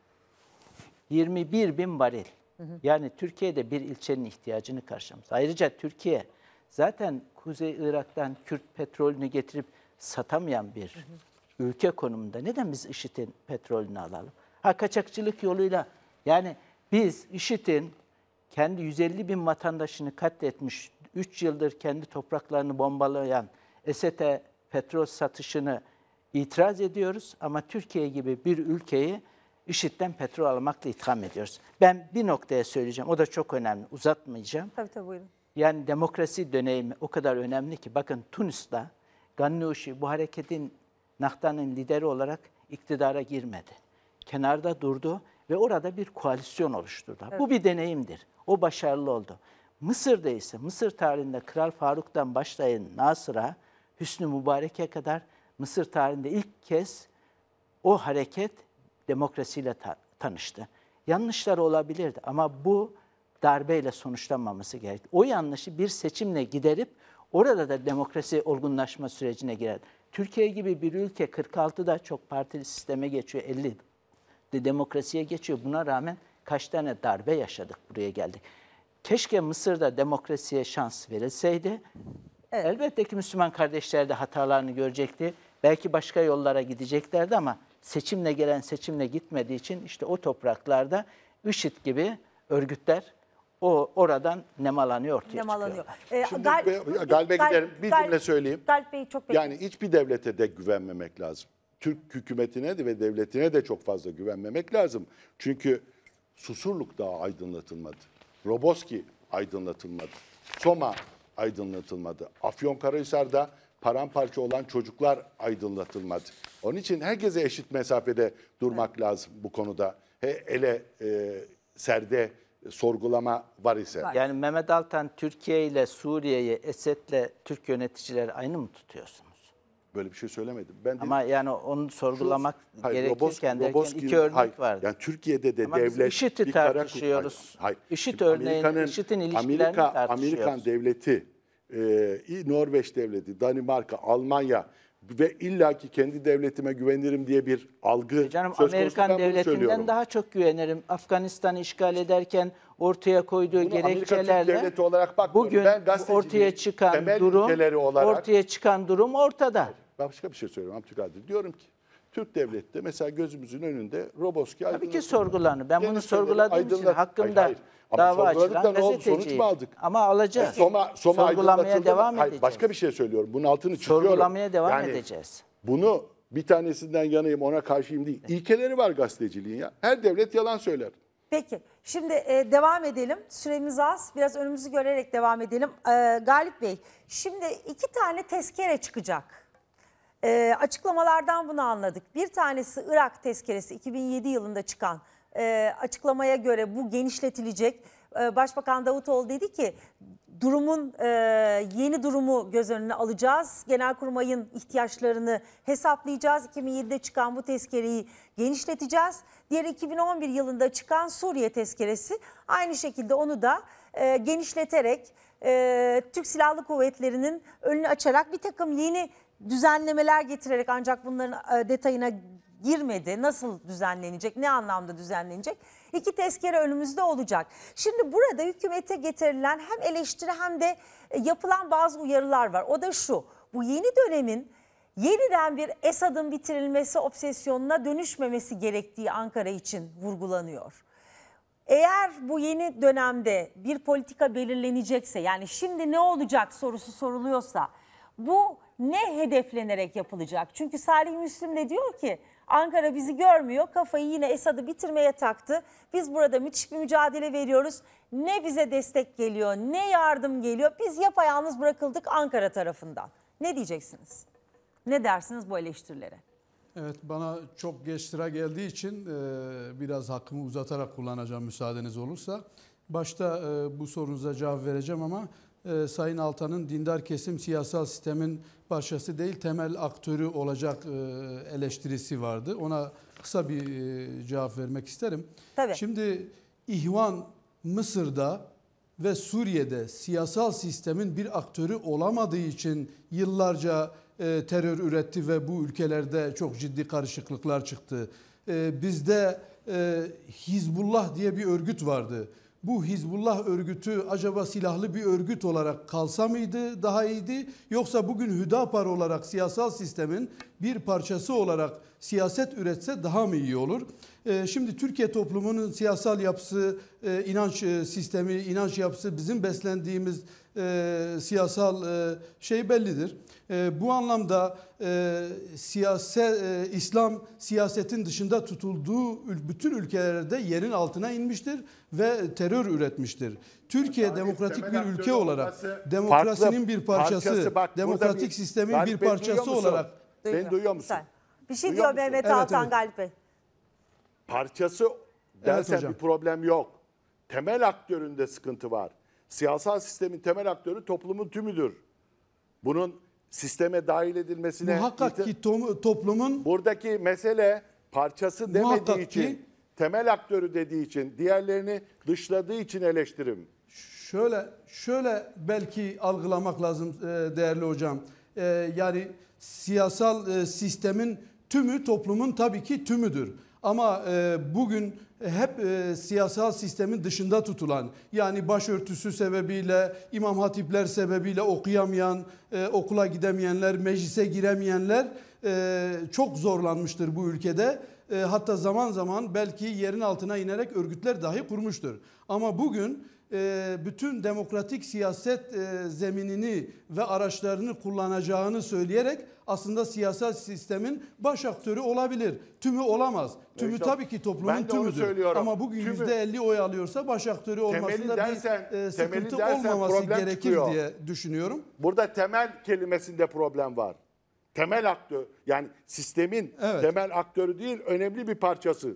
yirmi bir bin varil. Hı hı. Yani Türkiye'de bir ilçenin ihtiyacını karşılamış. Ayrıca Türkiye zaten Kuzey Irak'tan Kürt petrolünü getirip satamayan bir hı hı. ülke konumunda. Neden biz IŞİD'in petrolünü alalım? Ha, kaçakçılık yoluyla, yani biz IŞİD'in kendi yüz elli bin vatandaşını katletmiş, üç yıldır kendi topraklarını bombalayan Esed'e petrol satışını itiraz ediyoruz ama Türkiye gibi bir ülkeyi IŞİD'den petrol almakla itham ediyoruz. Ben bir noktaya söyleyeceğim, o da çok önemli, uzatmayacağım. Tabii tabii buyurun. Yani demokrasi dönemi o kadar önemli ki, bakın Tunus'ta Gannouchi bu hareketin, Nahda'nın lideri olarak iktidara girmedi. Kenarda durdu ve orada bir koalisyon oluşturdu. Evet. Bu bir deneyimdir. O başarılı oldu. Mısır'da ise, Mısır tarihinde Kral Faruk'tan başlayın Nasır'a, Hüsnü Mübarek'e kadar Mısır tarihinde ilk kez o hareket demokrasiyle ta- tanıştı. Yanlışları olabilirdi ama bu darbeyle sonuçlanmaması gerekti. O yanlışı bir seçimle giderip orada da demokrasi olgunlaşma sürecine girer. Türkiye gibi bir ülke kırk altıda çok partili sisteme geçiyor, elli de demokrasiye geçiyor. Buna rağmen kaç tane darbe yaşadık, buraya geldik. Keşke Mısır'da demokrasiye şans verilseydi. Evet. Elbette ki Müslüman kardeşler de hatalarını görecekti. Belki başka yollara gideceklerdi ama seçimle gelen seçimle gitmediği için işte o topraklarda IŞİD gibi örgütler o oradan nemalanıyor, ortaya nemalanıyor. çıkıyor. Ee, Şimdi Gal- be- Galip'e Gal- gidelim. Bir Gal- cümle söyleyeyim. Galip Bey çok Yani hiçbir devlete de güvenmemek lazım. Türk hükümetine de ve devletine de çok fazla güvenmemek lazım. Çünkü Susurluk daha aydınlatılmadı. Roboski aydınlatılmadı. Soma aydınlatılmadı. Afyonkarahisar'da paramparça olan çocuklar aydınlatılmadı. Onun için herkese eşit mesafede durmak evet. lazım bu konuda. He, ele e, serde sorgulama var ise. Yani Mehmet Altan, Türkiye ile Suriye'yi, Esed'le Türk yöneticileri aynı mı tutuyorsunuz? Böyle bir şey söylemedim. Ben ama dedim, yani onu sorgulamak şu, hayır, gerekirken Robos, derken Roboski, iki örnek hayır, vardı. Yani Türkiye'de de ama devlet IŞİD'i bir kara tartışıyoruz. Hayır, hayır. IŞİD örneğin, IŞİD'in ilişkilerini Amerika, tartışıyoruz. Amerikan devleti, e, Norveç devleti, Danimarka, Almanya ve illaki kendi devletime güvenirim diye bir algı Canım, söz konusu. Amerikan devletinden daha çok güvenirim. Afganistan'ı işgal ederken ortaya koyduğu Bunu gerekçelerle devleti olarak bakmıyorum. Bugün ben ortaya çıkan durum olarak, ortaya çıkan durum ortada. Başka bir şey söylüyorum Abdülkadir. Diyorum ki Türk devleti de mesela gözümüzün önünde Roboski tabii ki sorgulanır. Ben bunu sorguladığım için hakkında hayır, hayır. dava açılan gazeteciyim. Sonuç mu aldık? Ama alacağız. E, Soma, Soma sorgulamaya devam hayır, edeceğiz. Başka bir şey söylüyorum. Bunun altını çiziyorum. Sorgulamaya devam yani, edeceğiz. Bunu bir tanesinden yanayım, ona karşıyım değil. İlkeleri var gazeteciliğin ya. Her devlet yalan söyler. Peki. Şimdi e, devam edelim. Süremiz az. Biraz önümüzü görerek devam edelim. E, Galip Bey, şimdi iki tane tezkere çıkacak. E, açıklamalardan bunu anladık. Bir tanesi Irak tezkeresi, iki bin yedi yılında çıkan e, açıklamaya göre bu genişletilecek. E, Başbakan Davutoğlu dedi ki durumun e, yeni durumu göz önüne alacağız. Genelkurmay'ın ihtiyaçlarını hesaplayacağız. iki bin yedide çıkan bu tezkereyi genişleteceğiz. Diğer iki bin on bir yılında çıkan Suriye tezkeresi, aynı şekilde onu da e, genişleterek e, Türk Silahlı Kuvvetleri'nin önünü açarak bir takım yeni düzenlemeler getirerek, ancak bunların e, detayına girmedi. Nasıl düzenlenecek, ne anlamda düzenlenecek? İki tezkere önümüzde olacak. Şimdi burada hükümete getirilen hem eleştiri hem de yapılan bazı uyarılar var. O da şu: bu yeni dönemin yeniden bir Esad'ın bitirilmesi obsesyonuna dönüşmemesi gerektiği Ankara için vurgulanıyor. Eğer bu yeni dönemde bir politika belirlenecekse, yani şimdi ne olacak sorusu soruluyorsa, bu ne hedeflenerek yapılacak? Çünkü Salih Müslim de diyor ki Ankara bizi görmüyor, kafayı yine Esad'ı bitirmeye taktı. Biz burada müthiş bir mücadele veriyoruz. Ne bize destek geliyor, ne yardım geliyor. Biz yapayalnız bırakıldık Ankara tarafından. Ne diyeceksiniz? Ne dersiniz bu eleştirilere? Evet, bana çok geç sıra geldiği için e, biraz hakkımı uzatarak kullanacağım müsaadeniz olursa. Başta e, bu sorunuza cevap vereceğim ama e, Sayın Altan'ın dindar kesim siyasal sistemin parçası değil temel aktörü olacak e, eleştirisi vardı. Ona kısa bir e, cevap vermek isterim. Tabii. Şimdi İhvan Mısır'da ve Suriye'de siyasal sistemin bir aktörü olamadığı için yıllarca e, terör üretti ve bu ülkelerde çok ciddi karışıklıklar çıktı. E, bizde e, Hizbullah diye bir örgüt vardı. Bu Hizbullah örgütü acaba silahlı bir örgüt olarak kalsa mıydı daha iyiydi? Yoksa bugün Hüdapar olarak siyasal sistemin bir parçası olarak siyaset üretse daha mı iyi olur? Ee, şimdi Türkiye toplumunun siyasal yapısı, e, inanç sistemi, inanç yapısı, bizim beslendiğimiz e, siyasal e, şey bellidir. E, bu anlamda e, siyaset, e, İslam siyasetin dışında tutulduğu bütün ülkelerde yerin altına inmiştir ve terör üretmiştir. Türkiye Tarih, demokratik bir temel ülke aktörü olarak olması demokrasinin farklı bir parçası, parçası. Bak, demokratik bir- sistemin Galip bir Bey, parçası duyuyor musun? olarak. Beni duyuyor musun? Güzel. Bir şey Duyuyor diyor musun? Mehmet Evet, Altan evet. Galip Bey. Parçası dersen hocam. bir problem yok. Temel aktöründe sıkıntı var. Siyasal sistemin temel aktörü toplumun tümüdür. Bunun sisteme dahil edilmesine... Muhakkak ki to- toplumun... Buradaki mesele parçası demediği Muhakkak için, ki- temel aktörü dediği için, diğerlerini dışladığı için eleştirim. Şöyle şöyle belki algılamak lazım e, değerli hocam. E, Yani siyasal e, sistemin tümü toplumun tabii ki tümüdür. Ama e, bugün hep e, siyasal sistemin dışında tutulan, yani başörtüsü sebebiyle, imam hatipler sebebiyle okuyamayan, e, okula gidemeyenler, meclise giremeyenler e, çok zorlanmıştır bu ülkede. E, hatta zaman zaman belki yerin altına inerek örgütler dahi kurmuştur. Ama bugün e, bütün demokratik siyaset e, zeminini ve araçlarını kullanacağını söyleyerek aslında siyasal sistemin baş aktörü olabilir. Tümü olamaz. Tümü İşte tabii ki toplumun ben de onu tümüdür. söylüyorum. Ama bugün Tümü- yüzde elli oy alıyorsa baş aktörü olmasında dersen- bir e, temeli sıkıntı dersen olmaması problem gerekir çıkıyor. diye düşünüyorum. Burada temel kelimesinde problem var. Temel aktör, yani sistemin Evet. temel aktörü değil, önemli bir parçası.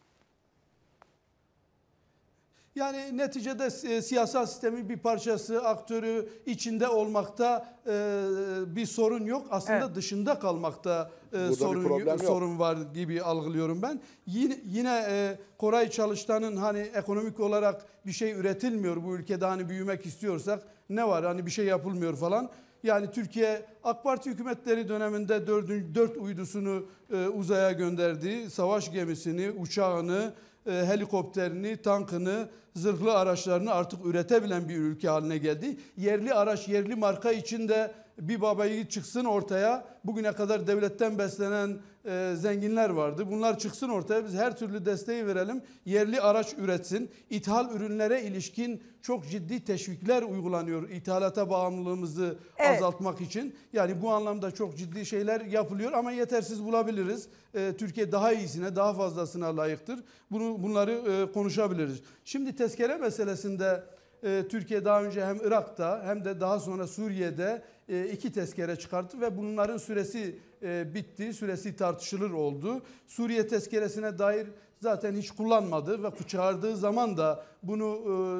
Yani neticede e, siyasal sistemin bir parçası, aktörü içinde olmakta e, bir sorun yok. Aslında Evet. dışında kalmakta e, bir sorun problem yok. sorun var gibi algılıyorum ben. Yine yine e, Koray Çalıştan'ın hani ekonomik olarak bir şey üretilmiyor bu ülkede, hani büyümek istiyorsak ne var, hani bir şey yapılmıyor falan. Yani Türkiye AK Parti hükümetleri döneminde dördüncü, dört uydusunu e, uzaya gönderdi. Savaş gemisini, uçağını, e, helikopterini, tankını zırhlı araçlarını artık üretebilen bir ülke haline geldi. Yerli araç, yerli marka içinde bir babayı çıksın ortaya. Bugüne kadar devletten beslenen e, zenginler vardı. Bunlar çıksın ortaya. Biz her türlü desteği verelim. Yerli araç üretsin. İthal ürünlere ilişkin çok ciddi teşvikler uygulanıyor. İthalata bağımlılığımızı Evet. azaltmak için. Yani bu anlamda çok ciddi şeyler yapılıyor ama yetersiz bulabiliriz. E, Türkiye daha iyisine, daha fazlasına layıktır. Bunu bunları e, konuşabiliriz. Şimdi tezkere meselesinde e, Türkiye daha önce hem Irak'ta hem de daha sonra Suriye'de e, iki tezkere çıkarttı ve bunların süresi e, bitti. Süresi tartışılır oldu. Suriye tezkeresine dair zaten hiç kullanmadı ve çağırdığı zaman da bunu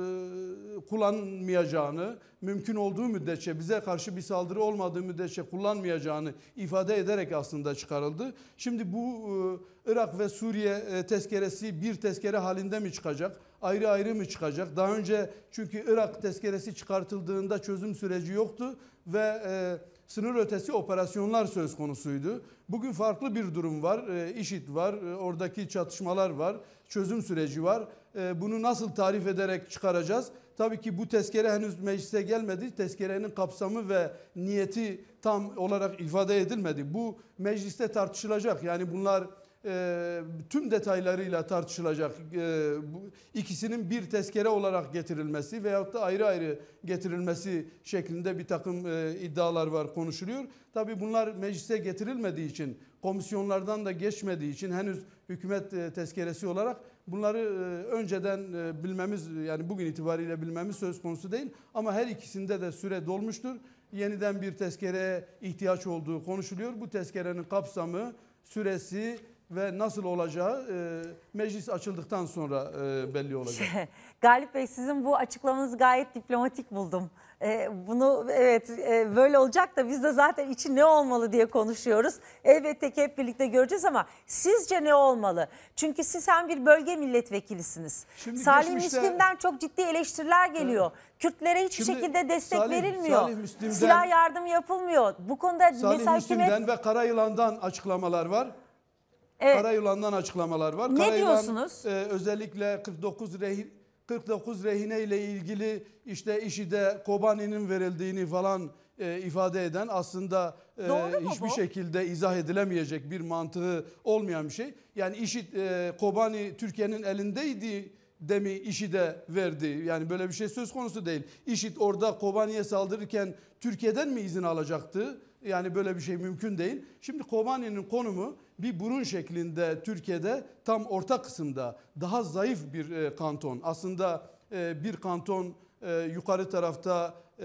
e, kullanmayacağını, mümkün olduğu müddetçe, bize karşı bir saldırı olmadığı müddetçe kullanmayacağını ifade ederek aslında çıkarıldı. Şimdi bu e, Irak ve Suriye e, tezkeresi bir tezkere halinde mi çıkacak? Ayrı ayrı mı çıkacak? Daha önce çünkü Irak tezkeresi çıkartıldığında çözüm süreci yoktu ve e, sınır ötesi operasyonlar söz konusuydu. Bugün farklı bir durum var. E, IŞİD var, e, oradaki çatışmalar var, çözüm süreci var. E, bunu nasıl tarif ederek çıkaracağız? Tabii ki bu tezkere henüz meclise gelmedi. Tezkerenin kapsamı ve niyeti tam olarak ifade edilmedi. Bu mecliste tartışılacak. Yani bunlar e, tüm detaylarıyla tartışılacak. E, bu, ikisinin bir tezkere olarak getirilmesi veyahut da ayrı ayrı getirilmesi şeklinde bir takım e, iddialar var, konuşuluyor. Tabii bunlar meclise getirilmediği için, komisyonlardan da geçmediği için henüz hükümet e, tezkeresi olarak bunları e, önceden e, bilmemiz, yani bugün itibariyle bilmemiz söz konusu değil. Ama her ikisinde de süre dolmuştur. Yeniden bir tezkereye ihtiyaç olduğu konuşuluyor. Bu tezkerenin kapsamı, süresi ve nasıl olacağı e, meclis açıldıktan sonra e, belli olacak. Galip Bey, sizin bu açıklamanızı gayet diplomatik buldum. E, bunu evet e, böyle olacak da biz de zaten için ne olmalı diye konuşuyoruz. Elbette ki hep birlikte göreceğiz ama sizce ne olmalı? Çünkü siz hem bir bölge milletvekilisiniz. Şimdi Salih geçmişte, Müslim'den çok ciddi eleştiriler geliyor. Evet. Kürtlere hiçbir Şimdi şekilde destek Salih, verilmiyor. Salih Silah yardımı yapılmıyor. Bu konuda Salih mesela Müslim'den hükümet... ve Karayılan'dan açıklamalar var. Evet. Karayılan'dan açıklamalar var. Ne Karayılan, diyorsunuz? E, özellikle kırk dokuz rehin, kırk dokuz rehine ile ilgili işte IŞİD'e Kobani'nin verildiğini falan e, ifade eden, aslında e, hiçbir bu? şekilde izah edilemeyecek bir mantığı olmayan bir şey. Yani IŞİD e, Kobani Türkiye'nin elindeydi de mi IŞİD'e verdi? Yani böyle bir şey söz konusu değil. IŞİD orada Kobani'ye saldırırken Türkiye'den mi izin alacaktı? Yani böyle bir şey mümkün değil. Şimdi Kobani'nin konumu bir burun şeklinde Türkiye'de tam orta kısımda, daha zayıf bir e, kanton. Aslında e, bir kanton e, yukarı tarafta e,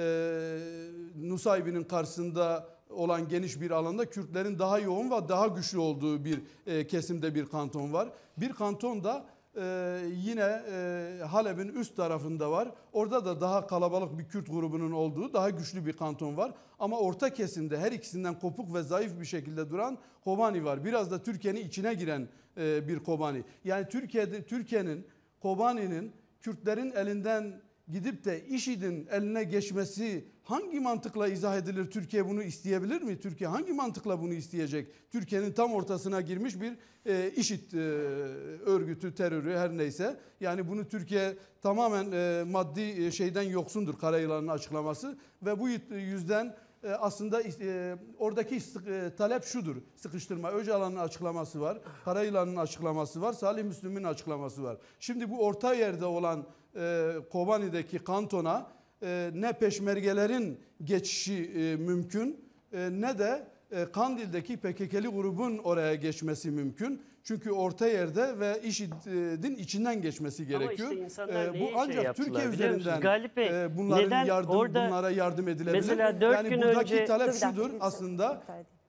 Nusaybin'in karşısında olan geniş bir alanda Kürtlerin daha yoğun ve daha güçlü olduğu bir e, kesimde bir kanton var. Bir kanton da Ee, yine e, Halep'in üst tarafında var. Orada da daha kalabalık bir Kürt grubunun olduğu daha güçlü bir kanton var. Ama orta kesimde her ikisinden kopuk ve zayıf bir şekilde duran Kobani var. Biraz da Türkiye'nin içine giren e, bir Kobani. Yani Türkiye'de Türkiye'nin Kobani'nin Kürtlerin elinden gidip de IŞİD'in eline geçmesi hangi mantıkla izah edilir? Türkiye bunu isteyebilir mi? Türkiye hangi mantıkla bunu isteyecek? Türkiye'nin tam ortasına girmiş bir e, IŞİD e, örgütü, terörü her neyse. Yani bunu Türkiye tamamen e, maddi şeyden yoksundur, Karayılan'ın açıklaması. Ve bu yüzden e, aslında e, oradaki e, talep şudur, sıkıştırma. Öcalan'ın açıklaması var, Karayılan'ın açıklaması var, Salih Müslim'in açıklaması var. Şimdi bu orta yerde olan e, Kobani'deki kantona e, ne peşmergelerin geçişi e, mümkün e, ne de e, Kandil'deki P K K'li grubun oraya geçmesi mümkün. Çünkü orta yerde ve IŞİD'in içinden geçmesi gerekiyor. Ama işte insanlar e, bu neyi ancak şey Türkiye üzerinden Galip Bey, e, bunların neden yardım orada, bunlara yardım edilebilir. Mesela dört yani gün buradaki önce, talep şudur aslında.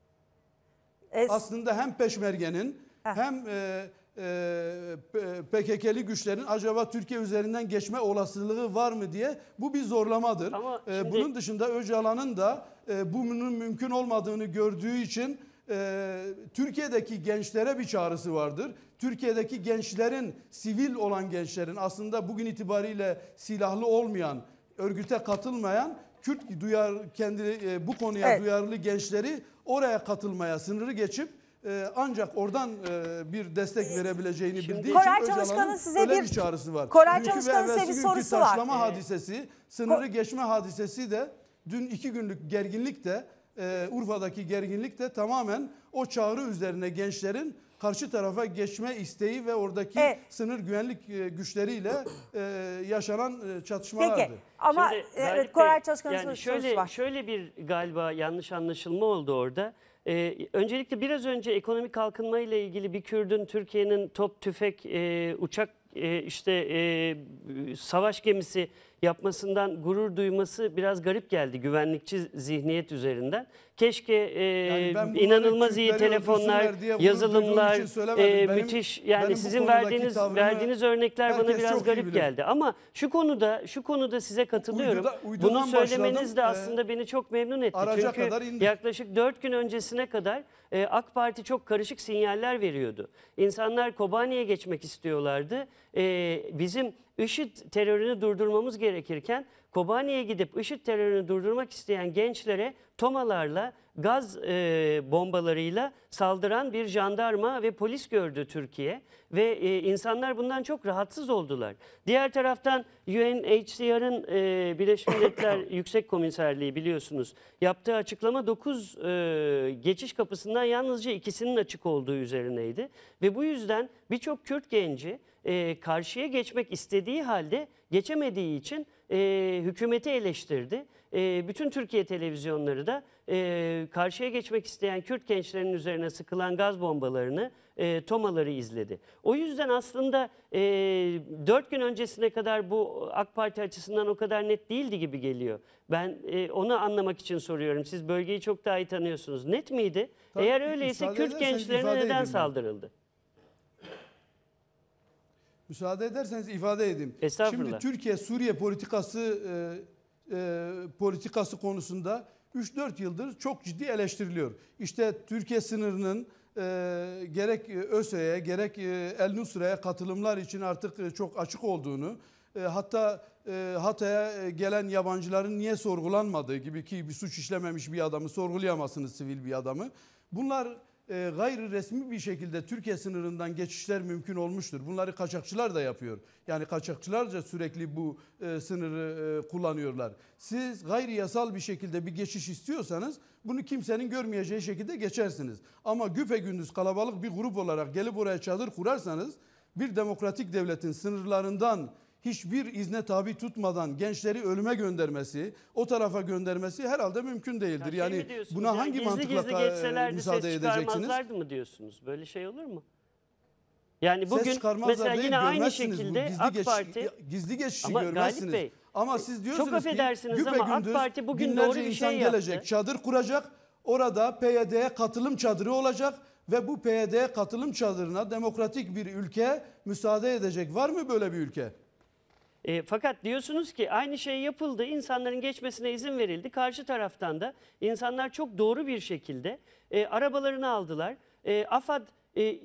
Aslında hem peşmergenin hem e, e, P K K'li güçlerin acaba Türkiye üzerinden geçme olasılığı var mı diye, bu bir zorlamadır. Şimdi, bunun dışında Öcalan'ın da e, bunun mümkün olmadığını gördüğü için e, Türkiye'deki gençlere bir çağrısı vardır. Türkiye'deki gençlerin, sivil olan gençlerin, aslında bugün itibariyle silahlı olmayan, örgüte katılmayan Kürt duyar kendi e, bu konuya evet. duyarlı gençleri oraya katılmaya, sınırı geçip e, ancak oradan e, bir destek verebileceğini bildiği için Koray Öcalan'ın Çalışkan'ın size öyle bir- bir çağrısı var. Koray Dünkü ve Çalışkan'ın size evvelsi bir günkü sorusu var. taşlama Evet. hadisesi, sınırı geçme hadisesi de dün iki günlük gerginlik de e, Urfa'daki gerginlik de tamamen o çağrı üzerine gençlerin karşı tarafa geçme isteği ve oradaki Evet. sınır güvenlik e, güçleriyle e, yaşanan e, çatışmalardı. Peki ama Şimdi evet, Galip Koray Bey, Çalışkan'ın yani sorusu şöyle, var. şöyle bir galiba yanlış anlaşılma oldu orada. Ee, öncelikle biraz önce ekonomik kalkınma ile ilgili bir Kürdün Türkiye'nin top, tüfek, e, uçak, e, işte e, savaş gemisi yapmasından gurur duyması biraz garip geldi güvenlikçi zihniyet üzerinden. Keşke e, Yani ben bunları inanılmaz iyi Kürtleri telefonlar, öldürsünler diye bunu yazılımlar, duyduğum için söylemedim. e, Benim- müthiş yani benim bu sizin konudaki verdiğiniz tavrımı verdiğiniz örnekler bana herkes biraz çok iyi garip bilir. geldi. Ama şu konuda şu konuda size katılıyorum. Uyduda- uydudan Bunu söylemeniz başladım. de Ee, aslında beni çok memnun etti. araca Çünkü kadar indik. yaklaşık dört gün öncesine kadar e, AK Parti çok karışık sinyaller veriyordu. İnsanlar Kobani'ye geçmek istiyorlardı. E, bizim IŞİD terörünü durdurmamız gerekirken Kobani'ye gidip IŞİD terörünü durdurmak isteyen gençlere tomalarla, gaz e, bombalarıyla saldıran bir jandarma ve polis gördü Türkiye. Ve e, insanlar bundan çok rahatsız oldular. Diğer taraftan U N H C R'ın e, Birleşmiş Milletler Yüksek Komiserliği biliyorsunuz yaptığı açıklama dokuz e, geçiş kapısından yalnızca ikisinin açık olduğu üzerineydi. Ve bu yüzden birçok Kürt genci e, karşıya geçmek istediği halde geçemediği için e, hükümeti eleştirdi. E, bütün Türkiye televizyonları da e, karşıya geçmek isteyen Kürt gençlerinin üzerine sıkılan gaz bombalarını, e, tomaları izledi. O yüzden aslında e, dört gün öncesine kadar bu AK Parti açısından o kadar net değildi gibi geliyor. Ben e, onu anlamak için soruyorum. Siz bölgeyi çok daha iyi tanıyorsunuz. Net miydi? Tabii, Eğer öyleyse müsaade Kürt ederseniz gençlerine ifade edeyim neden ben. saldırıldı? Müsaade ederseniz ifade edeyim. Estağfurullah. Şimdi Türkiye-Suriye politikası e, e, politikası konusunda üç dört yıldır çok ciddi eleştiriliyor. İşte Türkiye sınırının e, gerek ÖSE'ye gerek e, El Nusra'ya katılımlar için artık e, çok açık olduğunu, e, hatta e, Hatay'a gelen yabancıların niye sorgulanmadığı gibi, ki bir suç işlememiş bir adamı sorgulayamazsınız, sivil bir adamı. Bunlar e, gayri resmi bir şekilde Türkiye sınırından geçişler mümkün olmuştur. Bunları kaçakçılar da yapıyor. Yani kaçakçılarca sürekli bu e, sınırı e, kullanıyorlar. Siz gayri yasal bir şekilde bir geçiş istiyorsanız bunu kimsenin görmeyeceği şekilde geçersiniz. Ama güpegündüz kalabalık bir grup olarak gelip oraya çadır kurarsanız bir demokratik devletin sınırlarından hiçbir izne tabi tutmadan gençleri ölüme göndermesi, o tarafa göndermesi herhalde mümkün değildir. Ya şey mi Yani diyorsunuz, buna yani hangi gizli mantıkla gizli ka- geçselerdi müsaade ses edeceksiniz? çıkarmazlardı mı diyorsunuz? Böyle şey olur mu? Yani Ses bugün çıkarmazlar mesela değil, yine aynı görmezsiniz. Bu şekilde gizli AK geç- Parti gizli geçişi ama görmezsiniz. Galip Bey, Ama siz diyorsunuz çok affedersiniz ki ama AK güpegündüz Parti bugün binlerce doğru bir insan şey gelecek, yaptı. çadır kuracak. Orada P Y D'ye katılım çadırı olacak ve bu P Y D katılım çadırına demokratik bir ülke müsaade edecek. Var mı böyle bir ülke? E, fakat diyorsunuz ki aynı şey yapıldı, insanların geçmesine izin verildi. Karşı taraftan da insanlar çok doğru bir şekilde e, arabalarını aldılar. E, AFAD e,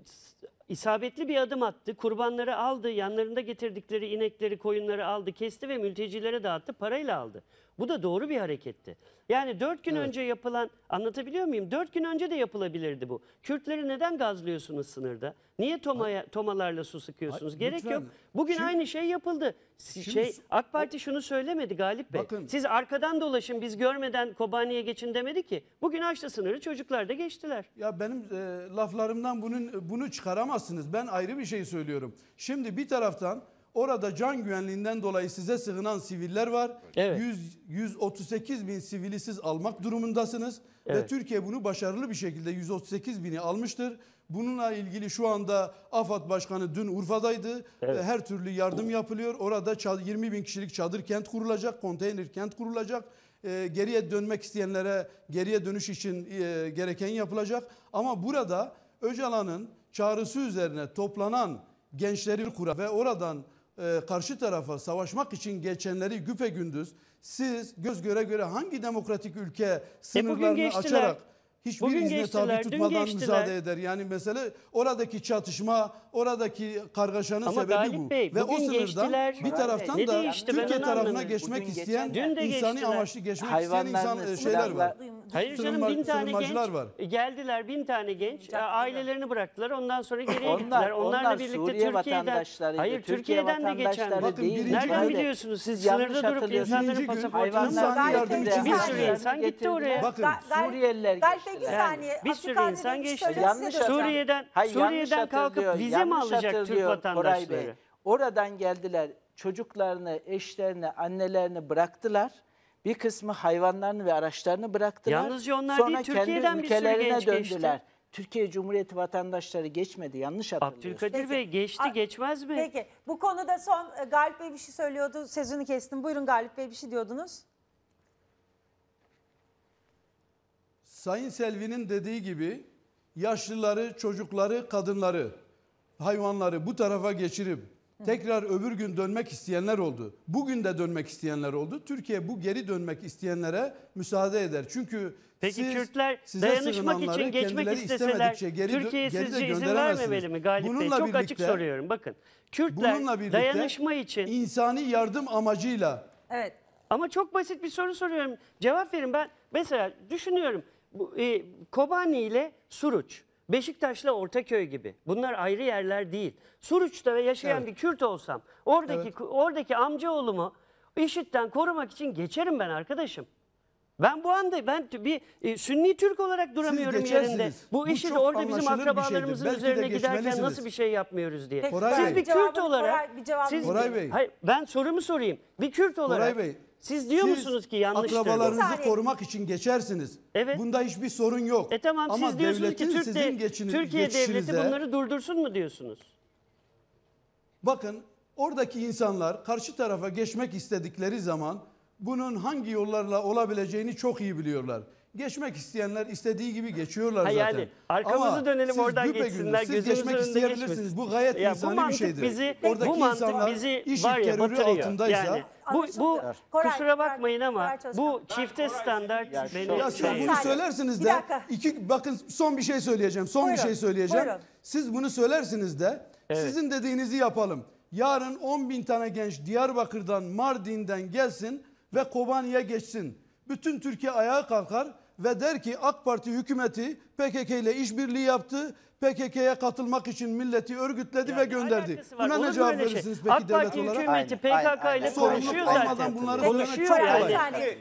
isabetli bir adım attı, kurbanları aldı, yanlarında getirdikleri inekleri, koyunları aldı, kesti ve mültecilere dağıttı, parayla aldı. Bu da doğru bir hareketti. Yani dört gün Evet. önce yapılan, anlatabiliyor muyum? Dört gün önce de yapılabilirdi bu. Kürtleri neden gazlıyorsunuz sınırda? Niye tomaya, tomalarla su sıkıyorsunuz? Ay, Gerek lütfen. yok. Bugün Şimdi- aynı şey yapıldı. Şimdi Şey, su- AK Parti şunu söylemedi Galip Bey. Bakın. Siz arkadan dolaşın, biz görmeden Kobani'ye geçin demedi ki. Bugün açtı sınırı, çocuklar da geçtiler. Ya benim e, laflarımdan bunun bunu çıkaramazsınız. Ben ayrı bir şey söylüyorum. Şimdi bir taraftan orada can güvenliğinden dolayı size sığınan siviller var. Evet. yüz, yüz otuz sekiz bin sivili siz almak durumundasınız. Ve Evet. Türkiye bunu başarılı bir şekilde yüz otuz sekiz bini almıştır. Bununla ilgili şu anda AFAD Başkanı dün Urfa'daydı. Evet. Her türlü yardım yapılıyor. Orada ça- yirmi bin kişilik çadır kent kurulacak, konteyner kent kurulacak. Ee, geriye dönmek isteyenlere geriye dönüş için e, gereken yapılacak. Ama burada Öcalan'ın çağrısı üzerine toplanan gençleri kura ve oradan e, karşı tarafa savaşmak için geçenleri güpegündüz siz göz göre göre hangi demokratik ülke sınırlarını geçtiler. açarak hiçbir Bugün izne geçtiler, tabi dün tutmadan geçtiler. müsaade eder? Yani mesele oradaki çatışma, oradaki kargaşanın Ama sebebi Galip bu. Bey, Ve o bugün sınırdan geçtiler. bir taraftan Ne da değişti? Ben Türkiye onu tarafına anlamadım. geçmek Bugün isteyen Dün de insani geçtiler. amaçlı geçmek isteyen insan Hayvanlarını e, şeyler var. silahla- Hayır canım, sığınma- bin tane genç sığınmacılar var. geldiler, bin tane genç ailelerini bıraktılar, ondan sonra geriye Onlar- gittiler. Onlarla onlar birlikte Suriye Türkiye'den, vatandaşlarıydı. hayır Türkiye Türkiye'den de geçen. vatandaşları Bakın, değil. birinci Nereden gün- biliyorsunuz siz? Siz yanlış Sınırda durup hatırlıyorsunuz. insanların Birinci gün pasaportlarını insani bakın. yardımcı Bir sürü saniye. insan gitti oraya. Bakın, Gal- Gal- Suriyeliler Galip Bey bir geçtiler. saniye. Bir sürü Afrika insan dediğiniz geçti. söyleyeyim, Yanlış size de hocam. Suriye'den, Hayır, yanlış Suriye'den kalkıp hatırlıyor, vize mi yanlış alacak Türk hatırlıyor Koray Bey. vatandaşları? Oradan geldiler, çocuklarını, eşlerini, annelerini bıraktılar. Bir kısmı hayvanlarını ve araçlarını bıraktılar. Yalnızca onlar Sonra değil, Türkiye'den kendi bir sürü ülkelerine genç geçti. döndüler. Türkiye Cumhuriyeti vatandaşları geçmedi, yanlış hatırlıyorsunuz. Abdülkadir Peki. Bey geçti, A- geçmez mi? Peki bu konuda son e, Galip Bey bir şey söylüyordu. Sözünü kestim. Buyurun Galip Bey, bir şey diyordunuz. Sayın Selvi'nin dediği gibi yaşlıları, çocukları, kadınları, hayvanları bu tarafa geçirip tekrar öbür gün dönmek isteyenler oldu. Bugün de dönmek isteyenler oldu. Türkiye bu geri dönmek isteyenlere müsaade eder. Çünkü Peki siz Kürtler size dayanışmak sığınanları için geçmek kendileri isteseler istemedikçe geri dö- Türkiye geri de sizce izin gönderemezsiniz. vermemeli mi Galip Bey? Bununla Çok açık birlikte- soruyorum. Bakın Kürtler Bununla birlikte dayanışma için insani yardım amacıyla Evet. ama çok basit bir soru soruyorum. Cevap verin. Ben mesela düşünüyorum. Bu, e, Kobani ile Suruç, Beşiktaş'la Ortaköy gibi. Bunlar ayrı yerler değil. Suruç'ta ve yaşayan Evet. bir Kürt olsam oradaki Evet. oradaki amcaoğlumu IŞİD'den korumak için geçerim ben arkadaşım. Ben bu anda ben t- bir e, Sünni Türk olarak duramıyorum geçersiniz. yerinde. Bu Bu IŞİD çok orada bizim anlaşılır bir şeydir. akrabalarımızın Belki de üzerine giderken geçmelisiniz. nasıl bir şey yapmıyoruz diye. Peki, Koray Siz Bey. bir Kürt Cevabını- olarak Koray, bir cevabını siz, Koray Bey. Hayır, ben sorumu sorayım. Bir Kürt olarak Koray Bey, siz diyor musunuz ki yanlıştır? bu? akrabalarınızı Bir saniye. korumak için geçersiniz. Evet. Bunda hiçbir sorun yok. E tamam, Ama siz diyorsunuz ki devletin Türk sizin de, geçini- Türkiye devleti geçişinize- bunları durdursun mu diyorsunuz? Bakın oradaki insanlar karşı tarafa geçmek istedikleri zaman bunun hangi yollarla olabileceğini çok iyi biliyorlar. Geçmek isteyenler istediği gibi geçiyorlar Ha, zaten. yani arkamızı Ama dönelim, siz oradan güpegündüz, geçsinler, Siz gözümüzün geçmek önünde isteyebilirsiniz. geçmesin. Bu gayet Ya bu insani bir mantık şeydir. bizi- Oradaki bu mantık insanlar bizi IŞİD var ya terörü batırıyor. altındaysa Yani bu, bu Anlaşıldı. Koray, kusura bakmayın ama Koray Çalışkan. bu çifte standart Ya beni şu- Ya siz şey- bunu saniye. söylersiniz Bir de dakika. iki bakın son bir şey söyleyeceğim. Son Buyurun, bir şey söyleyeceğim. buyurun. Siz bunu söylersiniz de Evet. sizin dediğinizi yapalım. Yarın on bin tane genç Diyarbakır'dan, Mardin'den gelsin ve Kobani'ye geçsin. Bütün Türkiye ayağa kalkar ve der ki AK Parti hükümeti P K K ile işbirliği yaptı. P K K'ya katılmak için milleti örgütledi ve gönderdi. alakası var? Buna Olur ne mu cevap öyle şey? verirsiniz peki AK devlet Parti olarak? hükümeti Aynen, P K aynen, K ile aynen. konuşuyor Sorumluluk zaten. almadan bunları Konuşuyor söylemek çok yani. kolay. saniye.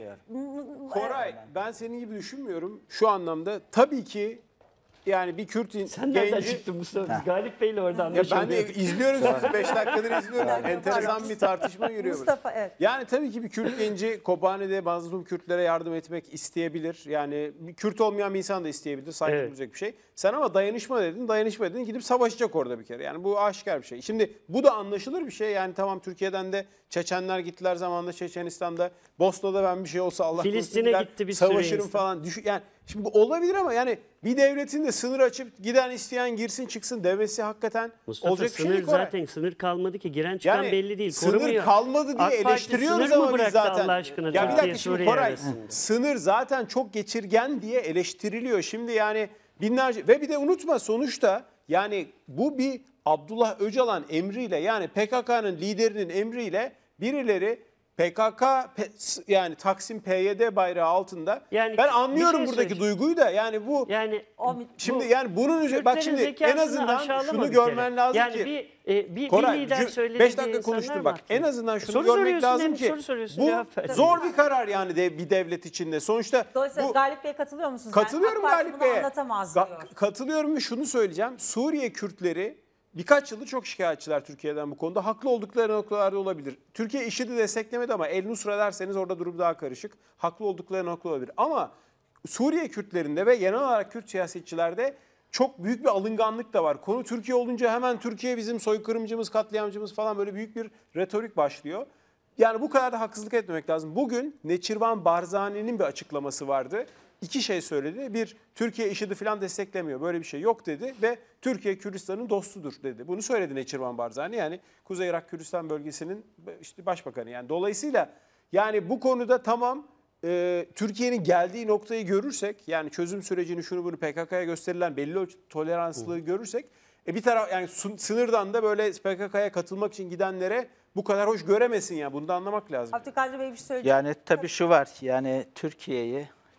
Koray, ben senin gibi düşünmüyorum. Şu anlamda tabii ki yani bir Kürt in- Sen nereden genci... çıktın Mustafa? Biz Galip Bey'le orada Ya ben de anlaşılıyor. izliyorum sizi beş dakikadır izliyorum. Enteresan bir tartışma görüyoruz. Mustafa, evet. Yani tabii ki bir Kürt genci Kobani'de mazlum Kürtlere yardım etmek isteyebilir. Yani bir Kürt olmayan bir insan da isteyebilir. Saygı Evet. duyulacak bir şey. Sen ama dayanışma dedin, dayanışma dedin. Gidip savaşacak orada bir kere. Yani bu aşikar bir şey. Şimdi bu da anlaşılır bir şey. Yani tamam Türkiye'den de Çeçenler gittiler zamanında Çeçenistan'da. Bosna'da ben bir şey olsa Allah korusun Filistin'e gider, gitti bir sürü savaşırım insan. falan. Düşün, yani şimdi bu olabilir ama yani bir devletin de sınır açıp giden isteyen girsin çıksın demesi hakikaten Mustafa olacak bir şey sınır değil Koray. zaten sınır kalmadı ki giren çıkan Yani belli değil. sınır Korumuyor. kalmadı diye AK Parti eleştiriyoruz sınır mı ama biz bıraktı zaten. Allah aşkına Ya bir Türkiye, dakika şimdi Suriye Koray, arasında? sınır zaten çok geçirgen diye eleştiriliyor. Şimdi yani binlerce ve bir de unutma sonuçta yani bu bir Abdullah Öcalan emriyle yani P K K'nın liderinin emriyle birileri P K K pe- yani Taksim P Y D bayrağı altında Yani ben bir anlıyorum şey buradaki söyleyeceğim. duyguyu da yani bu Yani şimdi bu- yani bunun üzerine bak Kürtlerin şimdi en zekasını azından aşağılama şunu bir kere. görmen lazım yani ki bir, e, bir, Koray, bir lider cü- söyledi beş diye dakika insanlar konuştum mı bak. haklı? En azından şunu Soru görmek soruyorsun, lazım hem ki soru soruyorsun, bu cevap ver. zor bir karar yani de bir devlet içinde. Sonuçta Dolayısıyla bu, Galip Bey katılıyor musunuz? katılıyorum Yani AK Parti Galip bunu Bey'e. anlatamaz Ga- diyor. Katılıyorum ve şunu söyleyeceğim. Suriye Kürtleri birkaç yıldır çok şikayetçiler Türkiye'den bu konuda. Haklı oldukları noktalarda olabilir. Türkiye IŞİD'i desteklemedi ama El Nusra derseniz orada durum daha karışık. Haklı oldukları nokta olabilir. Ama Suriye Kürtlerinde ve genel olarak Kürt siyasetçilerde çok büyük bir alınganlık da var. Konu Türkiye olunca hemen Türkiye bizim soykırımcımız, katliamcımız falan böyle büyük bir retorik başlıyor. Yani bu kadar da haksızlık etmemek lazım. Bugün Neçirvan Barzani'nin bir açıklaması vardı. İki şey söyledi. Bir, Türkiye IŞİD'i falan desteklemiyor. Böyle bir şey yok dedi ve Türkiye Kürdistan'ın dostudur dedi. Bunu söyledi Neçirvan Barzani. Yani Kuzey Irak Kürdistan bölgesinin işte başbakanı. Yani dolayısıyla yani bu konuda tamam e, Türkiye'nin geldiği noktayı görürsek yani çözüm sürecini şunu bunu P K K'ya gösterilen belli ölçü toleranslığı görürsek e, bir taraf yani sınırdan da böyle P K K'ya katılmak için gidenlere bu kadar hoş göremesin ya. Bunu da anlamak lazım. Abdülkadir Bey bir şey söyleyecek. Yani tabii şu var yani Türkiye'yi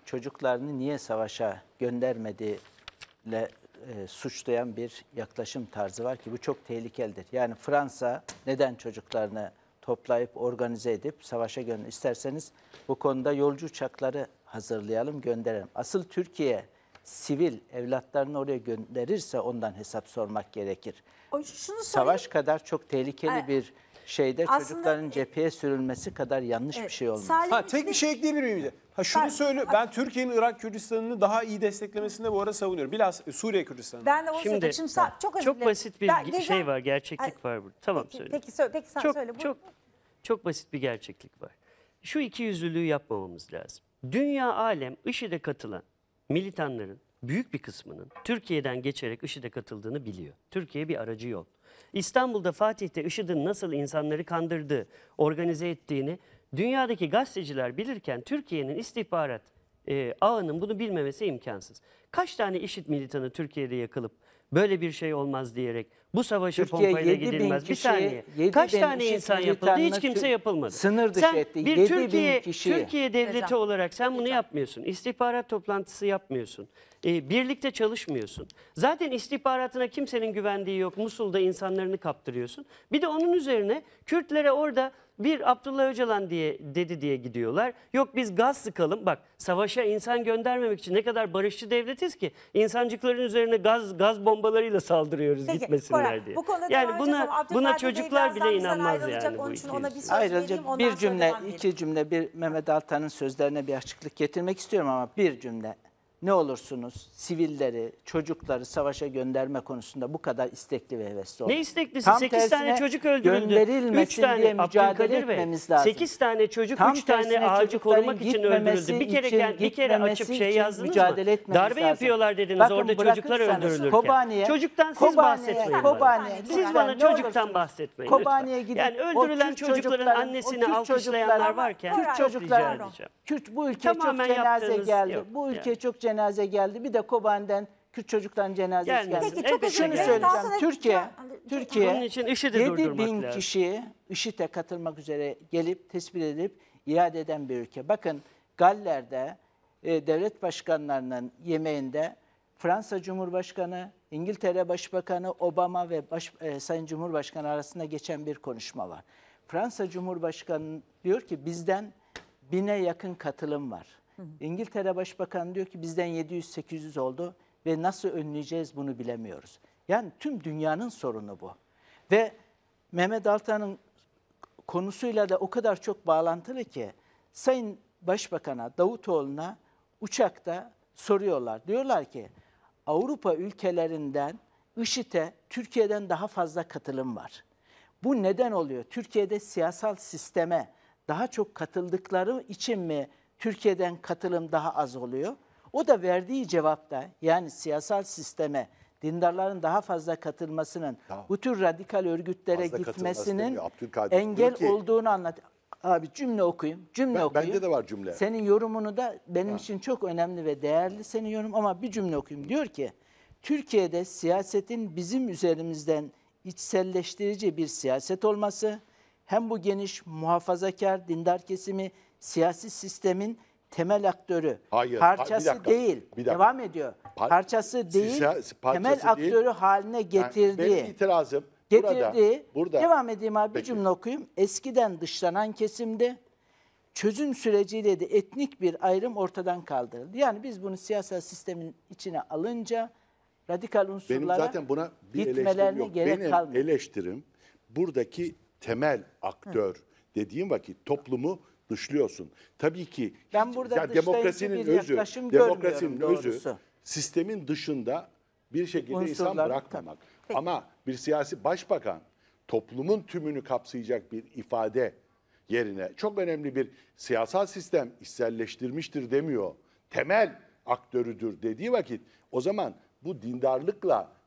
çocuklarını niye savaşa göndermediğiyle e, suçlayan bir yaklaşım tarzı var ki bu çok tehlikelidir. Yani Fransa neden çocuklarını toplayıp organize edip savaşa gönder isterseniz bu konuda yolcu uçakları hazırlayalım, gönderelim. Asıl Türkiye sivil evlatlarını oraya gönderirse ondan hesap sormak gerekir. O, şunu Savaş kadar çok tehlikeli Evet. bir şeyde Aslında- çocukların cepheye sürülmesi kadar yanlış Evet, bir şey olmaz. Salih Ha, tek bir şey ekleyebilir miyim? Ha, şunu Ben- söyle, ben Türkiye'nin Irak Kürdistan'ını daha iyi desteklemesini de bu arada savunuyorum. Bilhassa Suriye Kürdistan'ı. Ben de onu Şimdi, söyleyeceğim. Şimdi sa- çok özür çok dilerim. basit bir Ben- ge- Gülcan- şey var, gerçeklik Ay, var burada. Tamam peki, söyle. Peki, söyle, peki sen çok, söyle. Bu- Çok, çok basit bir gerçeklik var. Şu ikiyüzlülüğü yapmamamız lazım. Dünya alem IŞİD'e katılan militanların büyük bir kısmının Türkiye'den geçerek IŞİD'e katıldığını biliyor. Türkiye bir aracı yol. İstanbul'da Fatih'te IŞİD'in nasıl insanları kandırdığı, organize ettiğini dünyadaki gazeteciler bilirken Türkiye'nin istihbarat e, ağının bunu bilmemesi imkansız. Kaç tane IŞİD militanı Türkiye'de yakılıp böyle bir şey olmaz diyerek bu savaşa Türkiye pompayla yedi bin gidilmez. Bir kişi, saniye. yedi Kaç bin tane IŞİD insan yapıldı? Hiç militanını kimse Tür- yapılmadı. sınır dışı sen etti. bir yedi bin Türkiye, kişiyi. Türkiye devleti Hocam. olarak sen bunu yapmıyorsun. İstihbarat toplantısı yapmıyorsun. Ee, birlikte çalışmıyorsun. Zaten istihbaratına kimsenin güvendiği yok. Musul'da insanlarını kaptırıyorsun. Bir de onun üzerine Kürtlere orada bir Abdullah Öcalan diye dedi diye gidiyorlar. Yok biz gaz sıkalım. Bak savaşa insan göndermemek için ne kadar barışçı devletiz ki insancıkların üzerine gaz gaz bombalarıyla saldırıyoruz Peki, gitmesinler Bora, diye. bu konuda devam Yani edeceğiz buna ama Abdülkadir buna Bey çocuklar bile birazdan bizden inanmaz ayrılacak. yani Onun bu için ona bir ikiyüzlülüğe. söz Ayrıca vereyim, ondan bir sonra cümle, devam edelim. iki cümle bir Mehmet Altan'ın sözlerine bir açıklık getirmek istiyorum ama bir cümle. Ne olursunuz sivilleri, çocukları savaşa gönderme konusunda bu kadar istekli ve hevesli olun. Ne isteklisi? Tam sekiz tane tersine çocuk öldürüldü. gönderilmesin üç tane diye mücadele Abdülkadir Bey, etmemiz lazım. sekiz tane çocuk, Tam üç tane tersine ağacı çocukların korumak için gitmemesi öldürüldü. Bir kere için, bir kere açıp gitmemesi şey için yazdınız mücadele mı? etmemiz Darbe lazım. yapıyorlar dediniz Bakın, orada çocuklar bırakırsanız öldürülürken. Kobani'ye- Çocuktan siz Kobani'ye- bahsetmeyin. bana. Kobani'ye Siz lütfen, bana ne çocuktan olursunuz. bahsetmeyin Kobani'ye lütfen. gidip Yani o öldürülen Kürt çocukların çocukların- annesini o Kürt alkışlayanlar çocukların- varken Kürt çok çocuklar- rica edeceğim. Kürt, bu ülkeye Tamamen çok cenaze yaptığınız geldi. yok. Bu ülkeye Yani. çok cenaze geldi. Bir de Kobani'den Kürt çocukların cenazesi Gelmesin. geldi. Peki, çok Şunu özür dilerim. söyleyeceğim. Aslında- Türkiye, Türkiye Bunun için IŞİD'i yedi durdurmak bin lazım. kişiyi IŞİD'e katılmak üzere gelip tespit edip iade eden bir ülke. Bakın Galler'de e, devlet başkanlarının yemeğinde Fransa Cumhurbaşkanı, İngiltere Başbakanı Obama ve baş, e, Sayın Cumhurbaşkanı arasında geçen bir konuşma var. Fransa Cumhurbaşkanı diyor ki bizden bine yakın katılım var. İngiltere Başbakanı diyor ki bizden yedi yüz sekiz yüz oldu ve nasıl önleyeceğiz bunu bilemiyoruz. Yani tüm dünyanın sorunu bu. Ve Mehmet Altan'ın konusuyla da o kadar çok bağlantılı ki Sayın Başbakan'a, Davutoğlu'na uçakta soruyorlar. Diyorlar ki Avrupa ülkelerinden IŞİD'e Türkiye'den daha fazla katılım var. Bu neden oluyor? Türkiye'de siyasal sisteme daha çok katıldıkları için mi Türkiye'den katılım daha az oluyor? O da verdiği cevapta yani siyasal sisteme dindarların daha fazla katılmasının Tamam. bu tür radikal örgütlere Fazla katılması gitmesinin demiyor. Abdülkadir engel diyor ki- olduğunu anlat. Abi cümle okuyayım. Cümle Ben- okuyayım. bende de var cümle. Senin yorumunu da benim için çok önemli ve değerli senin yorum ama bir cümle okuyayım. Diyor ki Türkiye'de siyasetin bizim üzerimizden içselleştirici bir siyaset olması hem bu geniş muhafazakar dindar kesimi siyasi sistemin temel aktörü, Hayır, parçası bir dakika, değil. bir dakika. Devam ediyor. Par- parçası değil, Siya- parçası temel değil. aktörü haline getirdiği. Yani benim itirazım getirdiği. burada. burada Devam edeyim abi bir Peki. cümle okuyayım. Eskiden dışlanan kesimde çözüm süreciyle de etnik bir ayrım ortadan kaldırıldı. Yani biz bunu siyasal sistemin içine alınca radikal benim unsurlara zaten buna bir eleştirim gitmelerine yok. gerek Benim kalmıyor. eleştirim buradaki temel aktör dediğim vakit toplumu dışlıyorsun. Tabii ki Ben hiç- burada ya dışlayıcı demokrasinin bir özü, yaklaşım demokrasinin görmüyorum özü doğrusu. sistemin dışında bir şekilde insan Unsurlar, bırakmamak. Ama bir siyasi başbakan toplumun tümünü kapsayacak bir ifade yerine çok önemli bir siyasal sistem içselleştirmiştir demiyor. Temel aktörüdür dediği vakit o zaman bu dindarlıkla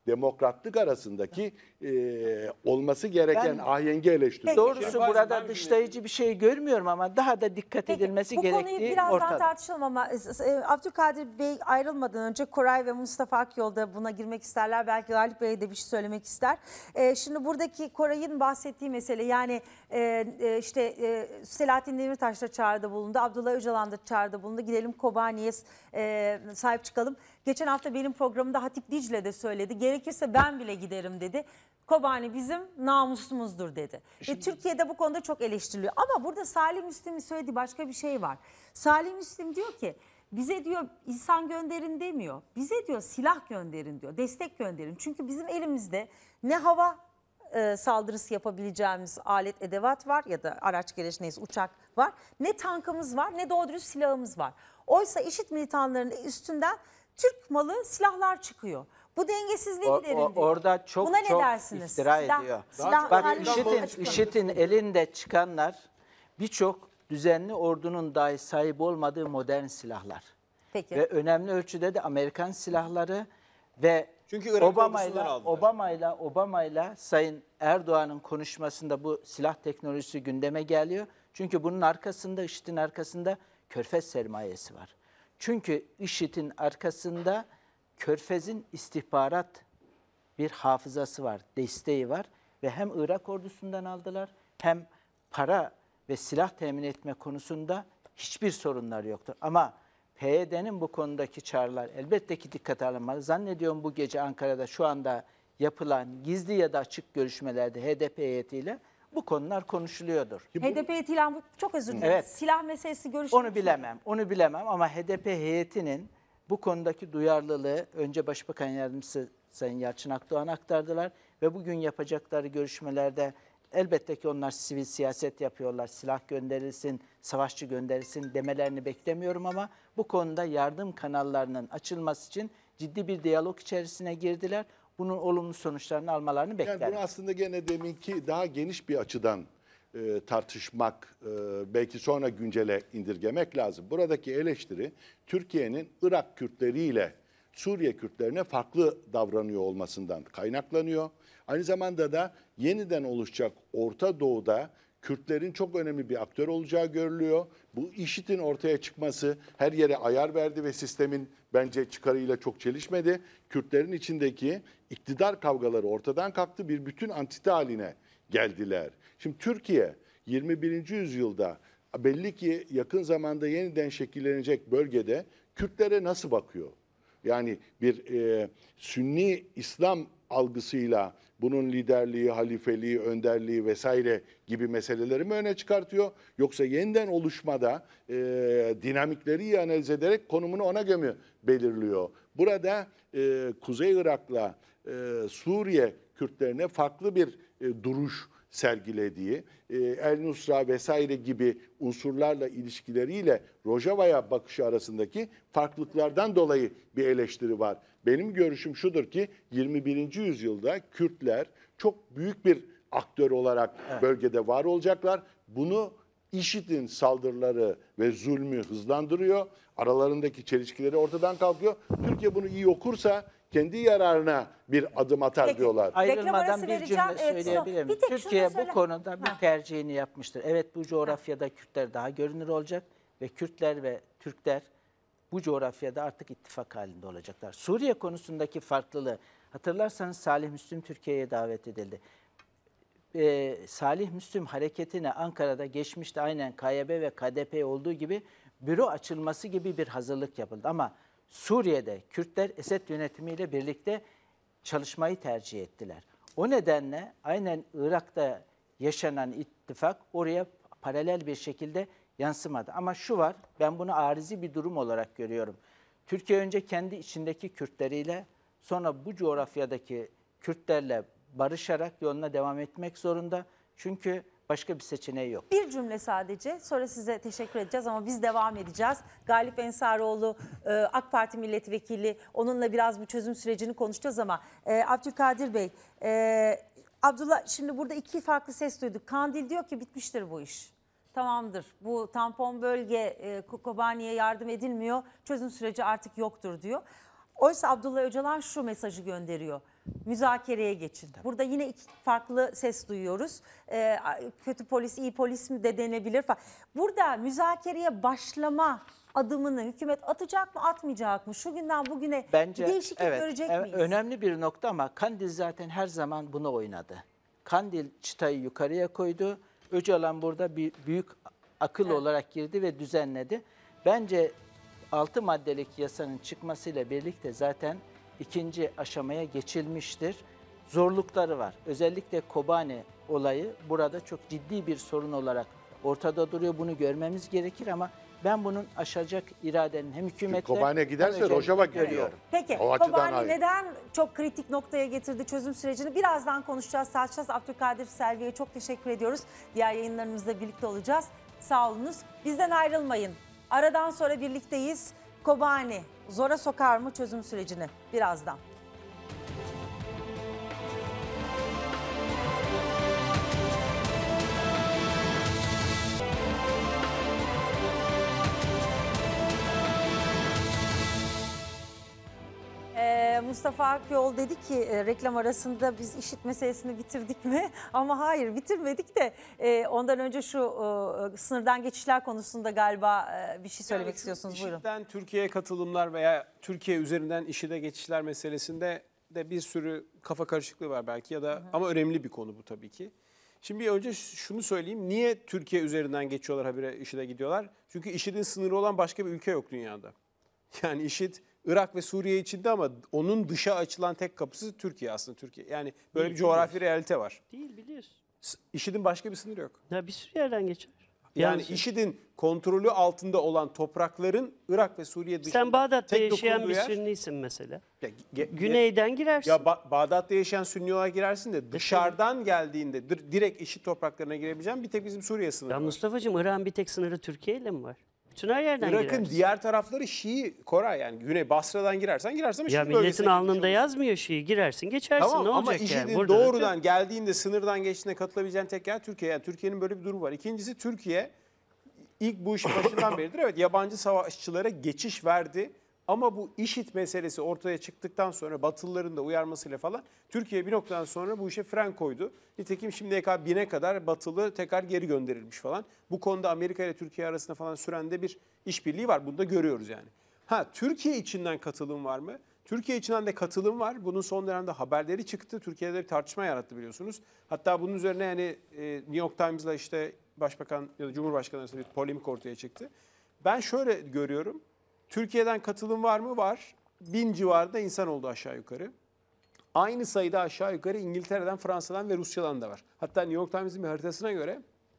demokratlık arasındaki e, olması gereken Ben- ahengi eleştiriyor. Doğrusu burada dışlayıcı bir şey görmüyorum ama daha da dikkat edilmesi Bu konuyu gerektiği birazdan ortada. tartışalım ama e, e, Abdülkadir Bey ayrılmadan önce Koray ve Mustafa Akyol da buna girmek isterler. Belki Galip Bey de bir şey söylemek ister. E, şimdi buradaki Koray'ın bahsettiği mesele yani e, e, işte e, Selahattin Demirtaş da çağrıda bulundu. Abdullah Öcalan da çağrıda bulundu. Gidelim Kobani'ye e, sahip çıkalım. Geçen hafta benim programımda Hatip Dicle de söyledi. Gerekirse ben bile giderim dedi. Kobani bizim namusumuzdur dedi. Ve Türkiye'de bu konuda çok eleştiriliyor. Ama burada Salih Müslim'in söylediği başka bir şey var. Salih Müslim diyor ki bize diyor insan gönderin demiyor. Bize diyor silah gönderin diyor. Destek gönderin. Çünkü bizim elimizde ne hava e, saldırısı yapabileceğimiz alet edevat var ya da araç gereç neyse uçak var. Ne tankımız var ne doğru dürüst silahımız var. Oysa IŞİD militanlarının üstünden Türk malı silahlar çıkıyor. Bu dengesizliği O- giderin o- diyor. Orada çok Buna ne çok dersiniz? iftira Silah- ediyor. silah- Bak Salih Müslim IŞİD'in, açıkladı. IŞİD'in elinde çıkanlar birçok düzenli ordunun dahi sahip olmadığı modern silahlar. Peki. Ve önemli ölçüde de Amerikan silahları ve Çünkü Irak ordusundan Obama'yla aldılar. Obama'yla Obama'yla Sayın Erdoğan'ın konuşmasında bu silah teknolojisi gündeme geliyor. Çünkü bunun arkasında IŞİD'in arkasında Körfez sermayesi var. Çünkü IŞİD'in arkasında Körfez'in istihbarat bir hafızası var, desteği var ve hem Irak ordusundan aldılar hem para ve silah temin etme konusunda hiçbir sorunları yoktur. Ama P Y D'nin bu konudaki çağrılar elbette ki dikkate alınmalı. Zannediyorum bu gece Ankara'da şu anda yapılan gizli ya da açık görüşmelerde H D P heyetiyle bu konular konuşuluyordur. H D P heyetiyle bu çok özür dilerim. Evet. Silah meselesi görüşülmüş. Onu bilemem, onu bilemem ama H D P heyetinin bu konudaki duyarlılığı önce Başbakan Yardımcısı Sayın Yalçın Akdoğan aktardılar ve bugün yapacakları görüşmelerde elbette ki onlar sivil siyaset yapıyorlar, silah gönderilsin, savaşçı gönderilsin demelerini beklemiyorum ama bu konuda yardım kanallarının açılması için ciddi bir diyalog içerisine girdiler. Bunun olumlu sonuçlarını almalarını beklerim. Yani bunu aslında gene deminki daha geniş bir açıdan e, tartışmak, e, belki sonra güncele indirgemek lazım. Buradaki eleştiri Türkiye'nin Irak Kürtleriyle Suriye Kürtlerine farklı davranıyor olmasından kaynaklanıyor. Aynı zamanda da yeniden oluşacak Orta Doğu'da Kürtlerin çok önemli bir aktör olacağı görülüyor. Bu IŞİD'in ortaya çıkması her yere ayar verdi ve sistemin bence çıkarıyla çok çelişmedi. Kürtlerin içindeki iktidar kavgaları ortadan kalktı, bir bütün antite haline geldiler. Şimdi Türkiye yirmi birinci yüzyılda belli ki yakın zamanda yeniden şekillenecek bölgede Kürtlere nasıl bakıyor? Yani bir e, Sünni İslam algısıyla bunun liderliği, halifeliği, önderliği vesaire gibi meseleleri mi öne çıkartıyor? Yoksa yeniden oluşmada e, dinamikleri iyi analiz ederek konumunu ona göre belirliyor. Burada e, Kuzey Irak'la e, Suriye Kürtlerine farklı bir e, duruş sergilediği, e, El Nusra vesaire gibi unsurlarla ilişkileriyle Rojava'ya bakışı arasındaki farklılıklardan dolayı bir eleştiri var. Benim görüşüm şudur ki yirmi birinci yüzyılda Kürtler çok büyük bir aktör olarak evet. bölgede var olacaklar. Bunu IŞİD'in saldırıları ve zulmü hızlandırıyor. Aralarındaki çelişkileri ortadan kalkıyor. Türkiye bunu iyi okursa kendi yararına bir adım atar Peki, diyorlar. Ayrılmadan bir vereceğim. cümle Evet, söyleyebilir miyim? bir tek Türkiye şunu söyle. bu konuda bir Ha. tercihini yapmıştır. Evet bu coğrafyada Kürtler daha görünür olacak ve Kürtler ve Türkler bu coğrafyada artık ittifak halinde olacaklar. Suriye konusundaki farklılığı hatırlarsanız Salih Müslim Türkiye'ye davet edildi. Ee, Salih Müslim hareketine Ankara'da geçmişte aynen K Y B ve K D P olduğu gibi büro açılması gibi bir hazırlık yapıldı. Ama Suriye'de Kürtler Esed yönetimiyle birlikte çalışmayı tercih ettiler. O nedenle aynen Irak'ta yaşanan ittifak oraya paralel bir şekilde yansımadı. Ama şu var, ben bunu arizi bir durum olarak görüyorum. Türkiye önce kendi içindeki Kürtleriyle, sonra bu coğrafyadaki Kürtlerle barışarak yoluna devam etmek zorunda. Çünkü başka bir seçeneği yok. Bir cümle sadece, sonra size teşekkür edeceğiz ama biz devam edeceğiz. Galip Ensaroğlu, AK Parti milletvekili, onunla biraz bu çözüm sürecini konuşacağız ama Abdülkadir Bey, Abdullah, şimdi burada iki farklı ses duyduk. Kandil diyor ki bitmiştir bu iş. Tamamdır, bu tampon bölge Kobani'ye yardım edilmiyor, çözüm süreci artık yoktur diyor. Oysa Abdullah Öcalan şu mesajı gönderiyor. Müzakereye geçin. Burada yine iki farklı ses duyuyoruz. Ee, kötü polis, iyi polis mi de denebilir falan. Burada müzakereye başlama adımını hükümet atacak mı, atmayacak mı? Şu günden bugüne Bence, bir değişiklik evet, görecek evet, miyiz? önemli bir nokta ama Kandil zaten her zaman bunu oynadı. Kandil çıtayı yukarıya koydu. Öcalan burada bir büyük akıl evet. olarak girdi ve düzenledi. Bence altı maddelik yasanın çıkmasıyla birlikte zaten ikinci aşamaya geçilmiştir. Zorlukları var. Özellikle Kobane olayı burada çok ciddi bir sorun olarak ortada duruyor. Bunu görmemiz gerekir ama ben bunun aşacak iradenin hem hükümetle Kobane giderse Rojava gidiyor. Peki Kobane neden çok kritik noktaya getirdi çözüm sürecini? Birazdan konuşacağız, tartışacağız. Abdülkadir Selvi'ye çok teşekkür ediyoruz. Diğer yayınlarımızda birlikte olacağız. Sağ olunuz. Bizden ayrılmayın. Aradan sonra birlikteyiz. Kobane zora sokar mı çözüm sürecini? Birazdan. Mustafa Akyol dedi ki e, reklam arasında biz IŞİD meselesini bitirdik mi? Ama hayır bitirmedik de e, ondan önce şu e, sınırdan geçişler konusunda galiba e, bir şey söylemek yani, istiyorsunuz. Buyurun. IŞİD'den Türkiye'ye katılımlar veya Türkiye üzerinden IŞİD'e geçişler meselesinde de bir sürü kafa karışıklığı var belki ya da hı hı. ama önemli bir konu bu tabii ki. Şimdi bir önce şunu söyleyeyim. Niye Türkiye üzerinden geçiyorlar habire IŞİD'e gidiyorlar? Çünkü IŞİD'in sınırı olan başka bir ülke yok dünyada. Yani IŞİD Irak ve Suriye içinde ama onun dışa açılan tek kapısı Türkiye aslında Türkiye. Yani böyle Değil, bir coğrafi realite var. Değil biliyorsun. IŞİD'in başka bir sınırı yok. Ya bir sürü yerden geçer. Yani yani IŞİD'in kontrolü altında olan toprakların Irak ve Suriye dışında sen Bağdat'ta tek yaşayan bir yer, Sünnisin mesela. Ya, ge, Güneyden girersin. Ya ba Bağdat'ta yaşayan Sünni olarak girersin de dışarıdan geldiğinde direkt IŞİD topraklarına girebileceğim bir tek bizim Suriye sınırı ya var. Mustafa'cığım Irak'ın bir tek sınırı Türkiye ile mi var? Bütün her yerden Irak'ın girersin. diğer tarafları Şii, Koray yani Güney Basra'dan girersen girersin ama ya milletin alnında yazmıyor Şii, girersin geçersin tamam, ne olacak ama IŞİD'in yani? doğrudan geldiğinde sınırdan geçtiğinde katılabileceğin tek yer Türkiye. Yani Türkiye'nin böyle bir durumu var. İkincisi Türkiye ilk bu işin başından beridir evet yabancı savaşçılara geçiş verdi. Ama bu IŞİD meselesi ortaya çıktıktan sonra Batılıların da uyarmasıyla falan Türkiye bir noktadan sonra bu işe fren koydu. Nitekim şimdiye kadar bine kadar Batılı tekrar geri gönderilmiş falan. Bu konuda Amerika ile Türkiye arasında falan süren de bir işbirliği var. Bunu da görüyoruz yani. Ha Türkiye içinden katılım var mı? Türkiye içinden de katılım var. Bunun son dönemde haberleri çıktı. Türkiye'de bir tartışma yarattı biliyorsunuz. Hatta bunun üzerine yani New York Times'la işte Başbakan ya da Cumhurbaşkanı arasında bir polemik ortaya çıktı. Ben şöyle görüyorum. Türkiye'den katılım var mı? Var. Bin civarında insan oldu aşağı yukarı. Aynı sayıda aşağı yukarı İngiltere'den, Fransa'dan ve Rusya'dan da var. Hatta New York Times'in bir haritasına göre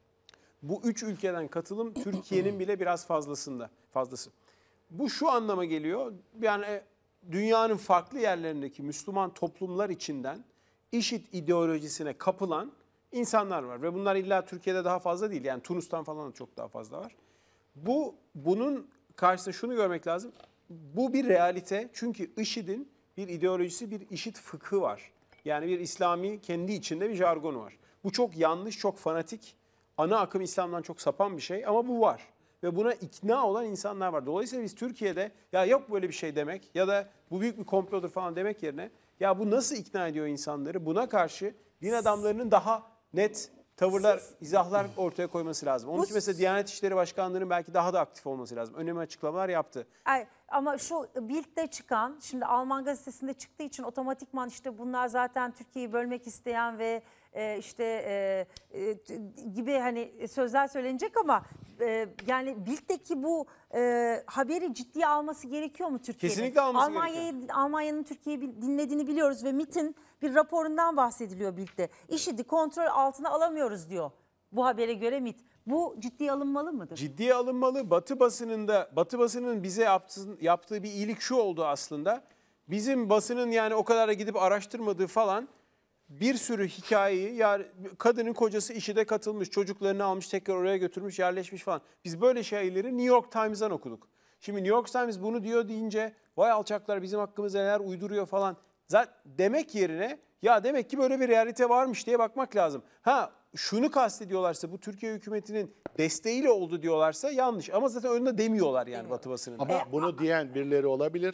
bu üç ülkeden katılım Türkiye'nin bile biraz fazlasında, fazlası. Bu şu anlama geliyor. Yani dünyanın farklı yerlerindeki Müslüman toplumlar içinden IŞİD ideolojisine kapılan insanlar var. Ve bunlar illa Türkiye'de daha fazla değil. Yani Tunus'tan falan da çok daha fazla var. Bu bunun karşısında şunu görmek lazım. Bu bir realite. Çünkü IŞİD'in bir ideolojisi, bir IŞİD fıkhı var. Yani bir İslami kendi içinde bir jargonu var. Bu çok yanlış, çok fanatik, ana akım İslam'dan çok sapan bir şey ama bu var. Ve buna ikna olan insanlar var. Dolayısıyla biz Türkiye'de ya yok böyle bir şey demek ya da bu büyük bir komplodur falan demek yerine ya bu nasıl ikna ediyor insanları? Buna karşı din adamlarının daha net tavırlar, izahlar ortaya koyması lazım. Onun için mesela Diyanet İşleri Başkanlığı'nın belki daha da aktif olması lazım. Önemli açıklamalar yaptı. Ay, ama şu Bild'de çıkan, şimdi Alman gazetesinde çıktığı için otomatikman işte bunlar zaten Türkiye'yi bölmek isteyen ve e, işte e, e, gibi hani sözler söylenecek ama e, yani Bild'deki bu e, haberi ciddiye alması gerekiyor mu Türkiye'nin? Kesinlikle alması Almanya'yı, gerekiyor. Almanya'nın Türkiye'yi dinlediğini biliyoruz ve MİT'in bir raporundan bahsediliyor Bild'de. IŞİD'i kontrol altına alamıyoruz diyor bu habere göre MİT. Bu ciddiye alınmalı mıdır? Ciddiye alınmalı. Batı basınında, Batı basının bize yaptığı, yaptığı bir iyilik şu oldu aslında. Bizim basının yani o kadar da gidip araştırmadığı falan bir sürü hikayeyi, ya kadının kocası IŞİD'e katılmış, çocuklarını almış, tekrar oraya götürmüş, yerleşmiş falan. Biz böyle şeyleri New York Times'dan okuduk. Şimdi New York Times bunu diyor deyince vay alçaklar bizim hakkımızda neler uyduruyor falan. Zaten demek yerine ya demek ki böyle bir realite varmış diye bakmak lazım. Ha şunu kastediyorlarsa bu Türkiye hükümetinin desteğiyle oldu diyorlarsa yanlış. Ama zaten önünde demiyorlar yani Batı basınında. Ama bunu diyen birileri olabilir.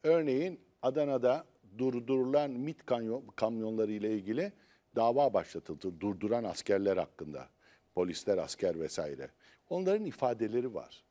Örneğin Adana'da durdurulan MİT kamyon, kamyonları ile ilgili dava başlatıldı. Durduran askerler hakkında. Polisler, asker vesaire. Onların ifadeleri var.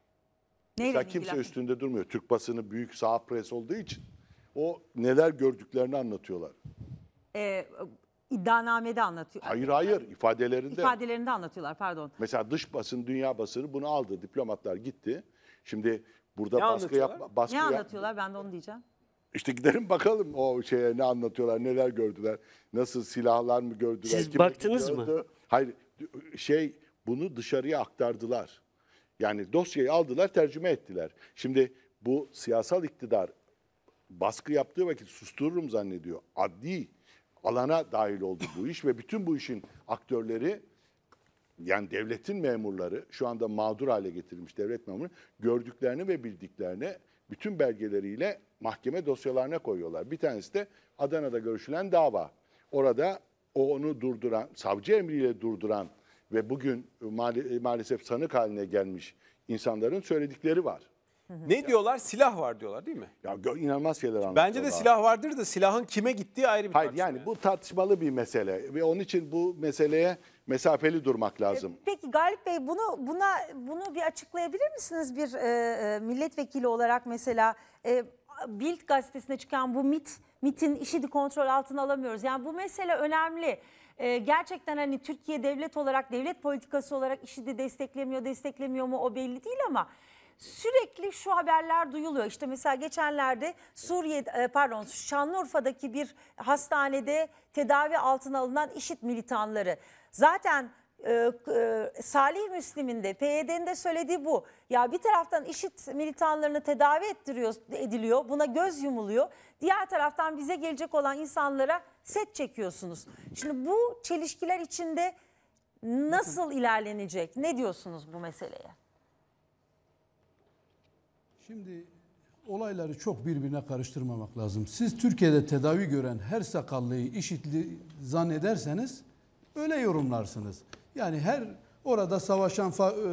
Neyle Mesela kimse ilgili? üstünde durmuyor. Türk basını büyük sağ pres olduğu için o neler gördüklerini anlatıyorlar. Ee, iddianamede anlatıyor. Hayır hayır ifadelerinde. İfadelerinde anlatıyorlar pardon. Mesela dış basın, dünya basını bunu aldı. Diplomatlar gitti. Şimdi burada Ne Ne baskı yapma. Baskı yap- anlatıyorlar ben de onu diyeceğim. İşte gidelim bakalım o şeye ne anlatıyorlar, neler gördüler, nasıl silahlar mı gördüler. Siz kim baktınız mı? gördü? Hayır, şey bunu dışarıya aktardılar. Yani dosyayı aldılar, tercüme ettiler. Şimdi bu siyasal iktidar baskı yaptığı vakit sustururum zannediyor. Adli alana dahil oldu bu iş ve bütün bu işin aktörleri, yani devletin memurları şu anda mağdur hale getirilmiş devlet memuru gördüklerini ve bildiklerini bütün belgeleriyle mahkeme dosyalarına koyuyorlar. Bir tanesi de Adana'da görüşülen dava. Orada o onu durduran, savcı emriyle durduran ve bugün maal- maalesef sanık haline gelmiş insanların söyledikleri var. Ne diyorlar? Silah var diyorlar değil mi? Ya gö- inanılmaz şeyler anlatıyorlar. Bence de silah vardır da silahın kime gittiği ayrı bir Hayır tartışma. yani bu tartışmalı bir mesele ve onun için bu meseleye mesafeli durmak lazım. Peki Galip Bey bunu buna bunu bir açıklayabilir misiniz bir e, e, milletvekili olarak mesela e, Bild gazetesine çıkan bu MİT MİT'in IŞİD'i kontrol altına alamıyoruz. Yani bu mesele önemli. E, gerçekten hani Türkiye devlet olarak devlet politikası olarak IŞİD'i desteklemiyor, desteklemiyor mu o belli değil ama sürekli şu haberler duyuluyor. İşte mesela geçenlerde Suriye pardon Şanlıurfa'daki bir hastanede tedavi altına alınan IŞİD militanları. Zaten e, e, Salih Müslim'in de P Y D'nin de söylediği bu. Ya bir taraftan IŞİD militanlarını tedavi ettiriyor, ediliyor. Buna göz yumuluyor. Diğer taraftan bize gelecek olan insanlara set çekiyorsunuz. Şimdi bu çelişkiler içinde nasıl ilerlenecek? Ne diyorsunuz bu meseleye? Şimdi olayları çok birbirine karıştırmamak lazım. Siz Türkiye'de tedavi gören her sakallıyı IŞİD'li zannederseniz öyle yorumlarsınız. Yani her orada savaşan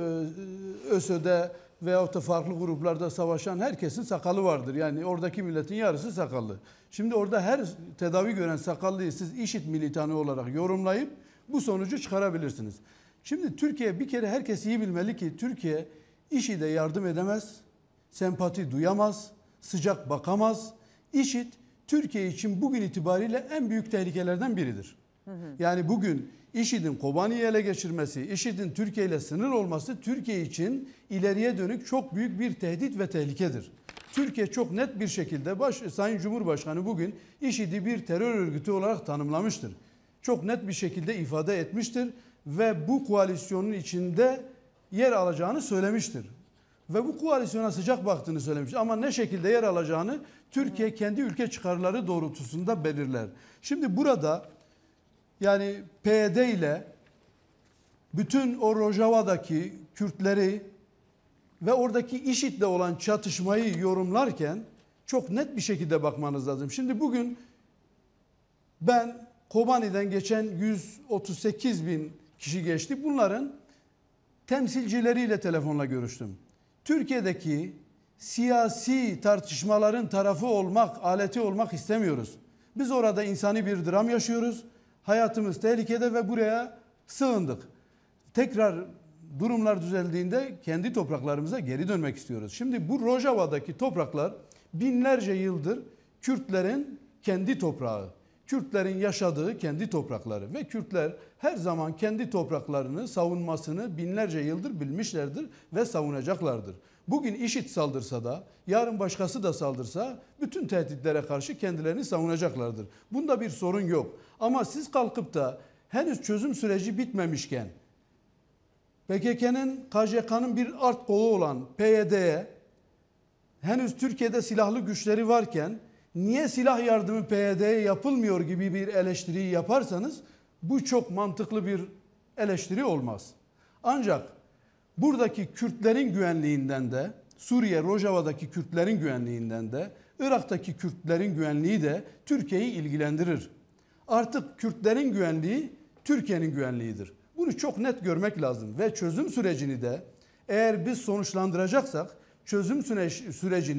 ÖSÖ'de veyahut da farklı gruplarda savaşan herkesin sakalı vardır. Yani oradaki milletin yarısı sakallı. Şimdi orada her tedavi gören sakallıyı siz IŞİD militanı olarak yorumlayıp bu sonucu çıkarabilirsiniz. Şimdi Türkiye bir kere herkes iyi bilmeli ki Türkiye IŞİD'e yardım edemez, sempati duyamaz, sıcak bakamaz. IŞİD Türkiye için bugün itibariyle en büyük tehlikelerden biridir. Hı hı. Yani bugün IŞİD'in Kobani'yi ele geçirmesi, IŞİD'in Türkiye ile sınır olması Türkiye için ileriye dönük çok büyük bir tehdit ve tehlikedir. Türkiye çok net bir şekilde baş, Sayın Cumhurbaşkanı bugün IŞİD'i bir terör örgütü olarak tanımlamıştır. Çok net bir şekilde ifade etmiştir ve bu koalisyonun içinde yer alacağını söylemiştir. Ve bu koalisyona sıcak baktığını söylemiş. Ama ne şekilde yer alacağını Türkiye kendi ülke çıkarları doğrultusunda belirler. Şimdi burada yani P Y D ile bütün o Rojava'daki Kürtleri ve oradaki IŞİD'le olan çatışmayı yorumlarken çok net bir şekilde bakmanız lazım. Şimdi bugün ben Kobani'den geçen yüz otuz sekiz bin kişi geçti. Bunların temsilcileriyle telefonla görüştüm. Türkiye'deki siyasi tartışmaların tarafı olmak, aleti olmak istemiyoruz. Biz orada insani bir dram yaşıyoruz. Hayatımız tehlikede ve buraya sığındık. Tekrar durumlar düzeldiğinde kendi topraklarımıza geri dönmek istiyoruz. Şimdi bu Rojava'daki topraklar binlerce yıldır Kürtlerin kendi toprağı. Kürtlerin yaşadığı kendi toprakları ve Kürtler her zaman kendi topraklarını savunmasını binlerce yıldır bilmişlerdir ve savunacaklardır. Bugün IŞİD saldırsa da yarın başkası da saldırsa bütün tehditlere karşı kendilerini savunacaklardır. Bunda bir sorun yok. Ama siz kalkıp da henüz çözüm süreci bitmemişken P K K'nın K J K'nın bir art kolu olan P Y D'ye henüz Türkiye'de silahlı güçleri varken niye silah yardımı P Y D'ye yapılmıyor gibi bir eleştiriyi yaparsanız bu çok mantıklı bir eleştiri olmaz. Ancak buradaki Kürtlerin güvenliğinden de, Suriye Rojava'daki Kürtlerin güvenliğinden de, Irak'taki Kürtlerin güvenliği de Türkiye'yi ilgilendirir. Artık Kürtlerin güvenliği Türkiye'nin güvenliğidir. Bunu çok net görmek lazım ve çözüm sürecini de eğer biz sonuçlandıracaksak çözüm sürecini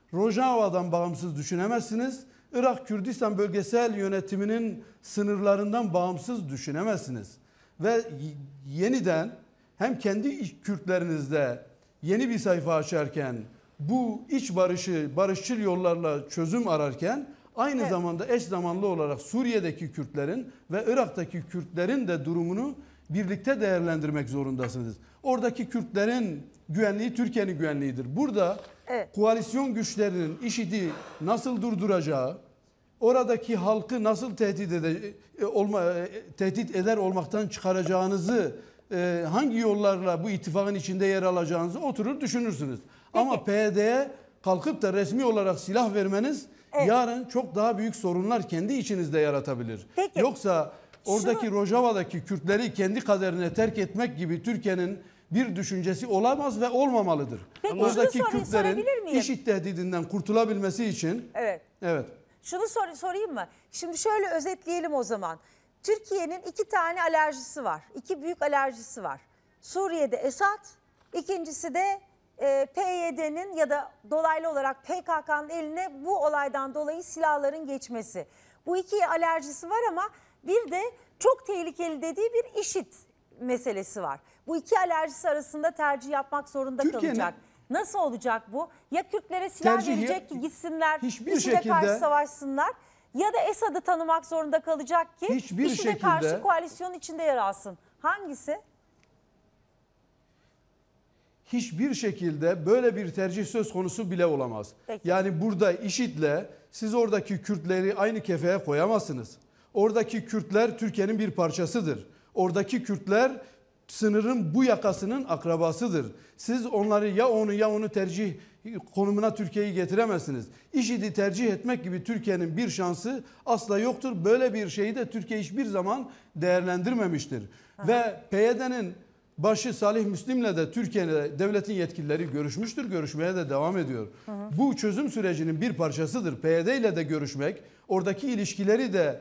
Rojava'dan bağımsız düşünemezsiniz. Irak Kürdistan bölgesel yönetiminin sınırlarından bağımsız düşünemezsiniz. Ve yeniden hem kendi Kürtlerinizde yeni bir sayfa açarken, bu iç barışı, barışçıl yollarla çözüm ararken, aynı evet. zamanda eş zamanlı olarak Suriye'deki Kürtlerin ve Irak'taki Kürtlerin de durumunu birlikte değerlendirmek zorundasınız. Oradaki Kürtlerin güvenliği Türkiye'nin güvenliğidir. Burada evet. koalisyon güçlerinin IŞİD'i nasıl durduracağı, oradaki halkı nasıl tehdit eder, olma, tehdit eder olmaktan çıkaracağınızı, hangi yollarla bu ittifakın içinde yer alacağınızı oturur düşünürsünüz. Peki. Ama P Y D'ye kalkıp da resmi olarak silah vermeniz evet. yarın çok daha büyük sorunlar kendi içinizde yaratabilir. Peki. Yoksa oradaki Şunu... Rojava'daki Kürtleri kendi kaderine terk etmek gibi Türkiye'nin bir düşüncesi olamaz ve olmamalıdır. Peki, oradaki Kürtlerin IŞİD tehdidinden kurtulabilmesi için evet. Evet. Şunu sor, sorayım mı? Şimdi şöyle özetleyelim o zaman. Türkiye'nin iki tane alerjisi var. İki büyük alerjisi var. Suriye'de Esad, ikincisi de e, P Y D'nin ya da dolaylı olarak P K K'nın eline bu olaydan dolayı silahların geçmesi. Bu iki alerjisi var ama bir de çok tehlikeli dediği bir IŞİD meselesi var. Bu iki alerjisi arasında tercih yapmak zorunda kalacak. Nasıl olacak bu? Ya Kürtlere silah tercih verecek ki gitsinler, IŞİD'e karşı savaşsınlar. Ya da Esad'ı tanımak zorunda kalacak ki IŞİD'e karşı koalisyon içinde yer alsın. Hangisi? Hiçbir şekilde böyle bir tercih söz konusu bile olamaz. Peki. Yani burada IŞİD'le siz oradaki Kürtleri aynı kefeye koyamazsınız. Oradaki Kürtler Türkiye'nin bir parçasıdır. Oradaki Kürtler sınırın bu yakasının akrabasıdır. Siz onları ya onu ya onu tercih konumuna Türkiye'yi getiremezsiniz. IŞİD'i tercih etmek gibi Türkiye'nin bir şansı asla yoktur. Böyle bir şeyi de Türkiye hiçbir zaman değerlendirmemiştir. Ha. Ve P Y D'nin başı Salih Müslim'le de Türkiye'de devletin yetkilileri görüşmüştür. Görüşmeye de devam ediyor. Hı hı. Bu çözüm sürecinin bir parçasıdır. P Y D ile de görüşmek, oradaki ilişkileri de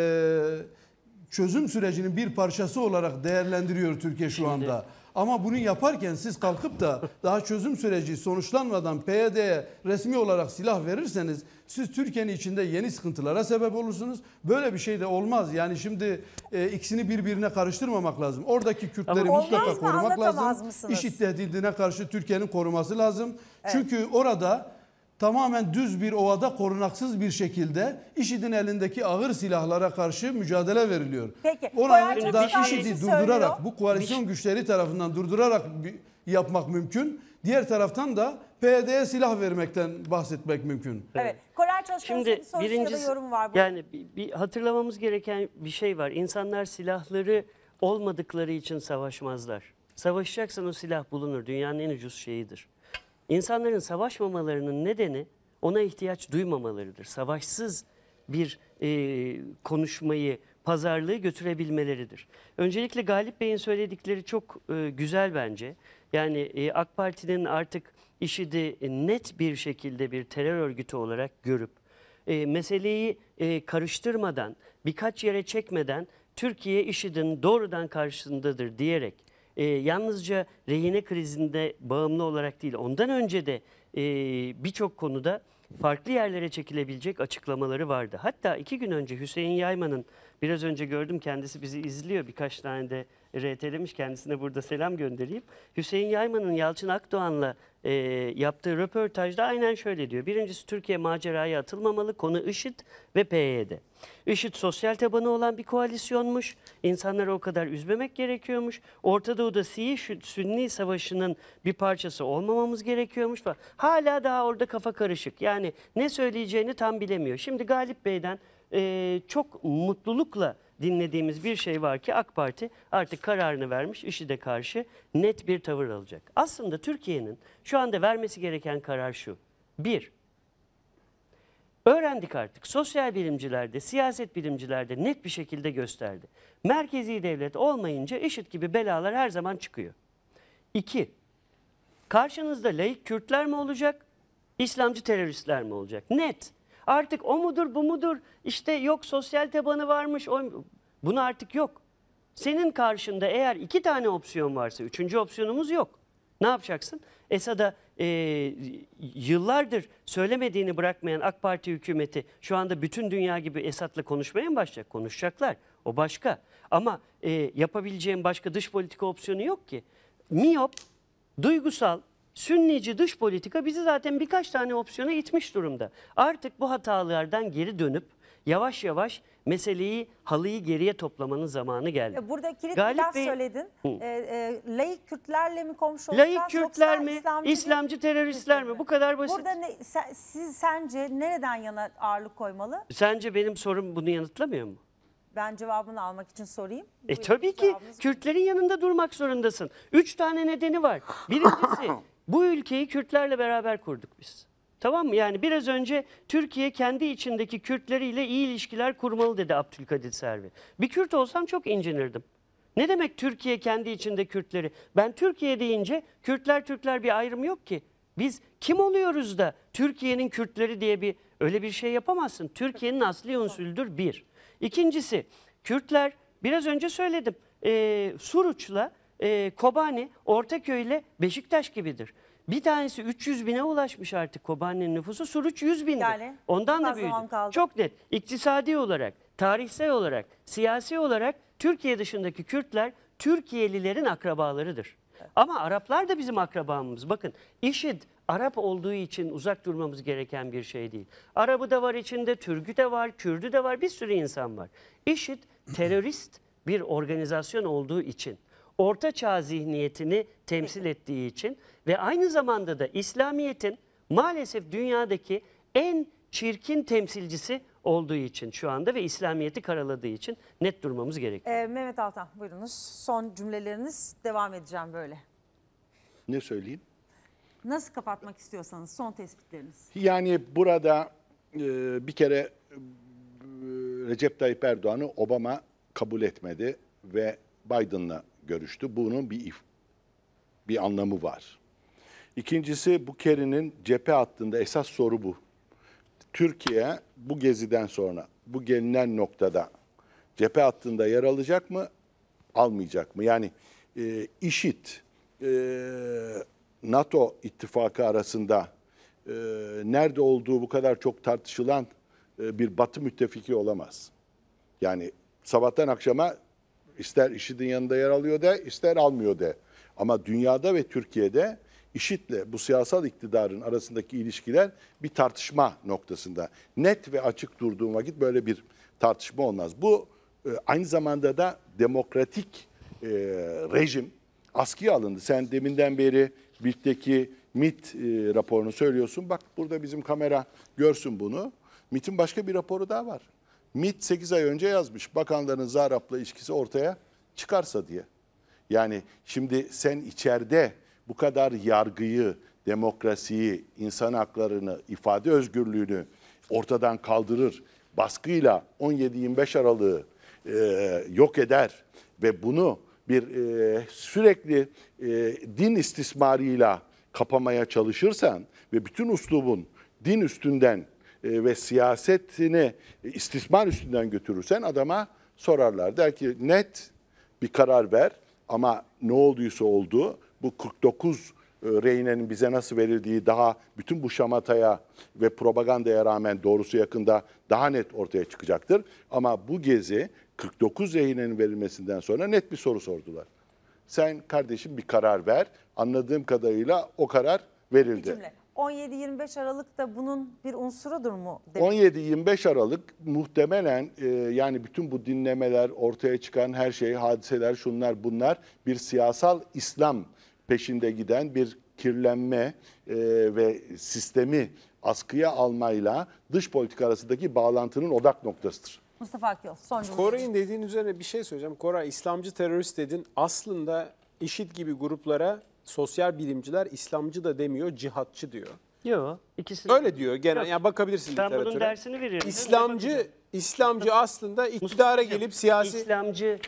e, çözüm sürecinin bir parçası olarak değerlendiriyor Türkiye şu anda. Şimdi... Ama bunu yaparken siz kalkıp da daha çözüm süreci sonuçlanmadan P Y D'ye resmi olarak silah verirseniz siz Türkiye'nin içinde yeni sıkıntılara sebep olursunuz. Böyle bir şey de olmaz. Yani şimdi e, ikisini birbirine karıştırmamak lazım. Oradaki Kürtleri ama mutlaka korumak lazım. IŞİD tehdidine karşı Türkiye'nin koruması lazım. Evet. Çünkü orada tamamen düz bir ovada korunaksız bir şekilde IŞİD'in elindeki ağır silahlara karşı mücadele veriliyor. Peki. Orayı da IŞİD'i durdurarak, bu koalisyon güçleri tarafından durdurarak yapmak mümkün. Diğer taraftan da P Y D'ye silah vermekten bahsetmek mümkün. Evet. Koray Çalışkan'ın bir sorusu ya da yorumu var. Bu. Yani bir, bir hatırlamamız gereken bir şey var. İnsanlar silahları olmadıkları için savaşmazlar. Savaşacaksan o silah bulunur. Dünyanın en ucuz şeyidir. İnsanların savaşmamalarının nedeni ona ihtiyaç duymamalarıdır. Savaşsız bir e, konuşmayı, pazarlığı götürebilmeleridir. Öncelikle Galip Bey'in söyledikleri çok e, güzel bence. Yani e, AK Parti'nin artık IŞİD'i net bir şekilde bir terör örgütü olarak görüp e, meseleyi e, karıştırmadan, birkaç yere çekmeden Türkiye IŞİD'in doğrudan karşısındadır diyerek e, yalnızca rehine krizinde bağımlı olarak değil, ondan önce de e, birçok konuda farklı yerlere çekilebilecek açıklamaları vardı. Hatta iki gün önce Hüseyin Yayman'ın, biraz önce gördüm kendisi bizi izliyor, birkaç tane de R T'lemiş, kendisine burada selam göndereyim. Hüseyin Yayman'ın Yalçın Akdoğan'la e, yaptığı röportajda aynen şöyle diyor. Birincisi, Türkiye maceraya atılmamalı, konu IŞİD ve P Y D. IŞİD sosyal tabanı olan bir koalisyonmuş, insanları o kadar üzmemek gerekiyormuş. Orta Doğu'da Şii-Sünni savaşının bir parçası olmamamız gerekiyormuş falan. Hala daha orada kafa karışık, yani ne söyleyeceğini tam bilemiyor. Şimdi Galip Bey'den e, çok mutlulukla dinlediğimiz bir şey var ki AK Parti artık kararını vermiş, IŞİD'e karşı net bir tavır alacak. Aslında Türkiye'nin şu anda vermesi gereken karar şu. Bir, öğrendik artık, sosyal bilimcilerde, siyaset bilimcilerde net bir şekilde gösterdi. Merkezi devlet olmayınca IŞİD gibi belalar her zaman çıkıyor. İki, karşınızda laik Kürtler mi olacak, İslamcı teröristler mi olacak? Net. Artık o mudur, bu mudur, işte yok sosyal tabanı varmış, o... bunu artık yok. Senin karşında eğer iki tane opsiyon varsa, üçüncü opsiyonumuz yok. Ne yapacaksın? Esad'a e, yıllardır söylemediğini bırakmayan AK Parti hükümeti şu anda bütün dünya gibi Esad'la konuşmaya mı başlayacak? Konuşacaklar. O başka. Ama e, yapabileceğim başka dış politika opsiyonu yok ki. Miyop, duygusal, Sünnici dış politika bizi zaten birkaç tane opsiyona itmiş durumda. Artık bu hatalardan geri dönüp yavaş yavaş meseleyi, halıyı geriye toplamanın zamanı geldi. Burada kilit Galip bir laf Bey- söyledin. E, e, laik Kürtlerle mi komşu olacağız? Laik Kürtler mi, İslamcı, İslamcı teröristler mi? Bu kadar basit. Burada ne, sen, siz sence nereden yana ağırlık koymalı? Sence benim sorum bunu yanıtlamıyor mu? Ben cevabını almak için sorayım. E Buyurun, tabii ki cevabınızı- Kürtlerin yanında durmak zorundasın. Üç tane nedeni var. Birincisi bu ülkeyi Kürtlerle beraber kurduk biz. Tamam mı? Yani biraz önce Türkiye kendi içindeki Kürtleriyle iyi ilişkiler kurmalı dedi Abdülkadir Selvi. Bir Kürt olsam çok incinirdim. Ne demek Türkiye kendi içinde Kürtleri? Ben Türkiye deyince Kürtler Türkler bir ayrım yok ki. Biz kim oluyoruz da Türkiye'nin Kürtleri diye bir öyle bir şey yapamazsın. Türkiye'nin asli unsülüdür bir. İkincisi Kürtler biraz önce söyledim. E, Suruç'la e, Kobani, Ortaköy ile Beşiktaş gibidir. Bir tanesi üç yüz bine ulaşmış artık Kobani'nin nüfusu. Suruç yüz bindi. Yani Ondan da az büyüdü. zaman kaldı. Çok net. İktisadi olarak, tarihsel olarak, siyasi olarak Türkiye dışındaki Kürtler Türkiye'lilerin akrabalarıdır. Ama Araplar da bizim akrabamız. Bakın IŞİD Arap olduğu için uzak durmamız gereken bir şey değil. Arabı da var içinde, Türk'ü de var, Kürdü de var, bir sürü insan var. IŞİD terörist bir organizasyon olduğu için, Orta Çağ zihniyetini temsil ettiği için ve aynı zamanda da İslamiyet'in maalesef dünyadaki en çirkin temsilcisi olduğu için şu anda ve İslamiyet'i karaladığı için net durmamız gerekiyor. Ee, Mehmet Altan buyurunuz. Son cümleleriniz, devam edeceğim böyle. Ne söyleyeyim? Nasıl kapatmak istiyorsanız son tespitleriniz. Yani burada e, bir kere e, Recep Tayyip Erdoğan'ı Obama kabul etmedi ve Biden'la görüştü. Bunun bir if- bir anlamı var. İkincisi bu Kerry'nin cephe hattında esas soru bu. Türkiye bu geziden sonra bu gelinen noktada cephe hattında yer alacak mı, almayacak mı? Yani e, IŞİD, e, NATO ittifakı arasında e, nerede olduğu bu kadar çok tartışılan e, bir Batı müttefiki olamaz. Yani sabahtan akşama ister IŞİD'in yanında yer alıyor de, ister almıyor de. Ama dünyada ve Türkiye'de IŞİD'le bu siyasal iktidarın arasındaki ilişkiler bir tartışma noktasında. Net ve açık durduğum vakit böyle bir tartışma olmaz. Bu e, aynı zamanda da demokratik e, rejim askıya alındı. Sen deminden beri birlikteki MİT e, raporunu söylüyorsun. Bak burada bizim kamera görsün bunu. MİT'in başka bir raporu daha var. MİT sekiz ay önce yazmış. Bakanların Zarrab'la ilişkisi ortaya çıkarsa diye. Yani şimdi sen içeride bu kadar yargıyı, demokrasiyi, insan haklarını, ifade özgürlüğünü ortadan kaldırır, baskıyla on yedi yirmi beş Aralık'ı e, yok eder ve bunu bir e, sürekli e, din istismarıyla kapamaya çalışırsan ve bütün uslubun din üstünden e, ve siyasetini istismar üstünden götürürsen adama sorarlar. Der ki net bir karar ver ama ne olduysa oldu. Bu kırk dokuz rehinenin bize nasıl verildiği daha bütün bu şamataya ve propagandaya rağmen doğrusu yakında daha net ortaya çıkacaktır. Ama bu gezi kırk dokuz rehinenin verilmesinden sonra net bir soru sordular. Sen kardeşim bir karar ver. Anladığım kadarıyla o karar verildi. Bir cümle. on yedi yirmi beş Aralık'ta bunun bir unsurudur mu? Demek? on yedi yirmi beş Aralık muhtemelen e, yani bütün bu dinlemeler, ortaya çıkan her şey, hadiseler, şunlar bunlar bir siyasal İslam peşinde giden bir kirlenme e, ve sistemi askıya almayla dış politika arasındaki bağlantının odak noktasıdır. Mustafa Akyol son cümle. Koray'ın dediğin üzerine bir şey söyleyeceğim. Koray, İslamcı terörist dedin. Aslında IŞİD gibi gruplara sosyal bilimciler İslamcı da demiyor, cihatçı diyor. Yok, ikisi Öyle diyor genel. Yok. Yani bakabilirsin Ben literatüre. bunun dersini veririm. İslamcı, İslamcı aslında iktidara gelip siyasi... İslamcı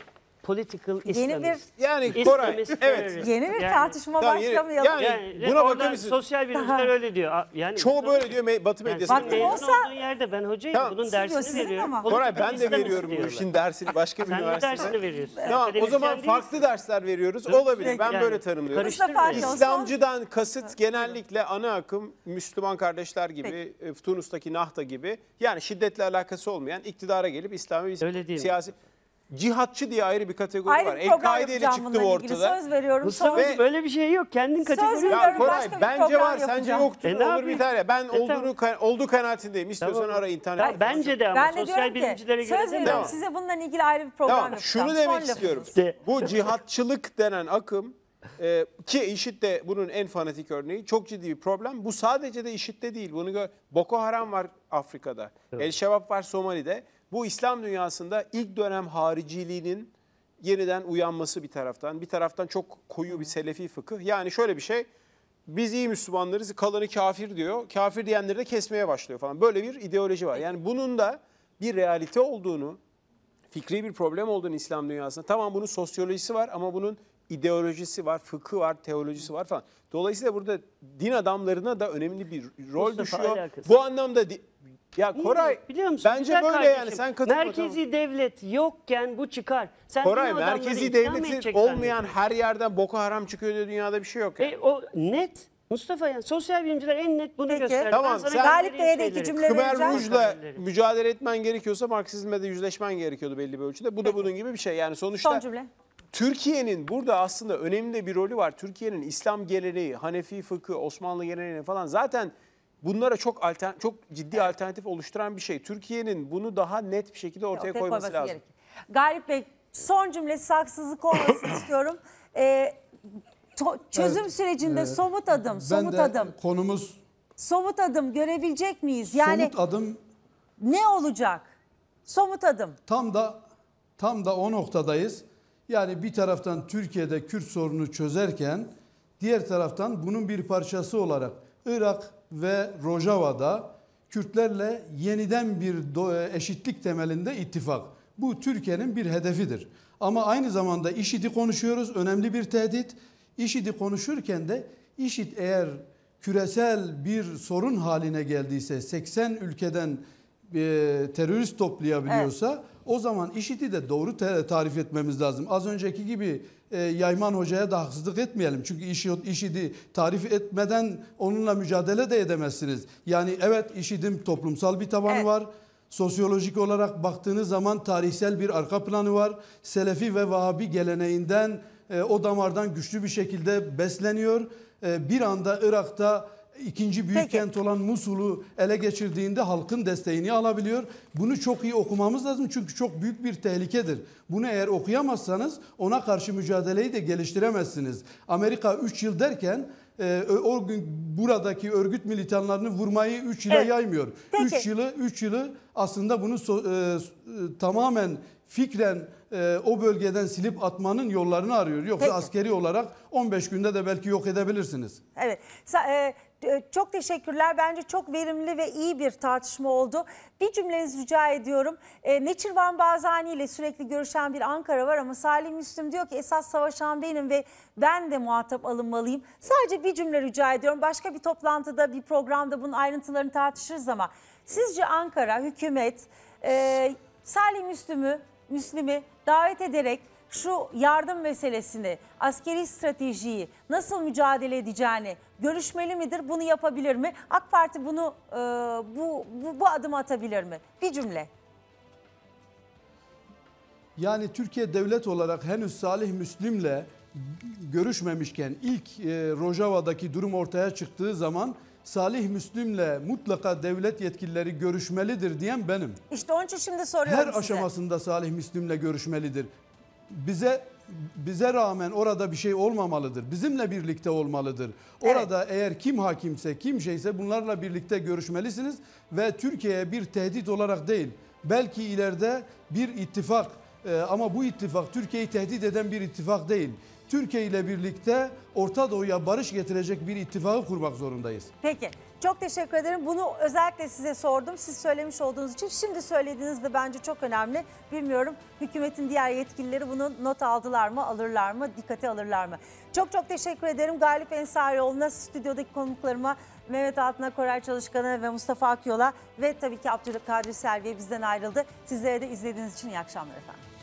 political Yeni Islamist. bir- Yani Koray, Islamist evet. terörist. Yeni bir Yani- tartışma Tamam, yeni- başlamayalım. yani- Yani Buna orada bakabilirsin. sosyal bilimciler öyle diyor. A- Yani Çoğu böyle diyor me- Batı yani medyasında. senin Vaktim mezun olsa- olduğun yerde ben hocayım. Tamam. Bunun Sizin dersini ama. veriyorum. Koray Political ben de Islamist veriyorum bu diyorlar. işin dersini başka bir Sen de üniversitede. dersini veriyorsun. Tamam o Akademisyen zaman değilsin. farklı dersler veriyoruz. Yok, Olabilir. Ben yani böyle tanımlıyorum. karıştırma Mustafa yani. Hakan- İslamcıdan kasıt genellikle ana akım Müslüman kardeşler gibi, e, Tunus'taki Nahda gibi yani şiddetle alakası olmayan iktidara gelip İslami bir Öyle değil mi? siyasi cihatçı diye ayrı bir kategori Ayrı var. bir program El-Kaide ile yapacağım çıktı bununla ilgili. ortada. Söz veriyorum. Mustafa'cığım Söz- böyle bir şey yok. Kendin kategori veriyorum. Ya Koray Başka bir bence program var sence yapacağım. yoktur E, ne olur yapayım? biter ya. Ben E, olduğunu tamam. ka- olduğu kanaatindeyim. İstiyorsan Tamam. ara internet. Ben- bence de ama Ben de sosyal diyorum ki bilimcilere göre söz değil. veriyorum Tamam. size bununla ilgili ayrı bir program Tamam, yapacağım. şunu demek Son istiyorum. lafınız. İşte- Bu cihatçılık denen akım e, ki IŞİD de bunun en fanatik örneği çok ciddi bir problem. Bu sadece de IŞİD'de değil. Bunu gö- Boko Haram var Afrika'da. El Şebab var Somali'de. Bu İslam dünyasında ilk dönem hariciliğinin yeniden uyanması bir taraftan. Bir taraftan çok koyu bir Selefi fıkıh. Yani şöyle bir şey. Biz iyi Müslümanlarız, kalanı kafir diyor. Kafir diyenleri de kesmeye başlıyor falan. Böyle bir ideoloji var. Yani bunun da bir realite olduğunu, fikri bir problem olduğunu İslam dünyasında. Tamam bunun sosyolojisi var ama bunun ideolojisi var, fıkhı var, teolojisi var falan. Dolayısıyla burada din adamlarına da önemli bir rol Mustafa, düşüyor. alakası. Bu anlamda di- ya Niye? Koray Biliyor musun? bence Güzel böyle kardeşim, yani sen katılma. Merkezi devlet yokken bu çıkar. Sen Koray din adamları merkezi ikna mı devleti edecek olmayan zannediyorsun? her yerden Boko Haram çıkıyor diye dünyada bir şey yok. Yani. E, o net. Mustafa yani sosyal bilimciler en net bunu Peki. gösterdi. Tamam, Ben sana sen- Galip göstereyim Bey'e de iki şeyleri. cümle Khmer vereceğim. Rouge'la Haberleri. mücadele etmen gerekiyorsa Marksizmle de yüzleşmen gerekiyordu belli bir ölçüde. Bu da bunun gibi bir şey. Yani sonuçta Son cümle. Türkiye'nin burada aslında önemli bir rolü var. Türkiye'nin İslam geleneği, Hanefi fıkhı, Osmanlı geleneği falan zaten bunlara çok altern- çok ciddi alternatif oluşturan bir şey. Türkiye'nin bunu daha net bir şekilde ortaya Ortaya koyması lazım. gerekir. Galip Bey son cümlesi haksızlık olmasın istiyorum. Ee, to- çözüm Evet, sürecinde e, somut adım, Ben somut de adım, konumuz somut adım görebilecek miyiz? Yani somut adım ne olacak? Somut adım. tam da tam da o noktadayız. Yani bir taraftan Türkiye'de Kürt sorunu çözerken diğer taraftan bunun bir parçası olarak Irak ve Rojava'da Kürtlerle yeniden bir do- eşitlik temelinde ittifak. Bu Türkiye'nin bir hedefidir. Ama aynı zamanda IŞİD'i konuşuyoruz. Önemli bir tehdit. IŞİD'i konuşurken de IŞİD eğer küresel bir sorun haline geldiyse seksen ülkeden e, terörist toplayabiliyorsa o zaman IŞİD'i de doğru te- tarif etmemiz lazım. Az önceki gibi e, Yayman Hoca'ya da haksızlık etmeyelim. Çünkü IŞİD, IŞİD'i tarif etmeden onunla mücadele de edemezsiniz. Yani evet IŞİD'in toplumsal bir tabanı Evet. var. Sosyolojik olarak baktığınız zaman tarihsel bir arka planı var. Selefi ve Vahabi geleneğinden e, o damardan güçlü bir şekilde besleniyor. E, bir anda Irak'ta ikinci büyük Peki. kent olan Musul'u ele geçirdiğinde halkın desteğini alabiliyor. Bunu çok iyi okumamız lazım çünkü çok büyük bir tehlikedir. Bunu eğer okuyamazsanız ona karşı mücadeleyi de geliştiremezsiniz. Amerika üç yıl derken e, o gün buradaki örgüt militanlarını vurmayı üç yıla Evet. yaymıyor. Peki. üç yılı üç yılı aslında bunu so, e, e, tamamen fikren e, o bölgeden silip atmanın yollarını arıyor. Yoksa Peki. askeri olarak on beş günde de belki yok edebilirsiniz. Evet. Sa- e, e, çok teşekkürler. Bence çok verimli ve iyi bir tartışma oldu. Bir cümlenizi rica ediyorum. E, Neçirvan Bazani ile sürekli görüşen bir Ankara var ama Salih Müslüm diyor ki esas savaşan benim ve ben de muhatap alınmalıyım. Sadece bir cümle rica ediyorum. Başka bir toplantıda, bir programda bunun ayrıntılarını tartışırız ama sizce Ankara, hükümet e, Salih Müslüm'ü, Müslim'i davet ederek şu yardım meselesini, askeri stratejiyi nasıl mücadele edeceğini görüşmeli midir? Bunu yapabilir mi? AK Parti bunu e, bu, bu bu adımı atabilir mi? Bir cümle. Yani Türkiye devlet olarak henüz Salih Müslim'le görüşmemişken ilk e, Rojava'daki durum ortaya çıktığı zaman Salih Müslim'le mutlaka devlet yetkilileri görüşmelidir diyen benim. İşte onun için şimdi soruyorum Her size. aşamasında Salih Müslim'le görüşmelidir. Bize bize rağmen orada bir şey olmamalıdır. Bizimle birlikte olmalıdır. Orada evet. Eğer kim hakimse, kim şeyse bunlarla birlikte görüşmelisiniz ve Türkiye'ye bir tehdit olarak değil, belki ileride bir ittifak e, ama bu ittifak Türkiye'yi tehdit eden bir ittifak değil. Türkiye ile birlikte Orta Doğu'ya barış getirecek bir ittifakı kurmak zorundayız. Peki. Çok teşekkür ederim. Bunu özellikle size sordum. Siz söylemiş olduğunuz için. Şimdi söylediğiniz de bence çok önemli. Bilmiyorum hükümetin diğer yetkilileri bunu not aldılar mı, alırlar mı, dikkate alırlar mı? Çok çok teşekkür ederim. Galip Ensarioğlu'na, stüdyodaki konuklarıma, Mehmet Altın'a, Koray Çalışkan'a ve Mustafa Akyol'a ve tabii ki Abdülkadir Selvi'ye bizden ayrıldı. Sizlere de izlediğiniz için iyi akşamlar efendim.